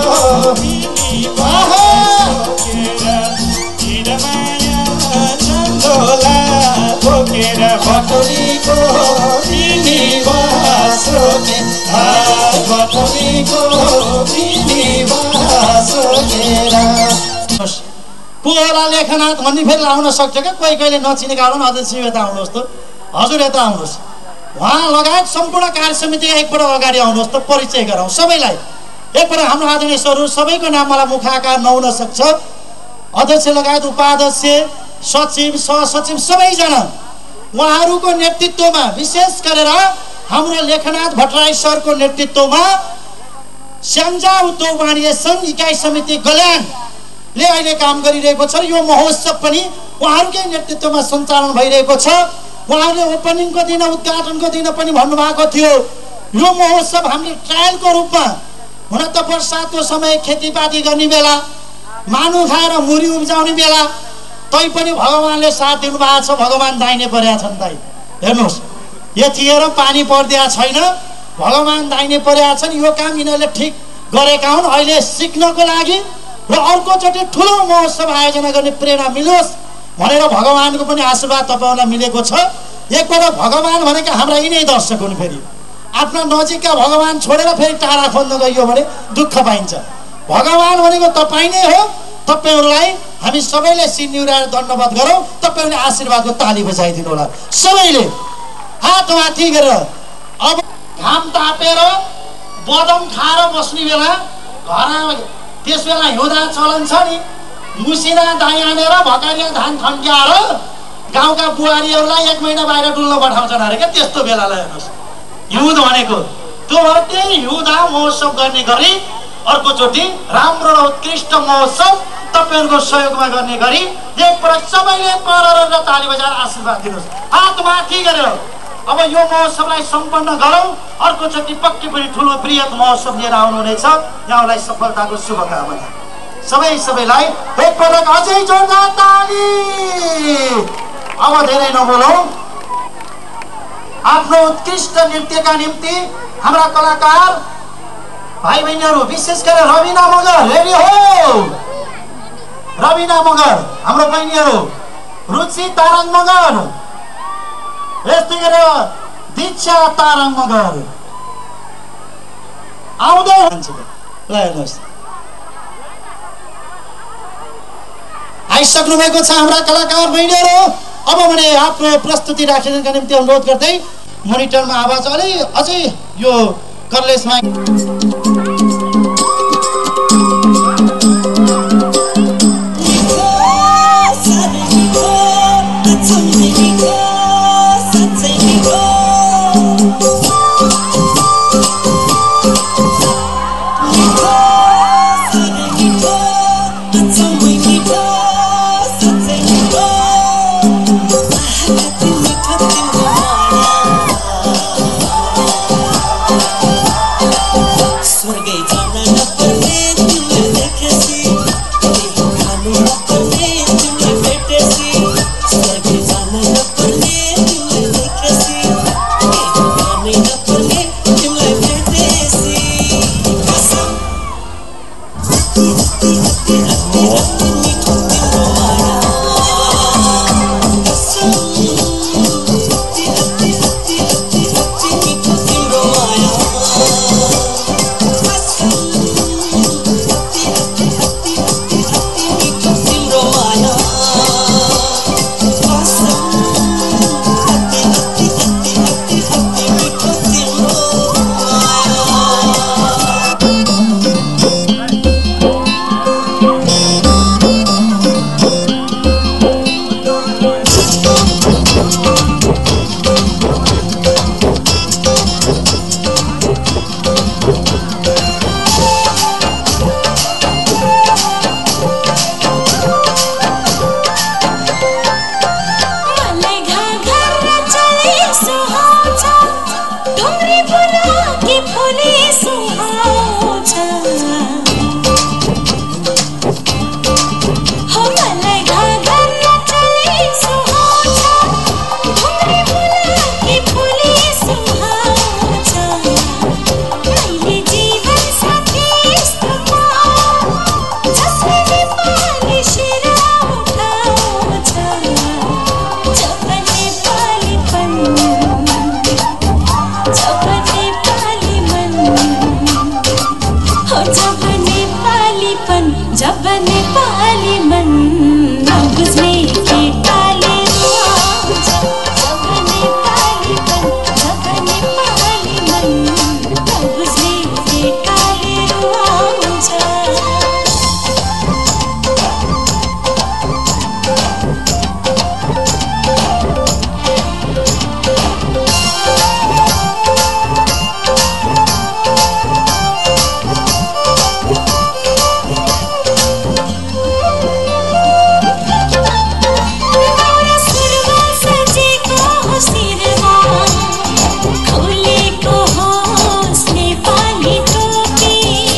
बोकेर बटौलीको मिनीमा सोकेर बटौलीको मिनीमा सोकेर पोला लेखनाथ भन्ने फेरि आउन सक्छ क्या कोही कहिले नचिनेका होला अध्यक्ष यता आउनुहोस् त हजुर यता आउनुहोस् उहाँ लगायत सम्पूर्ण कार्य समिति एकपल्ट अगाडि आउनुहोस् त परिचय गराउँ सबैलाई एकपल्ट हाम्रो आदरणीय सरहरू सबैको नाम मलाई मुखाकार नहुन सक्छ अध्यक्ष लगायत उपाध्यक्ष सचिव सहसचिव सबैजना उहाँहरूको नेतृत्वमा विशेष गरेर हाम्रो लेखनाथ भट्टराई सरको नेतृत्वमा स्याङ्जा उद्योग वाणिज्य सङ्घ इकाइ समिति गल्याङले अहिले काम गरिरहेको छ यो महोत्सव पनि उहाँहरूकै नेतृत्वमा सञ्चालन भइरहेको छ उहाँहरूले ओपनिङको दिन उद्घाटनको दिन पनि भन्नुभएको थियो यो महोत्सव हामीले ट्रायलको रूपमा हुन त बर्सातको समय खेतीपाती गर्ने बेला मानु खाएर मुरी उब्जाउने बेला तैपनि भगवान्ले साथ दिनुभएको छ भगवान् दाहिने परेका छन् दाइ हेर्नुहोस् यतिखेर पानी परिदिएको छैन भगवान् दाहिने परेका छन् यो काम यिनीहरूले ठिक गरेका हुन् अहिले सिक्नको लागि र अर्कोचोटि ठुलो महोत्सव आयोजना गर्ने प्रेरणा मिलोस् भनेर भगवान्को पनि आशीर्वाद तपाईँहरूलाई मिलेको छ एकपल्ट भगवान् भनेका हाम्रा यिनै दर्शक हुन् फेरि आफ्ना नजिकका भगवान् छोडेर फेरि टाढा खोज्न गइयो भने दुःख पाइन्छ भगवान् भनेको तपाईँ नै हो तपाईँहरूलाई हामी सबैले सिन्युराएर दण्डवत गरौँ तपाईँहरूले आशीर्वादको ताली बजाइदिनु होला सबैले हात माथि गरेर अब घाम तापेर बदम खाएर बस्ने बेला घर त्यस बेला हिउँदा चलन छ नि मुसिना दाई हानेर भकारिया धान थन्क्याएर गाउँका बुहारीहरूलाई एक महिना बाहिर डुल्न पठाउँछन् अरे क्या त्यस्तो बेलालाई हेर्नुहोस् हिउँद भनेको त्यो भएर त्यही हिउँदा महोत्सव गर्ने गरी अर्कोचोटि राम्रो र उत्कृष्ट महोत्सव तपाईँहरूको सहयोगमा गर्ने गरी एकपल्ट सबैले पर र ताली बजाएर आशीर्वाद दिनुहोस् हात माथि गरेर अब यो महोत्सवलाई सम्पन्न गरौँ अर्कोचोटि पक्कै पनि ठुलो बृहत महोत्सव लिएर आउनुहुनेछ यहाँलाई सफलताको शुभकामना सबै सबैलाई एकपटक अझै जोरदार ताली अब धेरै नबोलौँ आफ्नो उत्कृष्ट नृत्यका निम्ति हाम्रा कलाकार भाइ बहिनीहरू विशेष गरेर रविना मगर रेडी हो रविना मगर हाम्रो बहिनीहरू रुचि ताराङ मगर यस्तै गरेर दीक्षा ताराङ मगर आउँदै ल हेर्नुहोस् आइसक्नु भएको छ हाम्रा कलाकार बहिनीहरू अब भने आफ्नो प्रस्तुति राखिदिनका निम्ति अनुरोध गर्दै मोनिटरमा आवाज अलि अझै यो कर्लेसमा सुहाउँछ हो मलाई घाघर नचले सुहाउँछ घुम्रे मुलाकी फुले सुहाउँछ मैले जीवन साथी यस्तो पाऊँ जसले नेपाली शिरा उठाउँछ जब नेपालीपन जब नेपाली मन हो जब नेपालीपन जब नेपाली मन नबुझ्ने केटाले रुवाउँछ जब नेपालीपन जब नेपाली मन नबुझ्ने केटाले रुवाउँछ नौरा सुरमा सजेको शिरमा खुलेको होस् नेपाली टोपी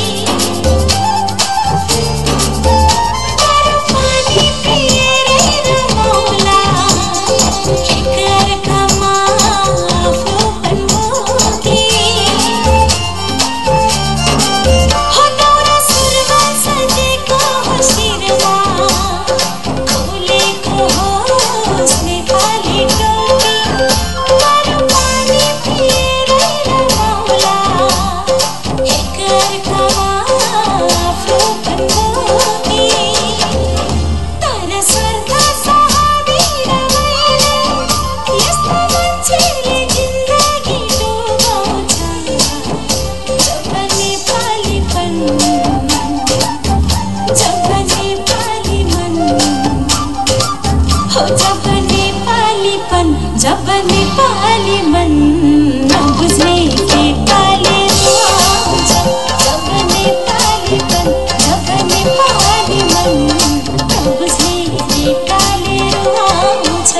तारो पानी पिएरै रमाउला एकअर्कामा आफ्नोपन बोकी हो नौरा सुरमा सजेको शिरमा खुलेको होस् नेपाली टोपी तारो पानी पिएरै रमाउला एकअर्कामा आफ्नोपन बोकी तर स्वर्ग सहाबी रमाइलो यस्तो मान्छेले जिन्दगी डुबाउँछ जब नेपालीपन जब नेपाली मन हो जब नेपालीपन जब नेपाली मन नबुझ्ने केटाले रुवाउँछ जब नेपालीपन जब नेपाली मन नबुझ्ने केटाले रुवाउँछ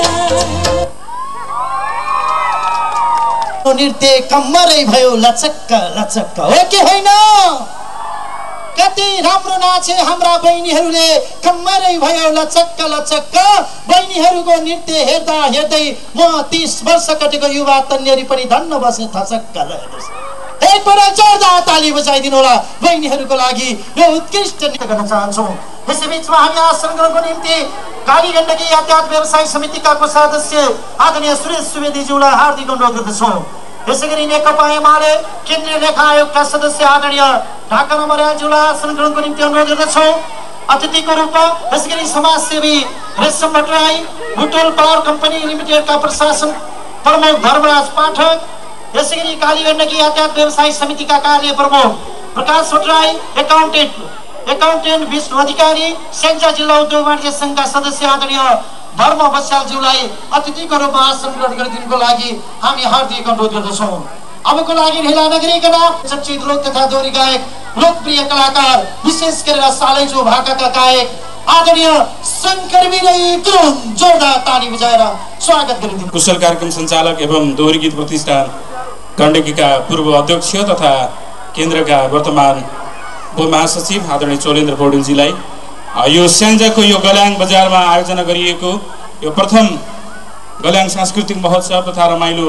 नृत्य कम्मरै भयो लचक्क लचक्क हो कि होइन कति राम्रो नाचे हाम्रा बहिनीहरूले कम्मरै भयो लचक्क लचक्क बहिनीहरूको नृत्य हेर्दा हेर्दै म तीस वर्ष कटेको युवा तन्नेरी पनि धन्न बसे थचक्क रहेछ एकपल्ट जोरदार ताली बजाइदिनु होला बहिनीहरूको लागि यो उत्कृष्ट नृत्य गर्न चाहन्छौँ यसैबीचमा हामी आसन ग्रहणको निम्ति काली गण्डकी यातायात व्यवसाय समितिका कोषाध्यक्ष आदरणीय सुरेश सुवेदीज्यूलाई हार्दिक अनुरोध गर्दछौँ यसै गरी नेकपा एमाले केन्द्रीय लेखा आयोगका सदस्य आदरणीय ढाका नमर्यालज्यूलाई आसन ग्रहणको निम्ति अनुरोध गर्दछौँ अतिथिको रूपमा यसै गरी समाजसेवी रेशम भट्टराई बुटोल पावर कम्पनी लिमिटेडका प्रशासन प्रमुख धर्मराज पाठक यसै गरी काली गण्डकी यातायात व्यवसाय समितिका कार्य प्रमुख प्रकाश भट्टराई एकाउन्टेन्ट एकाउन्टेन्ट विष्णु अधिकारी सेन्जा जिल्ला उद्योग वाणिज्य सङ्घका सदस्य आदरणीय धर्म बस्यालज्यूलाई अतिथिको रूपमा आसन ग्रहण गरिदिनुको लागि हामी हार्दिक अनुरोध गर्दछौँ अबको लागि ढिला नगरिकन चर्चित लोक तथा दोहोरी गायक लोकप्रिय कलाकार विशेष गरेर सालैजो भाकाका गायक आदरणीय शङ्कर विनय गुरुङ जोरदार ताली बजाएर स्वागत गरिदिनु कुशल कार्यक्रम सञ्चालक एवं दोहोरी गीत प्रतिष्ठान गण्डकीका पूर्व अध्यक्ष तथा केन्द्रका वर्तमान उपमहासचिव आदरणीय चोलेन्द्र पौडेलजीलाई यो स्याङ्जाको यो गल्याङ बजारमा आयोजना गरिएको यो प्रथम गल्याङ सांस्कृतिक महोत्सव तथा रमाइलो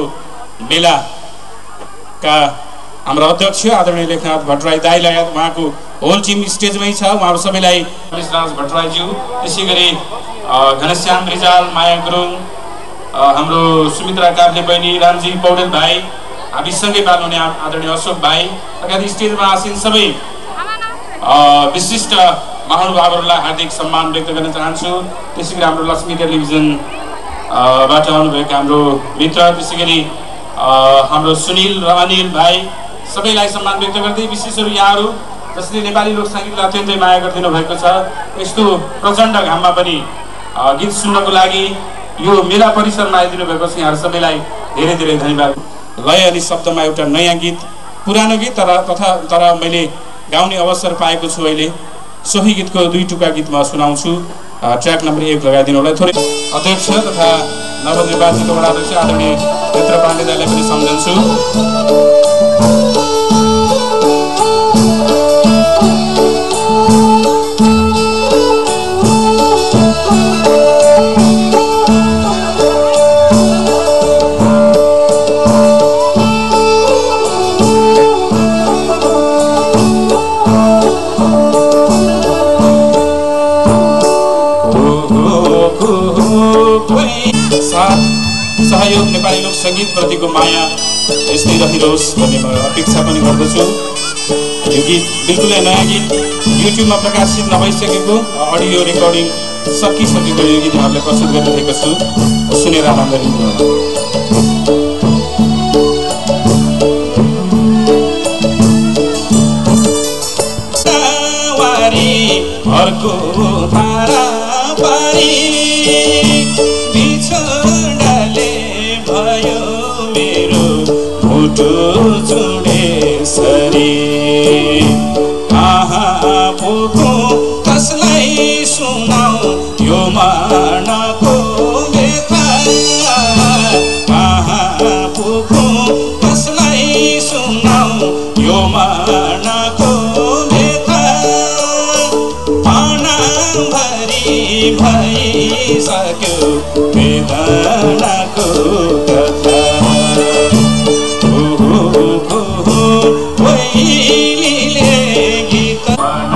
मेलाका हाम्रो अध्यक्ष आदरणीय लेखनाथ भट्टराई दाई लगायत उहाँको होल टिम स्टेजमै छ उहाँहरू सबैलाई राज भट्टराईज्यू त्यसै गरी घनश्याम रिजाल माया गुरुङ हाम्रो सुमित्रा काफ्ले बहिनी रामजी पौडेल भाइ हामीसँगै बाल्नुहुने आदरणीय अशोक भाइ लगायत स्टेजमा आसीन सबै विशिष्ट महानुभावहरूलाई हार्दिक सम्मान व्यक्त गर्न चाहन्छु त्यसै गरी हाम्रो लक्ष्मी टेलिभिजन बाट आउनुभएका हाम्रो मित्र त्यसै गरी हाम्रो सुनिल र अनिल भाइ सबैलाई सम्मान व्यक्त गर्दै विशेष गरी यहाँहरू जसले नेपाली लोक सङ्गीतलाई अत्यन्तै माया गरिदिनु भएको छ यस्तो प्रचण्ड घाममा पनि गीत सुन्नको लागि यो मेला परिसरमा आइदिनु भएको छ यहाँहरू सबैलाई धेरै धेरै धन्यवाद लय अनि शब्दमा एउटा नयाँ गीत पुरानो गीत तर तथा तर मैले गाउने अवसर पाएको छु अहिले सोही गीतको दुई टुका गीत म सुनाउँछु ट्र्याक नम्बर एक लगाइदिनु होला थोरै अध्यक्ष तथा नवनिर्वाचित वडाध्यक्ष आदरणीय नेत्र पाण्डेलाई पनि सम्झन्छु सहयोग नेपाली लोक सङ्गीतप्रतिको माया यस्तै रहिरहोस् भन्ने म अपेक्षा पनि गर्दछु। यो गीत बिल्कुलै नयाँ गीत युट्युबमा प्रकाशित नभइसकेको अडियो रेकर्डिङ सकिसकेको यो गीत यहाँहरूलाई प्रस्तुत गरिरहेको छु, सुनेर आनन्द लिनुहोला। अर्को धारा पारी बिछोडले भयो मेरो मुटु चुडेसरी, कहाँ पुगौँ कसलाई सुनाऊ यो मनको व्यथा, कहाँ पुगौँ कसलाई सुनाऊ यो मनको भइसक्यो वेदनाको कथा। कोइलीले गीत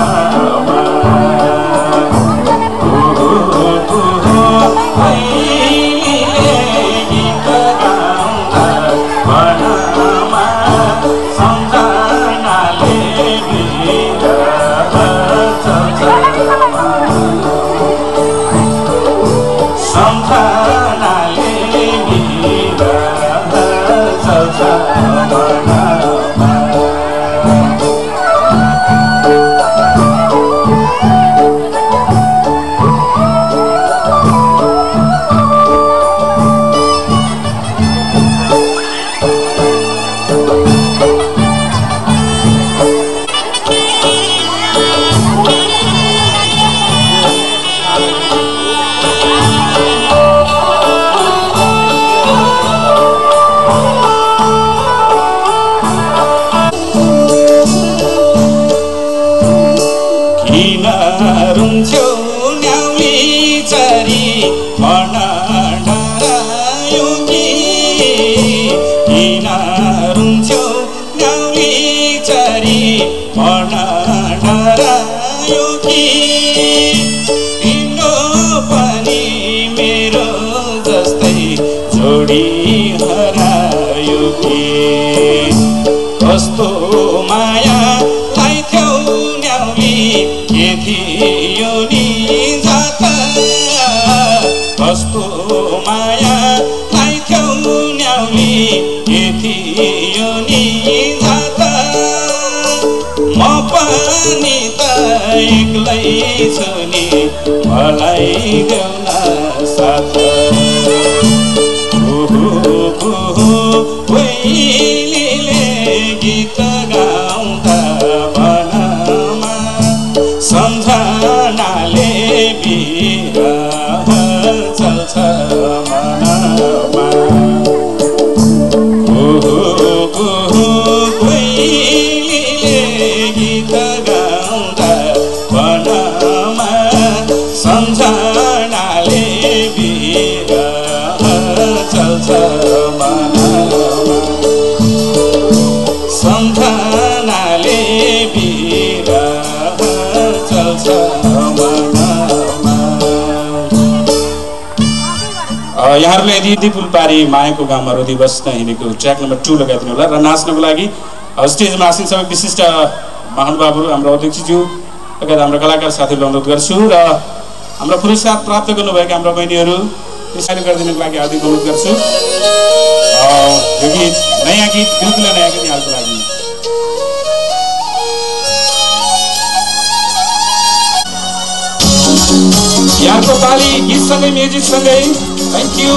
कोइलीले गीत गाउँदा मनमा सम्झनाले कस्तो माया लाइथ्यौ न्याउली के थियो नि जाता, कस्तो माया लाइथ्यौ न्याउली के थियो नि जाता, म पनि त एक्लै छु नि मलाई देऊ न साथ। कोइलीले गीत गाउँदा मनमा सम्झनाले बिरह चल्छ मनमा। कोइलीले गीत गाउँदा मनमा सम्झनाले बिरह चल्छ सम्झनाले बिरह चल्छ मनमा। यहाँहरूले यदि दिपुल पारी मायाको गाउँमा रोदी बस्न हिँडेको ट्र्याक नम्बर टू लगाइदिनु होला र नाच्नको लागि स्टेजमा आसन सबै विशिष्ट महानुभावहरू हाम्रो अध्यक्षज्यू लगायत हाम्रो कलाकार साथीहरू अनुरोध गर्छु र हाम्रो पुरस्कार प्राप्त गर्नुभएका हाम्रो बहिनीहरू त्यसैले गरिदिनुको लागि हार्दिक अनुरोध गर्छु। यो गीत नयाँ गीत बिल्कुलै नयाँ गीत यहाँको लागि। यहाँको ताली गीतसँगै म्युजिकसँगै थ्याङ्क यू।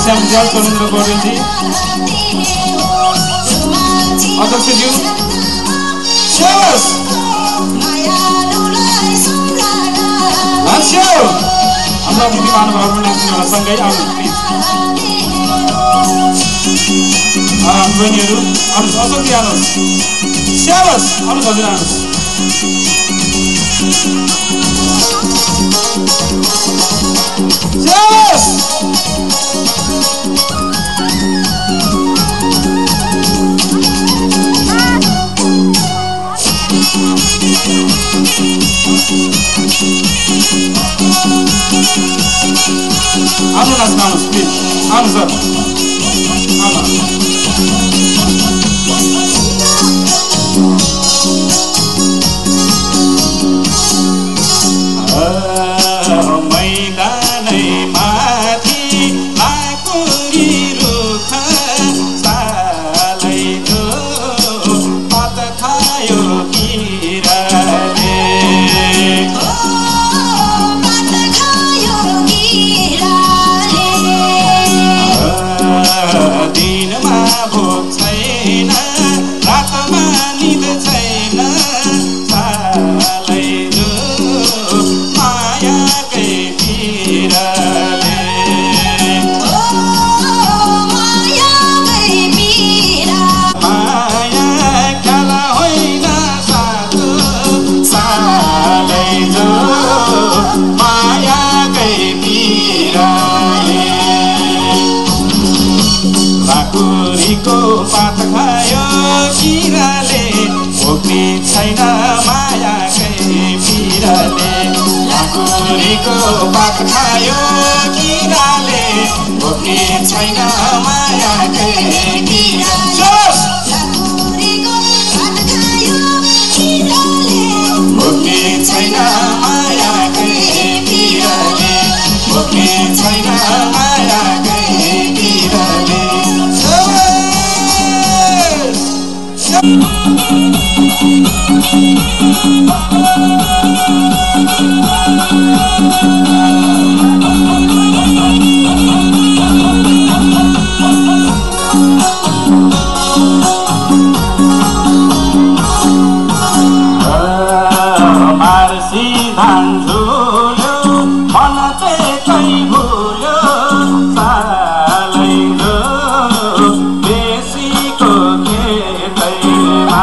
घनश्याम रिजाल चन्द्र पौडेलजी अध्यक्षज्यू हाम्रा दिदी महानुभावहरू सँगै आउनु प्लिज बहिनीहरू आउनुहोस् अशोक आउनुहोस् स्यावास आउनुहोस् हजुर आउनुहोस् स्यावास आउनु नाच्न आउनुहोस् प्लिज आउनु सर आउनु मैदानै माथि लाकुरी रुख सालै जो पात खायो किराले दिनमा भोक छैन रातमा निद छैन सालै जो मायाकै पिराले माया खेला होइन साथो सालै जो मायाकै पिराले लाकुरीको पात खायो किराले भोग्ने छैन मायाकै पिराले लाकुरीको पात खायो किराले भोग्ने छैन मायाकै पिराले भोग्ने छैन मायाकै पिराले भोग्ने छैन मायाकै पिराले मार्सी धान झुल्यो मन चाहिँ भुल्यो सालै जो बेसीको खेतैमा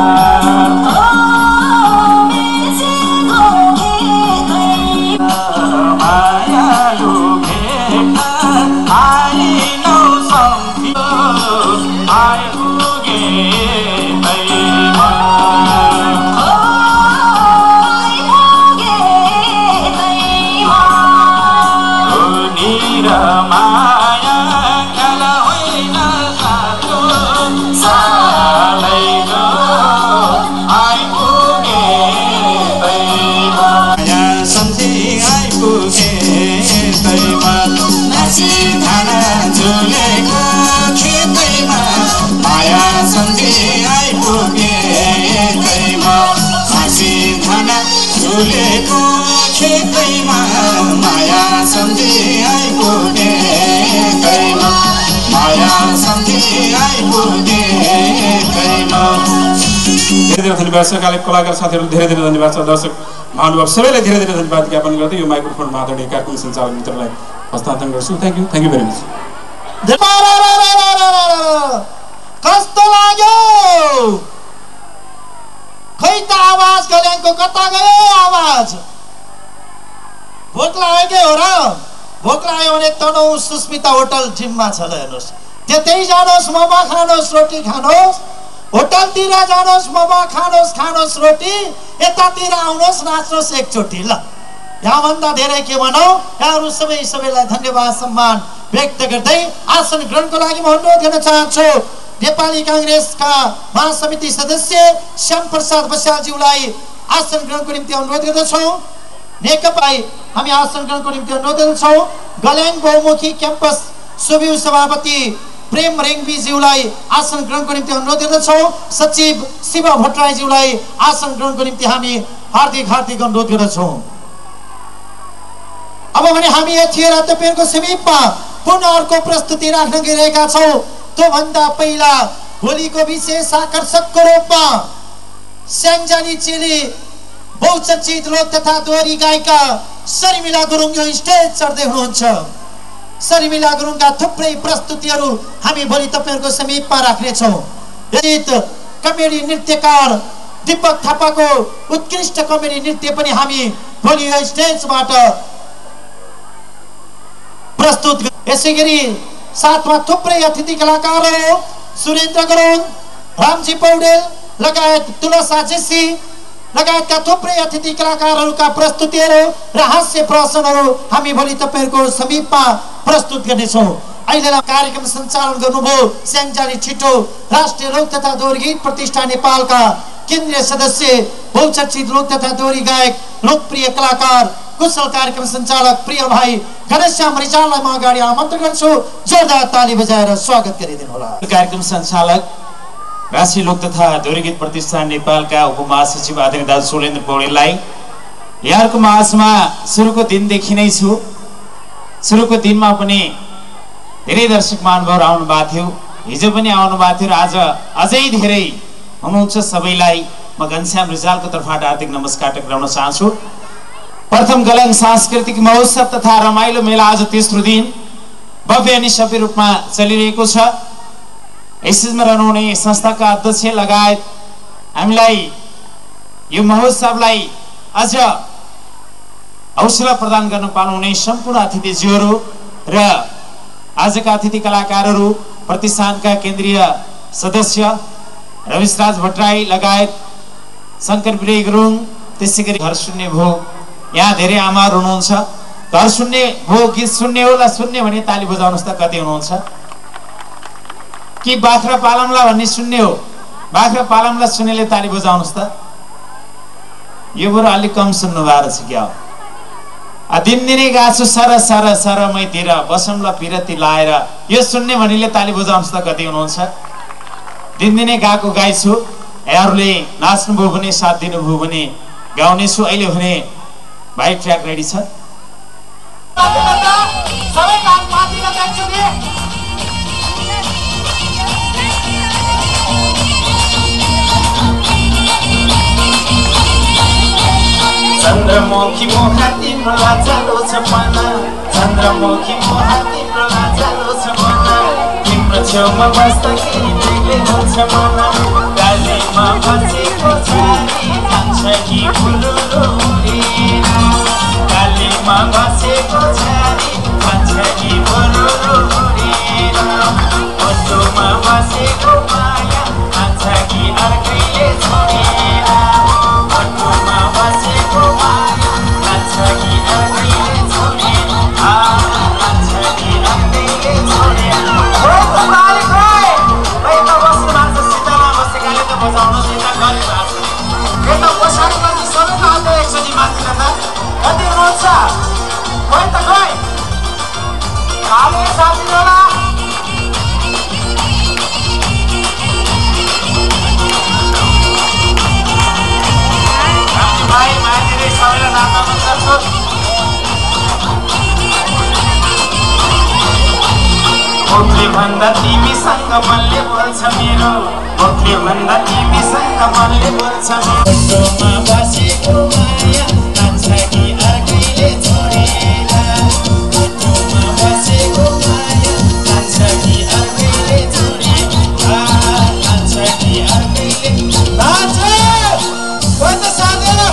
मायालु भेट्न आइनौ सम्झियो आइपुगे दैमा माया खेला होइन साथो सालै जो आइपुगे दैमा माया सम्झी आइपुगे दैमा नाची धाना झुलेको खेतैमा माया सम्झी आइपुगे दैमा नाची धाना झुलेको खेतैमा माया सम्झी आइपुगे दैमा माया सम्झी आइपुगे दैमा धेरै धेरै धन्यवाद छ काले कलाकार साथीहरू धेरै धेरै धन्यवाद छ दर्शक महानुभाव सबैलाई धेरै धेरै धन्यवाद ज्ञापन गर्दै यो माइक्रोफोन आदरणीय कार्यक्रम सञ्चालक मित्रलाई हस्तान्तरण गर्छु thank you thank you very much कस्तो लाग्यो खै त आवाज गल्याङको कता गयो आवाज भोक लागेकै हो र भोक लाग्यो भने तनहुँ सुस्मिता होटल जिममा छ ल हेर्नुहोस् त्यतै जानुहोस् मोमो खानुहोस् रोटी खानुहोस् होटलतिर जानुहोस् मोमो खानुहोस् खानुहोस् रोटी यतातिर आउनुहोस् नाच्नुहोस् एकचोटि ल यहाँभन्दा धेरै के भनौँ यहाँहरू सबै सबैलाई धन्यवाद सम्मान व्यक्त गर्दै आसन ग्रहणको लागि म अनुरोध गर्न चाहन्छु नेपाली काङ्ग्रेसका महासमिति सदस्य श्याम प्रसाद बस्यालज्यूलाई आसन ग्रहणको निम्ति अनुरोध गर्दछौँ नेकपा हामी आसन ग्रहणको निम्ति अनुरोध गर्दछौँ गल्याङ बहुमुखी क्याम्पस सुब्यू सभापति प्रेम रेग्मीज्यूलाई आसन ग्रहणको निम्ति अनुरोध गर्दछौँ सचिव शिव भट्टराईज्यूलाई आसन ग्रहणको निम्ति हामी हार्दिक हार्दिक अनुरोध गर्दछौँ अब भने हामी यतिखेर तपाईहरुको समीपमा पुनः अर्को प्रस्तुति राख्न गइरहेका छौं। त्यो भन्दा पहिला भोलिको विशेष आकर्षकको रूपमा स्याङ्जानी चेली बहुचर्चित लोक तथा दोहोरी गायिका शर्मिला गुरुङ यो स्टेज चढ्दै हुनुहुन्छ। शर्मिला गुरुङका थुप्रै प्रस्तुतिहरू हामी भोलि तपाईहरुको समीपमा राख्ने छौं। गीत कमेडी नृत्यकार दीपक थापाको उत्कृष्ट कमेडी नृत्य पनि हामी भोलि यो स्टेजबाट प्रस्तुत। यसैगरी साथमा थुप्रै अतिथि कलाकारहरू सुरेन्द्र गुरुङ, रामजी पौडेल लगायत तुलसा जेसी लगायतका थुप्रै अतिथि कलाकारहरूका प्रस्तुतिहरू र हास्य प्रदर्शनहरू हामी भोलि तपाईहरुको समीपमा प्रस्तुत गर्नेछौँ। अहिलेलाई कार्यक्रम सञ्चालन गर्नुभयो स्याङ्जानी छिटो राष्ट्रिय लोक तथा दोहोरी गीत प्रतिष्ठान नेपालका केन्द्रीय सदस्य बहुचर्चित लोक तथा दोहोरी गायक लोकप्रिय कलाकार कुशल कार्यक्रम सञ्चालक प्रिय भाइ घनश्याम रिजाललाई म अगाडि आमन्त्रण गर्छु। जोरदार ताली बजाएर स्वागत गरिदिनु होला। कार्यक्रम सञ्चालक राष्ट्रिय लोक तथा दोहोरी गीत प्रतिष्ठान नेपालका उपमहासचिव आदरणीय दाजु सुरेन्द्र पौडेललाई यहाँको माझमा सुरुको दिनदेखि नै छु। सुरुको दिनमा पनि धेरै दर्शक महानुभावहरू आउनु भएको थियो, हिजो पनि आउनु भएको थियो र आज अझै धेरै हुनुहुन्छ। सबैलाई म घनश्याम रिजालको तर्फबाट हार्दिक नमस्कार टक्राउन चाहन्छु। प्रथम गलङ सांस्कृतिक महोत्सव तथा रमाइलो मेला आज तेस्रो दिन भव्य अनि सभ्य रूपमा चलिरहेको छ। यसमा रहनुहुने संस्थाका अध्यक्ष लगायत हामीलाई यो महोत्सवलाई अझ हौसला प्रदान गर्न पाउनुहुने सम्पूर्ण अतिथिज्यूहरू र आजका अतिथि कलाकारहरू प्रतिष्ठानका केन्द्रीय सदस्य रविशराज भट्टराई लगायत शङ्कर विजय गुरुङ, त्यसै गरी घर सुन्ने भो यहाँ धेरै आमाहरू हुनुहुन्छ। घर सुन्ने भो गीत सुन्ने होला सुन्ने भने ताली बजाउनुहोस् त कति हुनुहुन्छ कि बाख्रा पालमला भन्ने सुन्ने हो? बाख्रा पालमला सुन्नेले ताली बजाउनुहोस् त। यो बरु अलिक कम सुन्नु भएको छ क्या हो? दिनदिनै गाछु सर सर सर मैतिर बसौँला पिरती लाएर यो सुन्ने भनेले ताली बजाउनुहोस् त कति हुनुहुन्छ? दिनदिनै गाएको गाइछु, यहाँहरूले नाच्नुभयो भने साथ दिनुभयो भने गाउनेछु। अहिले भने भाइ ट्र्याक रेडी छ। चन्द्रमुखी मोहा तिम्रो लाचालो छ पाना, चन्द्रमुखी मोहा तिम्रो लाचालो छ पाना, तिम्रो छेउमा बस्दाखेरि बेग्लै हुन्छ मना। गालीमा बसेको छारी जान्छ कि फुलुलो उडेर, गालीमा बसेको छारी जान्छ कि फुलुलो उडेर, ओठोमा बसेको माया जान्छ कि अर्कैले छोडेर, ओठोमा बसेको माया जान्छ कि अर्कैले छोडेर, जान्छ कि अर्कैले छोडेर। हो कुमारी खोइ भाइ त बस्नु भएको छ सितामा बसेकाले त बजाउनु सिता गरिरहेको छ। यो त पोसाक माथि सबैको हात एकचोटि माथि त कति हुनुहुन्छ? खोइ त खोइ हाले साथी होला। भाइ माथि सबैलाई नाच्न मन गर्छ। मुखले भन्दा तिमीसँग मनले बोल्छ मेरो, मुखले भन्दा तिमीसँग मनले बोल्छ मेरो, ओठोमा बसेको माया जान्छ कि अर्कैले छोडेर, ओठोमा बसेको माया जान्छ कि अर्कैले छोडेर, जान्छ कि अर्कैले जान्छ। भन्छ साथीहरू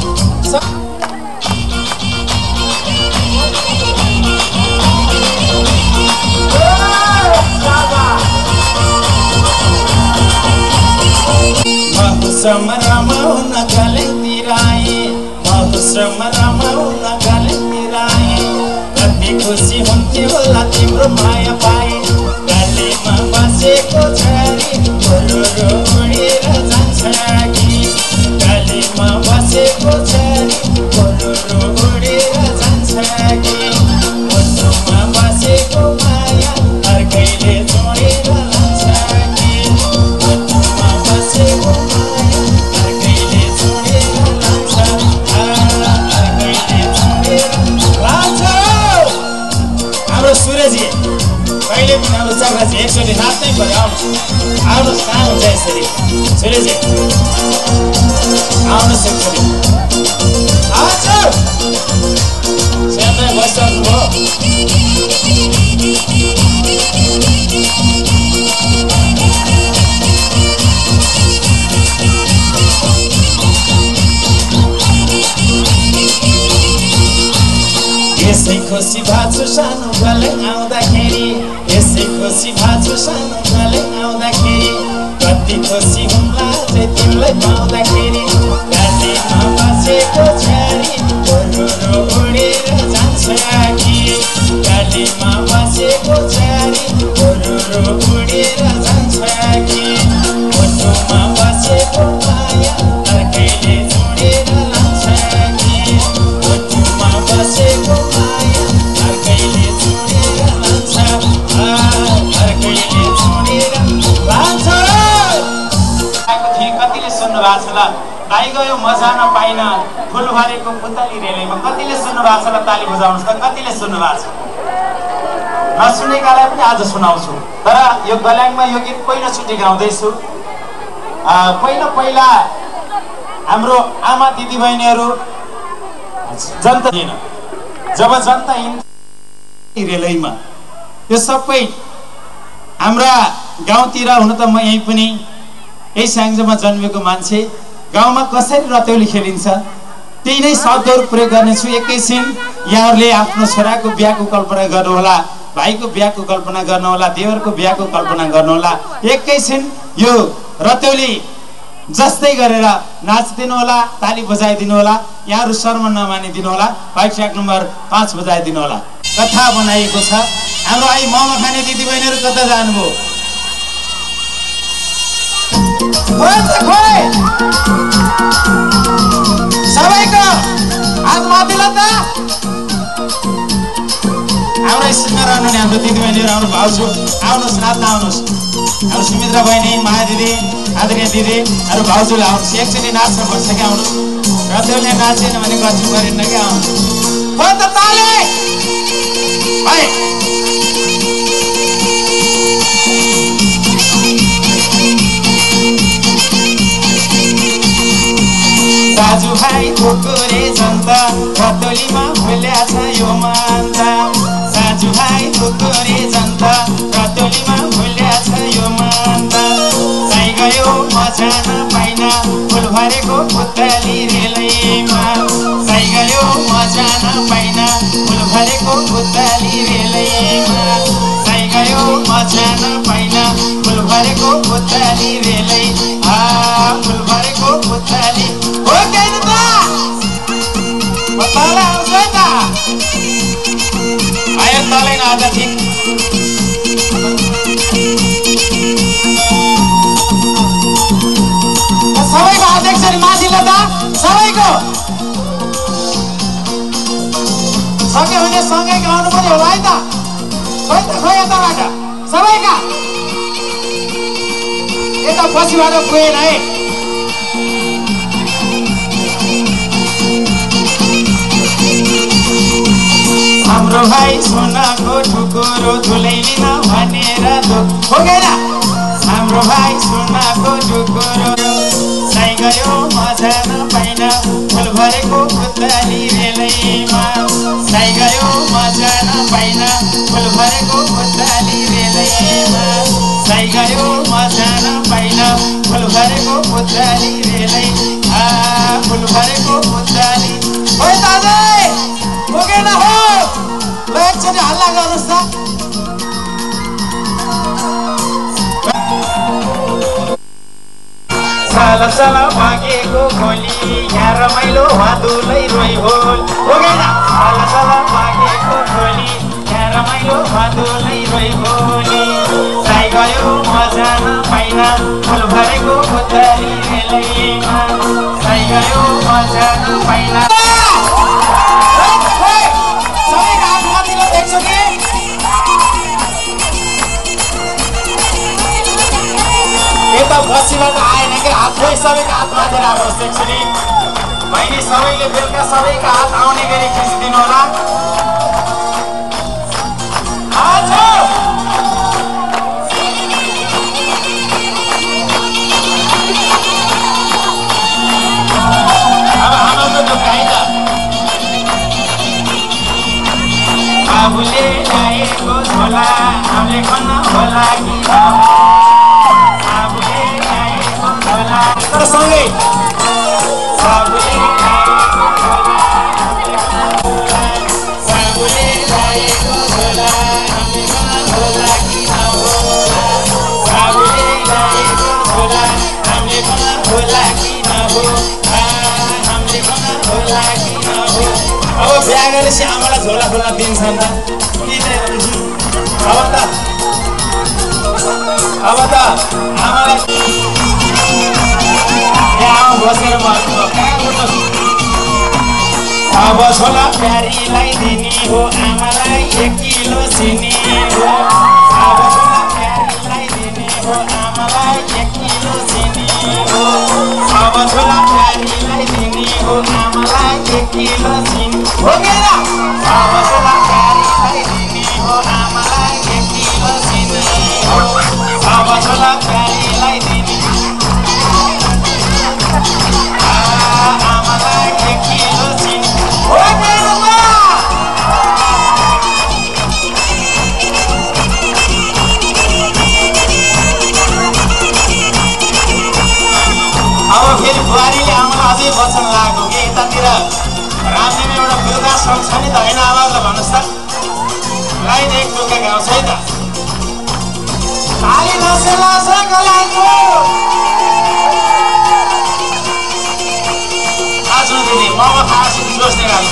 महुसम रमाउन गलेतिर आए, महुसम रमाउन गलेतिर आए, कति खुसी हुन्थ्यो होला तिम्रो माया पाए। गलेमा बसेको छारी फुलुरो उडेर जान्छ कि, गलेमा बसेको छारी फुलुरो उडेर जान्छ कि, ओठोमा बसेको माया अर्कैले छोडेर जान्छ कि, ओठोमा बसेको माया अर्कैले छोडेर जान्छ, अर्कैले छोडेर जान्छ। जी आउनुहोस् एकचोटि हजुर सेन्दै बसिसक्नुभयो यसै खुसी भाछु सानो गले आउँदाखेरि यसै खुसी भाछु सानो गले आउँदाखेरि कति खुसी हुम्ला रे तिमीलाई पाउँदाखेरि कालीमा बसेको छ्यारी गोरुरो उडेर जान्छ कि कालीमा बसेको छ्यारी गोरुरो उडेर जान्छ कि मुटुमा बसेको माया अर्कैले जोडेर लान्छ कि मुटुमा बसेको माया अर्कैले जोडेर लान्छ अर्कैले जोडेर लान्छ। कतिले सुन्नु भएको छ ल भाइ गयो मजा नपाइन फुलबारीको पुतली रेलैमा कतिले सुन्नु भएको छ ल ताली बजाउनुहोस् त कतिले सुन्नु भएको छ नसुनेकालाई पनि आज सुनाउँछु तर यो गल्याङमा यो गीत पहिलोचोटि गाउँदैछु पहिला पहिला हाम्रो आमा दिदीबहिनीहरू जनता थिएन जब जनता रेलैमा यो सबै हाम्रा गाउँतिर हुन त म यहीँ पनि यही स्याङ्जामा जन्मेको मान्छे गाउँमा कसरी रतौली खेलिन्छ त्यही नै शब्दहरू प्रयोग गर्नेछु। एकैछिन यहाँहरूले आफ्नो छोराको बिहाको कल्पना गर्नुहोला भाइको बिहाको कल्पना गर्नुहोला देवरको बिहाको कल्पना गर्नुहोला एकैछिन यो रतौली जस्तै गरेर नाचिदिनु होला ताली बजाइदिनु होला यहाँहरू शर्म नमानिदिनु होला भाइ ट्र्याक नम्बर पाँच बजाइदिनु होला। कथा बनाइएको छ हाम्रो आई मोमो खाने दिदीबहिनीहरू कता जानुभयो सबैको हात माथिल्ला त हाम्रो सिङ्गा रहनु नि हाम्रो दिदीबहिनीहरू हाम्रो भाउजू आउनुहोस् नाच्न आउनुहोस् हाम्रो सुमित्रा बहिनी माया दिदी आदरणीय दिदीहरू भाउजूले आउनुहोस् एकचोटि नाच्न पर्छ कि आउनुहोस् रतौली नाचेन भने गच्छु गरिन्न कि आउनुहोस् दाजु भाइ ठोकुरे जनता रतौलीमा भुल्या छ यो मान्दा दाजु भाइ ठोकुरे जनता रतौलीमा भुल्या छ यो मान्दा जाइ गयो मजा नपाइन फुल भरेको पुतली रेलैमा जाइ गयो मजा नपाइन फुल भरेको पुतली रेलैमा जाइ गयो मजा नपाइन फुल भरेको पुतली रेलै आ फुल भरेको पुतली हो गएन त तल आउँछ त आयो तलै नआउँदा ठिक सबैको हात एकचोटि माथिल्लो त सबैको सक्यो भने सँगै गाउनु पर्यो होला है त खोइ त खोइ यताबाट सबैका यता पछिबाट पुगेन है हाम्रो भाइ सोनाको ठुकुरो धुलैलिन भनेर पुगेन हाम्रो भाइ सोनाको ठुकुरो जाइ गयो मजा नपाइन फुल भरेको पुतली रेलैमा जाइ गयो मजा नपाइन फुल भरेको पुतली रेलैमा जाइ गयो मजा नपाइन फुल भरेको पुतली रेलै आ फुल भरेको पुतली ओइ दाजु पुगेन हो ल एकचोटि हल्ला गर्नुहोस् त साला साला भागेको खोली यहाँ रमाइलो वादुलै रोइ होल पुगेन साला साला भागेको खोली यहाँ रमाइलो वादुलै रोइ होली जाइ गयो मजा नपाइन फुल भरेको पुतली रेलैमा जाइ गयो मजा नपाइन यता बसीबाट आएन कि हात खोइ सबैको हात माथि राख्नुहोस् एकचोटि बहिनी सबैले बेलुका सबैको हात आउने गरी खिचिदिनु होला भनेपछि आमालाई झोला खोल्न दिन्छन् त अब त अब त आमालाई यहाँ बसेर म अब छोला प्यारीलाई दिने हो आमालाई एक किलो चिनी हो अब छोला प्यारीलाई दिने हो आमालाई एक किलो चिनी हो अब छोला प्यारीलाई दिने हो आमालाई एक किलो चिनी हो के न अब छोला प्यारीलाई दिने हो आमालाई एक किलो चिनी हो अब छोला प्यारीलाई दिने आमालाई एक किलो चिनी हो के न अब फेरि बुहारीले आमालाई अझै वचन लागेको कि यतातिर रामजीमा एउटा वृद्धाश्रम छ नि त होइन आमालाई भन्नुहोस् त लाइन एक टुक्का गाउँछ है त ताली नसेला गलाको आज दिदी म खासु जोस्ने गाली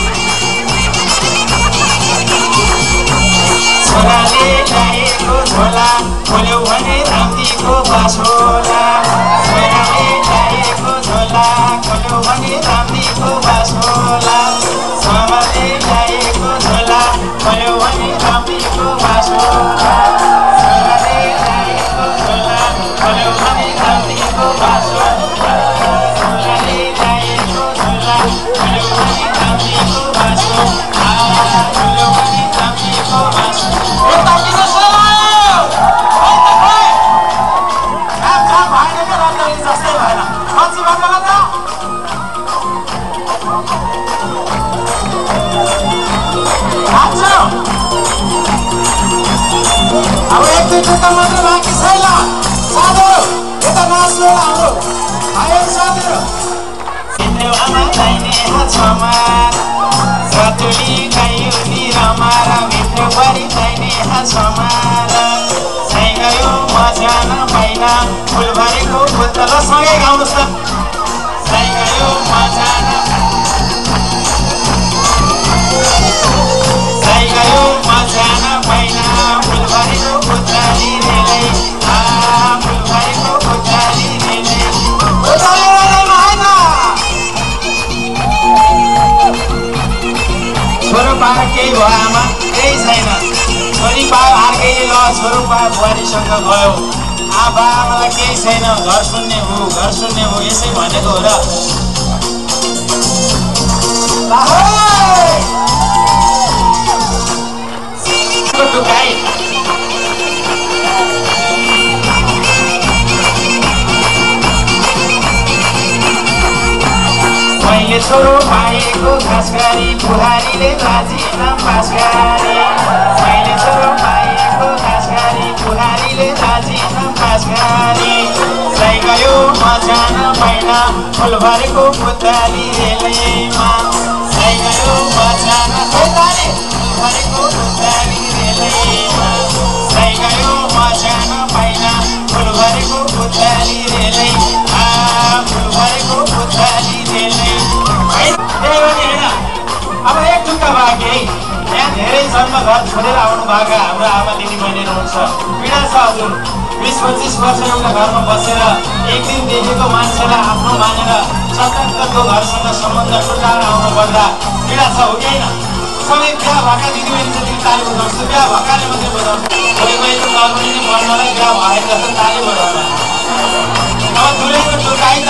छोराले ल्याएको झोला खोल्यो भने रामजीको बासोला छोराले ल्याएको झोला खोल्यो भने रामजीको बासोला छोराले ल्याएको झोला खोल्यो भने रामजीको बासोला छोराले ल्याएको झोला खोल्यो भने रामजीको बासोला छोराले ल्याएको झोला खोल्यो भने रामजीको बासोला खोल्यो भने रामजीको बासोला जस्तै भएन मान्छे भन्दा भन्दा अब एक दुई टुक्का मात्र बाँकी छैन साधु यता नाच्नु हाम्रो भाइहरू साथीहरू सिन्देउ आमा चाहिने हातसमार सतुली गाइयो नि रमारा भित्र बढी चाहिने हातसमार चाहिँ गयो मजा नपाइन फुलभरिको पुतल सँगै गाउनुहोस् त चाहिँ गयो मजा चाहिँ गयो मजा नपाइन फुलभरिको पुतली रेलै आ फुलभरिको पुतली रेलै पुतली रेलैमा होइन छोरो पाएर केही भयो आमा केही छैन छोरी पायो अर्कैले ल छोरो पायो बुहारीसँग गयो आबा आमालाई केही छैन घर सुन्ने हो घर सुन्ने हो यसै भनेको हो र मैले छोरो पाएको खास गरी बुहारीले राजीनामा पास गरे मैले छोरो पाएको खास गरी बुहारीले राजीनामा पास गरे चाहिँ गयो मजा नपाइन फुलभरिको पुतली रेलैमा चाहिँ गयो मजा नपाइन फुलभरिको पुतली रेलैमा चाहिँ गयो मजा नपाइन फुलभरिको पुतली रेलै आ फुलभरिको पुतली रेलै अब एक टुक्का बाँकी है यहाँ धेरै जन्म घर छोडेर आउनु भएको हाम्रो आमा दिदी बहिनीहरू हुन्छ पीडा छ हजुर बिस पच्चिस वर्ष एउटा घरमा बसेर एक दिन देखेको मान्छेलाई आफ्नो मानेर सतर्कको घरसँग सम्बन्ध टुटाएर आउनु पर्दा पीडा छ हो कि होइन सबै बिहा भएका दिदीबहिनी जति ताली बजाउँछ बिहा भएकाले मात्रै बजाउँछ कोही कोहीको नर्मली नै पढ्नलाई बिहा भएको जस्तो ताली बजाउँछ अब दुलैको टुक्का है त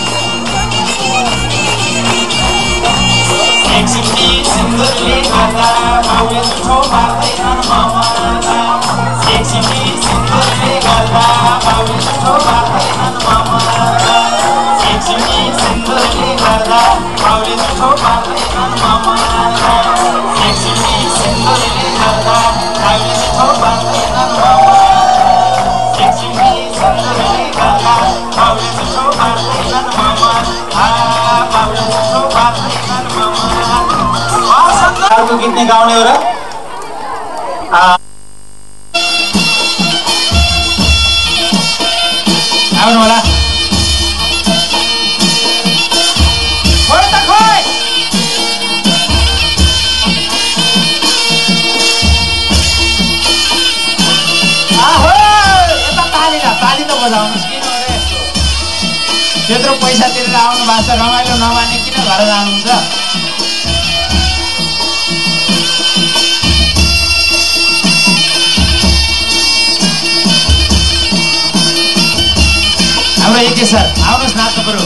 एक सिम्टी सिन्दुरले गर्दा बाउले झुठो पार्दैनन् ममता एक सिम्टी सिन्दुरले गर्दा बाउले झुठो पार्दैनन् ममता एक सिम्टी सिन्दुरले गर्दा बाउले झुठो पार्दैनन् ममता एक सिम्टी सिन्दुरले गर्दा बाउले झुठो पार्दैनन् ममता एक सिम्टी सिन्दुरले गर्दा बाउले झुठो पार्दैनन् ममता बाउले झुठो पार्दैनन् ममता अर्को गीत नै गाउने हो र आउनु होला खोइ त खोइ तिरेर आउनु भएको छ, रमाइलो नमाने किन घर जानुहुन्छ? हाम्रो एके सर आउनुहोस् नाच्नु पर्यो।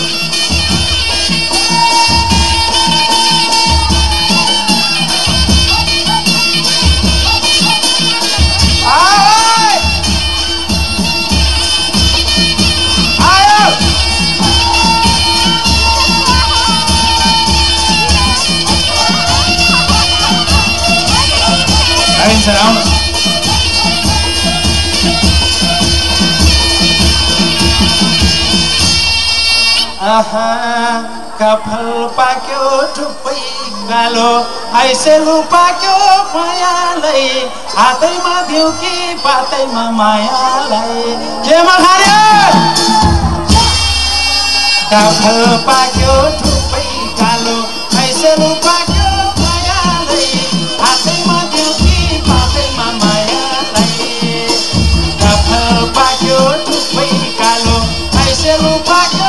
Kevin sir आउनुहोस्। आहा कफल पाक्यो टुप्पै गालो आइसेलु पाक्यो मायालाई हातैमा दिउ कि पातैमा मायालाई केमा खार्यो कफल पाक्यो टुप्पै गालो आइसेलु पाक्यो मायालाई हातैमा दिउ कि पातैमा मायालाई कफल पाक्यो टुप्पै गालो आइसेलु पाक्यो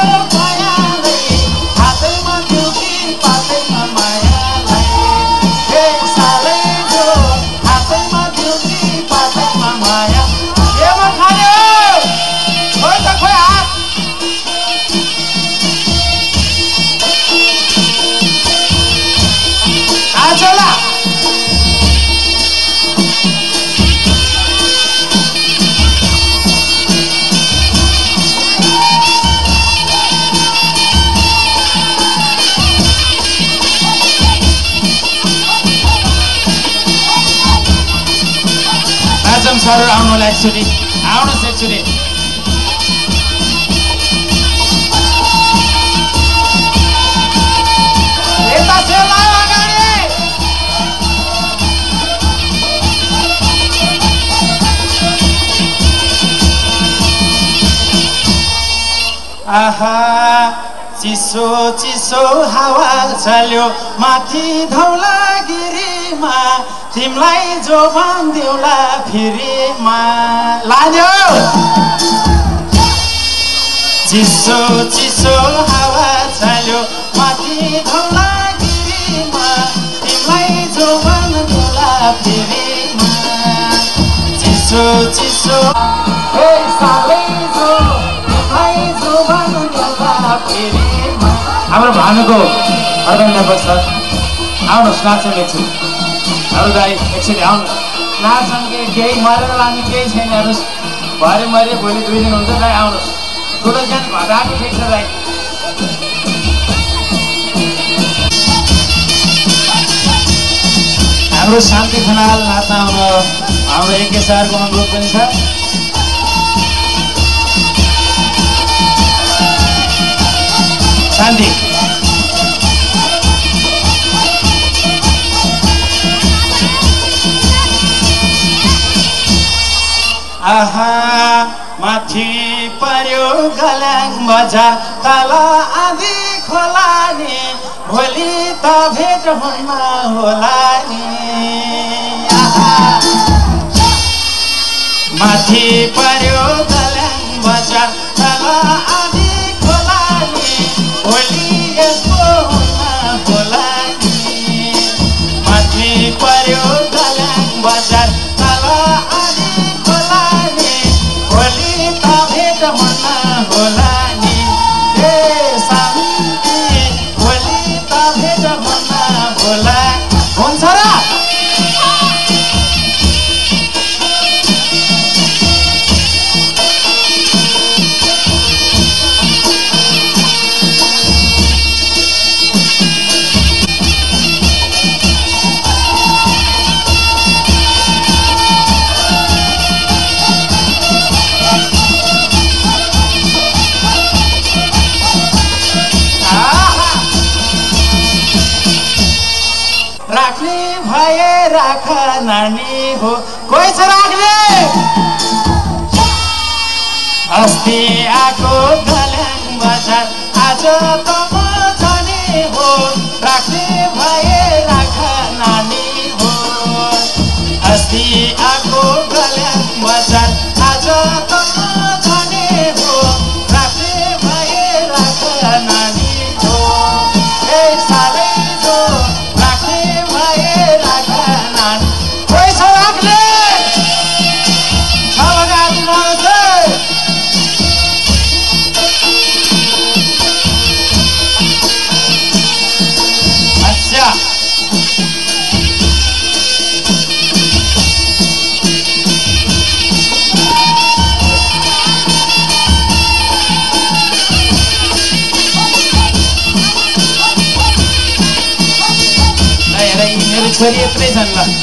सर आउनु होला एकचोटि आउनुहोस् एकचोटि यता सेला अगाडि आहा चिसो चिसो हावा चल्यो माथि धौलागिरीमा तिमलाई जो भन्दिउला फेरिमा लान्यो चिसो चिसो हावा चल्यो माथि धौलागिरीमा तिमलाई जो भन्दिउला फेरिमा चिसो चिसो हे सालै जो तिमलाई जो भन्दिउला फेरिमा। हाम्रो भानुको अर्गन्डा छ आउनुहोस् नाचौँ एकछिन। अरू दाइ एकचोटि आउनु नाचौँ कि केही मरेर लाने केही छैन हेर्नुहोस् भरे मरे भोलि दुई दिन हुन्छ दाइ आउनुहोस् ठुलो ज्यान घटाएको ठिक छ दाइ। हाम्रो शान्ति खनाल नाच्न आउनु हाम्रो एके सरको अनुरोध पनि छ। शान्ति आहा माथि पर्यो गल्याङ बजार तल आधी खोला नि भोलि त भेट हुन्न होला नि। आहा माथि पर्यो गल्याङ बजार तल आधी खोला नि भोलि यस्तो हुन्न होला नि। माथि पर्यो गल्याङ बजार तल होला नि हे शान्ति भोलि त भेट हुन्न होला हुन्छ र। राख्ने भए राख नानी हो कोही छ राख्ने अस्ति आएको गल्याङ बजार आज त म जाने हो राख्ने भए राख नानी हो अस्ति आएको गल्याङ बजार आज त म जाने हो राख्ने भए राख नानी छोरी यत्रै छन् ल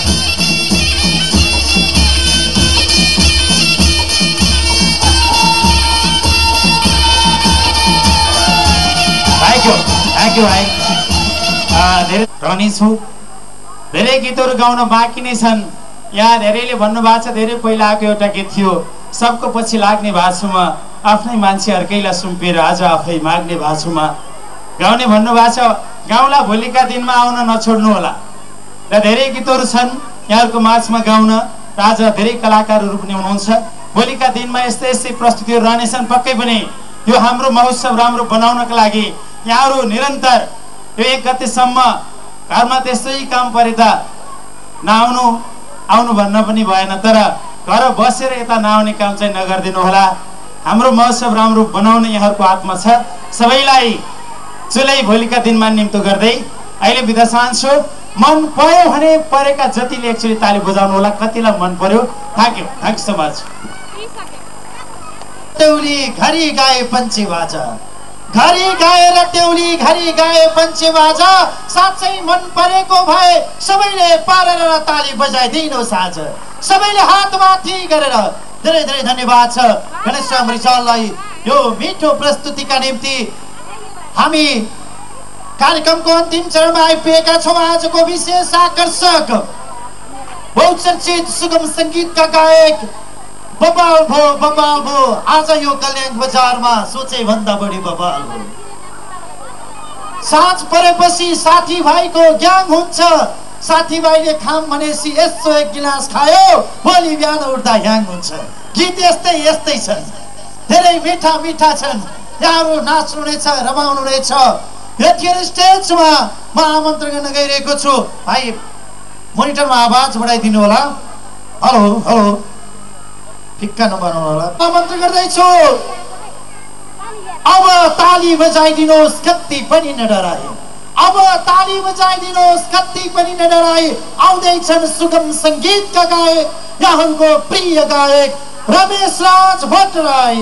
थ्याङ्क यू थ्याङ्क यू भाइ धेरै धनी छु धेरै गीतहरू गाउन बाँकी नै छन् यहाँ धेरैले भन्नुभएको छ धेरै पहिला आएको एउटा गीत थियो सबको पछि लाग्ने भएको छु म आफ्नै मान्छेहरूकैलाई सुम्पेर आज आफै माग्ने भएको छु म गाउने भन्नुभएको छ गाउँला भोलिका दिनमा आउन नछोड्नु होला र धेरै गीतहरू छन् यहाँहरूको माझमा गाउन र आज धेरै कलाकारहरू पनि हुनुहुन्छ भोलिका दिनमा यस्तै यस्तै प्रस्तुतिहरू रहनेछन् पक्कै पनि यो हाम्रो महोत्सव राम्रो बनाउनका लागि यहाँहरू निरन्तर यो एक गतेसम्म घरमा त्यस्तै काम परे त नआउनु आउनु भन्न पनि भएन तर घर बसेर यता नआउने काम चाहिँ नगरिदिनु होला हाम्रो महोत्सव राम्रो बनाउने यहाँहरूको हातमा छ सबैलाई चुलै भोलिका दिनमा निम्तो गर्दै अहिले बिदा चाहन्छु मन पर्यो भने परेका जतिले एकचोटि ताली बजाउनु होला कतिलाई मन पर्यो thank you thank you so much टेउली घरी गाए पञ्चे बाजा घरी गाएर टेउली घरी गाए पञ्चे बाजा साँच्चै मन परेको भए सबैले पारेर ताली बजाइदिनुहोस् आज सबैले हात माथि गरेर धेरै धेरै धन्यवाद छ गणेशराम रिजाललाई यो मिठो प्रस्तुतिका निम्ति हामी कार्यक्रमको अन्तिम चरणमा आइपुगेका छौँ आजको विशेष आकर्षक बहुचर्चित सुगम सङ्गीतका गायक बबाल भो बबाल भो आज यो कल्याण बजारमा सोचे भन्दा बढी बबाल हो साँझ परेपछि साथीभाइको ग्याङ हुन्छ साथीभाइले खाम भनेपछि यसो एक गिलास खायो भोलि बिहान उठ्दा ह्याङ हुन्छ गीत यस्तै यस्तै छन् धेरै मिठा मिठा छन् यहाँहरू नाच्नु नै छ रमाउनु नै छ यतिखेर स्टेजमा म आमन्त्रण गर्न गइरहेको छु भाइ मोनिटरमा आवाज बढाइदिनु होला हेलो हेलो फिक्का नबनाउनु होला आमन्त्रण गर्दैछु अब ताली बजाइदिनुहोस् कति पनि नडराए अब ताली बजाइदिनुहोस् कति पनि नडराए आउँदैछन् सुगम सङ्गीतका गायक यहाँहरूको प्रिय गायक रमेश राज भट्टराई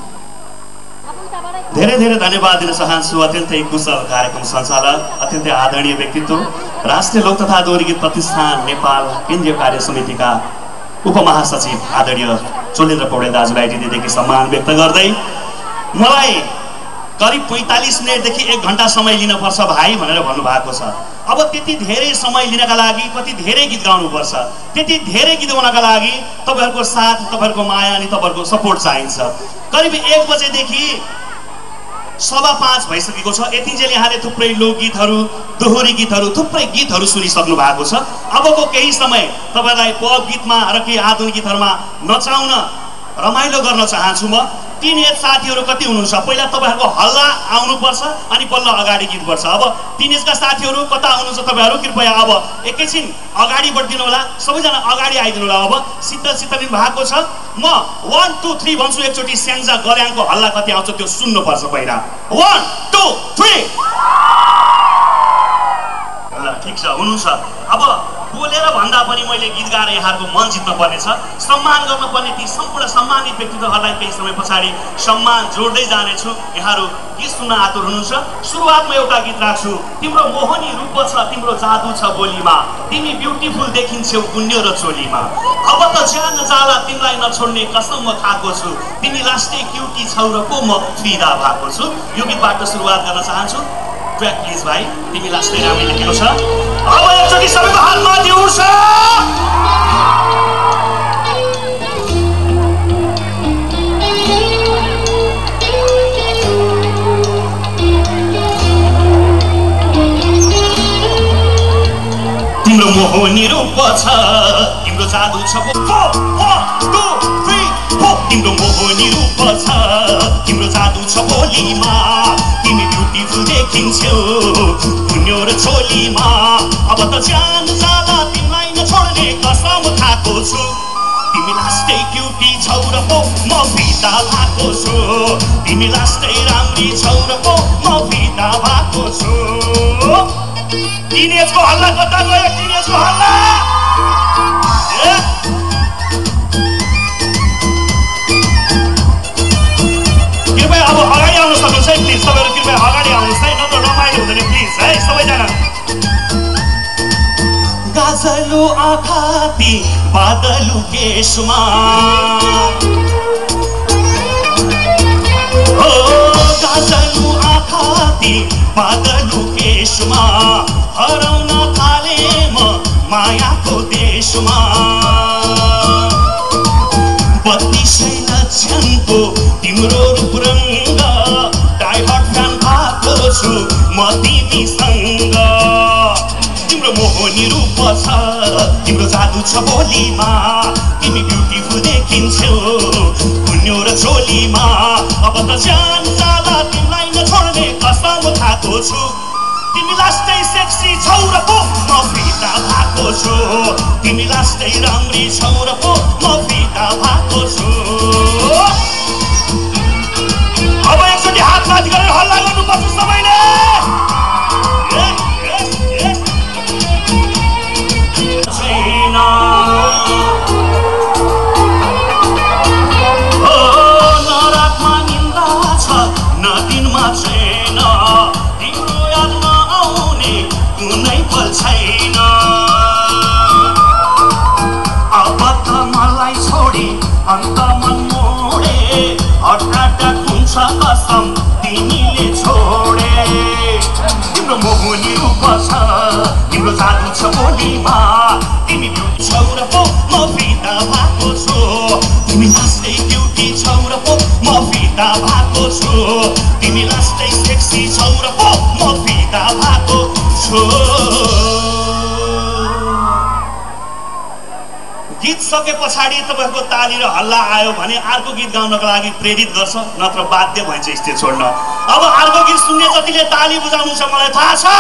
धेरै धेरै धन्यवाद दिन चाहन्छु अत्यन्तै कुशल कार्यक्रम सञ्चालक अत्यन्तै आदरणीय व्यक्तित्व राष्ट्रिय लोक तथा दोहोरी गीत प्रतिष्ठान नेपाल केन्द्रीय कार्य समितिका उपमहासचिव आदरणीय चोलेन्द्र पौडेल दाजुलाई हृदयदेखि सम्मान व्यक्त गर्दै मलाई करिब पैँतालिस मिनटदेखि एक घन्टा समय लिनुपर्छ भाइ भनेर भन्नुभएको छ अब त्यति धेरै समय लिनका लागि कति धेरै गीत गाउनुपर्छ त्यति धेरै गीत गाउनका लागि तपाईँहरूको साथ तपाईँहरूको माया अनि तपाईँहरूको सपोर्ट चाहिन्छ करिब एक बजेदेखि सवा पाँच भइसकेको छ यतिन्जेल यहाँले थुप्रै लोकगीतहरू दोहोरी गीतहरू थुप्रै गीतहरू सुनिसक्नु भएको छ अबको केही समय तपाईँलाई पप गीतमा र केही आधुनिक गीतहरूमा नचाउन रमाइलो गर्न चाहन्छु म टिनेज साथीहरू कति हुनुहुन्छ पहिला तपाईँहरूको हल्ला आउनुपर्छ अनि बल्ल अगाडि गीत बढ्छ अब टिनेजका साथीहरू कता हुनुहुन्छ तपाईँहरू कृपया अब एकैछिन अगाडि बढिदिनु होला सबैजना अगाडि आइदिनु होला अब शीतल शीतल भएको छ म वान टू थ्री भन्छु एकचोटि स्याङ्जा गल्याङको हल्ला कति आउँछ त्यो सुन्नुपर्छ पहिला वान टू थ्री ल ठिक छ हुनुहुन्छ अब बोलेर भन्दा पनि मैले गीत गाएर यहाँहरूको मन जित्न पर्नेछ सम्मान गर्नुपर्ने ती सम्पूर्ण सम्मानित व्यक्तित्वहरूलाई केही समय पछाडि सम्मान जोड्दै जानेछु यहाँहरू गीत सुन्न आतुर हुनुहुन्छ सुरुवातमा एउटा गीत राख्छु तिम्रो मोहनी रूप छ तिम्रो जादु छ बोलीमा तिमी ब्युटिफुल देखिन्छौ गुन्यो र चोलीमा अब त ज्यान जाला तिमीलाई नछोड्ने कसम म खाएको छु तिमी लास्टै क्युटी छौ र को म फिदा भएको छु यो गीतबाट सुरुवात गर्न चाहन्छु ट्र्याक प्लिज भाइ तिमी लास्टै राम्रै लेखेको छ अब एकचोटि सबैको हातमा दिउँछ तिम्रो मोहनी रूप छ तिम्रो जादु छ तिम्रो मोहनी रूप छ तिम्रो जादु छ बोलीमा तिमी ब्युटिफुल देखिन्छौ गुन्यो र चोलीमा अब त ज्यान जाला तिमीलाई नछोड्ने कसम खाएको छु तिमी लास्टै क्युटी छौ र पो म फिदा भएको छु तिमी लास्टै राम्री छौ र पो म फिदा भएको छु टिनेजको हल्ला कता गयो टिनेजको हल्ला कृपया अब अगाडि आउनु सक्नुहुन्छ है प्लिज तपाईँहरू कृपया अगाडि आउनुहोस् है नत्र रमाइलो हुँदैन प्लिज है सबैजना गाजलु आँखाती बादलु केशमा हो गाजलु आँखाती बादलु केशमा हराउन थाले म मायाको देशमा बत्तीसै लक्षणको तिम्रो रूप रङ्ग डाइभर्ट फ्यान भएको छु म तिमीसँग तिम्रो मोहनी रूप छ तिम्रो जादु छ बोलीमा तिमी ब्युटिफुल देखिन्छौ गुन्यो र चोलीमा अब त ज्यान जाला तिमीलाई नछोड्ने कसम खाएको छु तिमी लास्टै सेक्सी छौ र पो म फिदा भएको छु तिमी लास्टै राम्री छौ र पो म फिदा भएको छु अब एकचोटि हात माथि गरेर हल्ला गर्नुपर्छ सबैले नरातमा निन्दा छ न दिनमा छैन तिम्रो यादमा आउने कुनै पल छैन अब त मलाई छोडी अन्त मन मोडे अट्याक हुन्छ कसम तिमीले छोडे तिम्रो मोहनी रूप छ तिम्रो जादु छ बोलीमा तिमी ब्युटी छौ र पो म फिदा भएको छु तिमी लास्टै ब्युटी छौ र पो म फिदा भएको छु तिमी लास्टै सेक्सी छौ र पो म फिदा भएको छु गीत सके पछाडि तपाईँको ताली र हल्ला आयो भने अर्को गीत गाउनको लागि प्रेरित गर्छ नत्र बाध्य भइन्छ स्टेज छोड्न अब अर्को गीत सुन्ने जतिले ताली बुझाउनु छ मलाई थाहा छ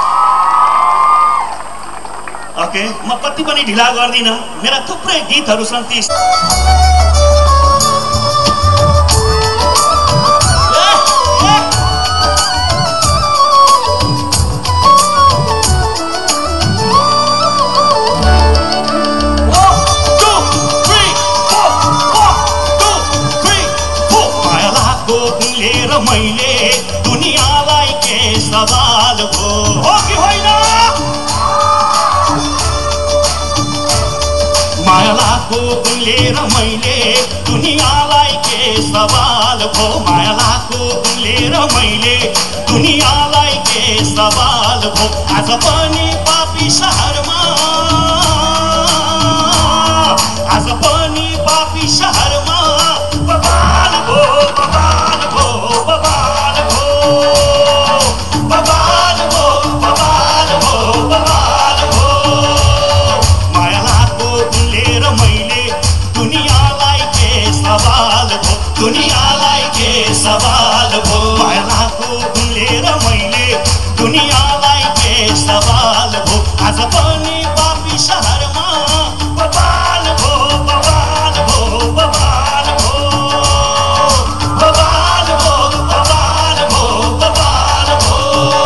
ओके म कति पनि ढिला गर्दिनँ मेरा थुप्रै गीतहरू छन् ती मैले दुनियाँलाई के सवाल हो हो कि होइन मायालाको लिएर मैले दुनियाँलाई के सवाल हो मायालाको लिएर मैले दुनियाँलाई के सवाल हो आज पनि पापी शहरमा आज पनि पापी शहरमा बवाल हो बवाल हो बवाल हो बवाल हो बवाल हो बवाल हो मायालाको लिएर मैले दुनियाँलाई के सवाल हो दुनियाँलाई के सवाल हो मायालाको लिएर मैले दुनियाँलाई के सवाल हो आज पनि पापी शहरमा बवाल हो बवाल हो बवाल हो बवाल हो बवाल हो बवाल हो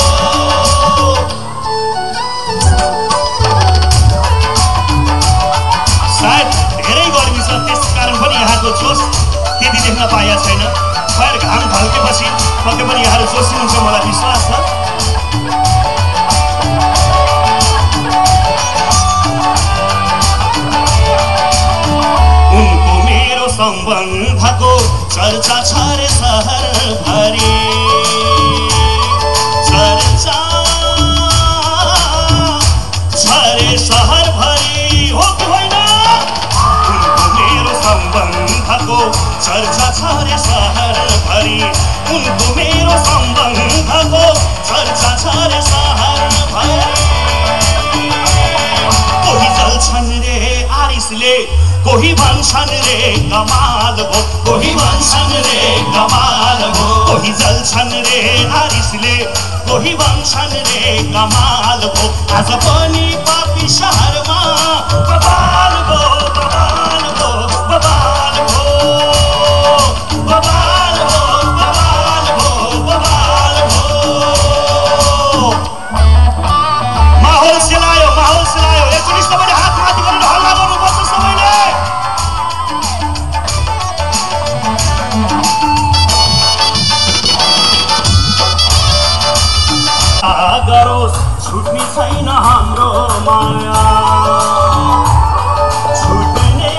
सायद धेरै गर्मी छ त्यस कारण पनि यहाँको जोस त्यति देख्न पाइएको छैन खैर घाम ढल्केपछि पक्कै पनि यहाँहरू जोसिनुहुन्छ मलाई विश्वास छ उनको मेरो सम्बन्धको चर्चा छ रे सहर भरि चर्चा छ रे सहर भरि हो कि होइन उनको मेरो सम्बन्धको चर्चा छ रे सहर भरि उनको मेरो सम्बन्धको चर्चा छ रे सहर भरि कोही जल्छन् रे आरिसले कोही भन्छन् रे कमाल हो कोही भन्छन् रे कमाल हो कोही जल्छन् रे आरिसले कोही भन्छन् रे कमाल हो आज पनि पापी शहरमा बवाल हो बवाल हो बवाल हो बवाल हो बवाल हो बवाल हो माहौल सेलायो माहौल सेलायो एकचोटि सबैले हात माथि गरेर हल्ला गर्नुपर्छ सबैले गरोस् छुट्ने छैन हाम्रो माया छुट्ने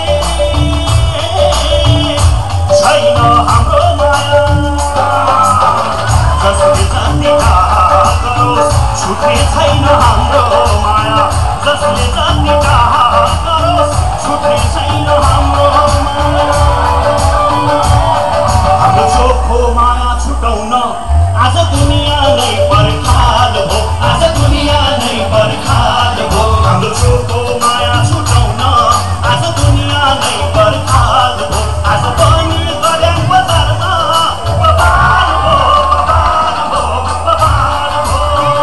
छैन हाम्रो माया जसले जति डाहा गरोस् छुट्ने छैन हाम्रो माया जसले जति डाहा गरोस् छुट्ने छैन हाम्रो माया हाम्रो चोखो माया छुटाउन आज दुनिया नै पर्खाल हो आज दुनिया नै पर्खाल हो हाम्रो चोखो माया छुटाउन आज दुनिया नै पर्खाल हो आज पनि गल्याङ बजारमा बबाल हो बबाल हो बबाल हो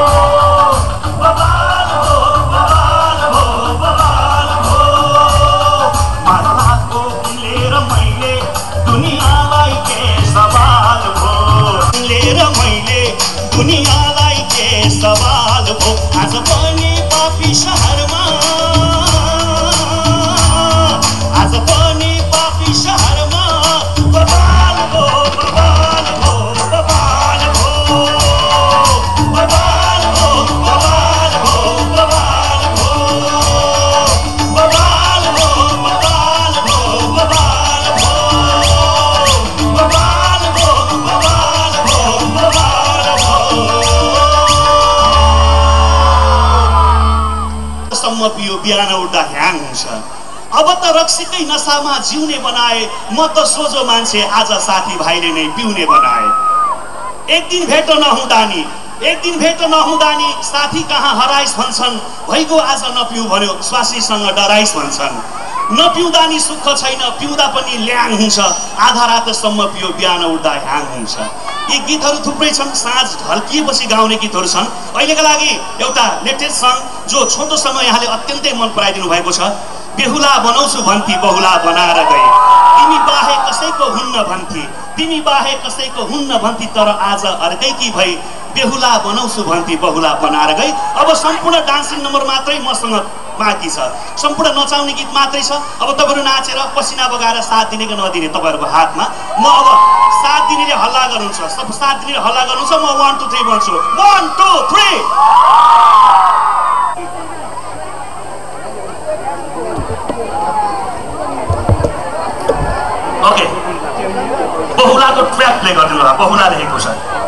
बबाल हो बबाल हो बबाल हो माथाको लिएर मैले दुनियाँलाई के सवाल हो लिएर मैले दुनियाँलाई के सवाल हो आज पनि पापी शहरमा आज पनि पापी शहरमा बबाल हो बबाल हो बबाल हो बबाल हो बबाल हो बबाल हो बबाल हो बबाल हो बबाल हो बबाल हो बबाल हो बबाल हो सम्म पियो बिहान उठ्दा ह्याङ हुन्छ अब त रक्सीकै नसामा जिउने बनाए म त सोझो मान्छे आज साथीभाइले नै पिउने बनाए एक दिन भेट नहुँदा नि एक दिन भेट नहुँदा नि साथी कहाँ हराइस भन्छन् भइगयो आज नपिउ भन्यो स्वासीसँग डराइस भन्छन् नपिउँदा नि सुख छैन पिउँदा पनि ल्याङ हुन्छ आधा रातसम्म पियो बिहान उठ्दा ह्याङ हुन्छ यी गीतहरू थुप्रै छन् साँझ ढल्किएपछि गाउने गीतहरू छन् अहिलेका लागि एउटा लेटेस्ट सङ जो छोटो समय यहाँले अत्यन्तै मन पराइदिनु भएको छ बेहुला बनाउँछु भन्थी बहुला बनाएर गए तिमी बाहे कसैको हुन्न भन्थी तिमी बाहे कसैको हुन्न भन्थी तर आज अर्कैकी भई बेहुला बनाउँछु भन्थी बहुला बनाएर गई अब सम्पूर्ण डान्सिङ नम्बर मात्रै मसँग बाँकी छ सम्पूर्ण नचाउने गीत मात्रै छ अब तपाईँहरू नाचेर पसिना बगाएर साथ दिने कि नदिने तपाईँहरूको हातमा म अब साथ दिनेले हल्ला गर्नुहुन्छ सब साथ दिनेले हल्ला गर्नुहुन्छ म वान टू थ्री भन्छु वान टू थ्री ओके बहुलाको ट्र्याक प्ले गरिदिनु होला बहुला लेखेको छ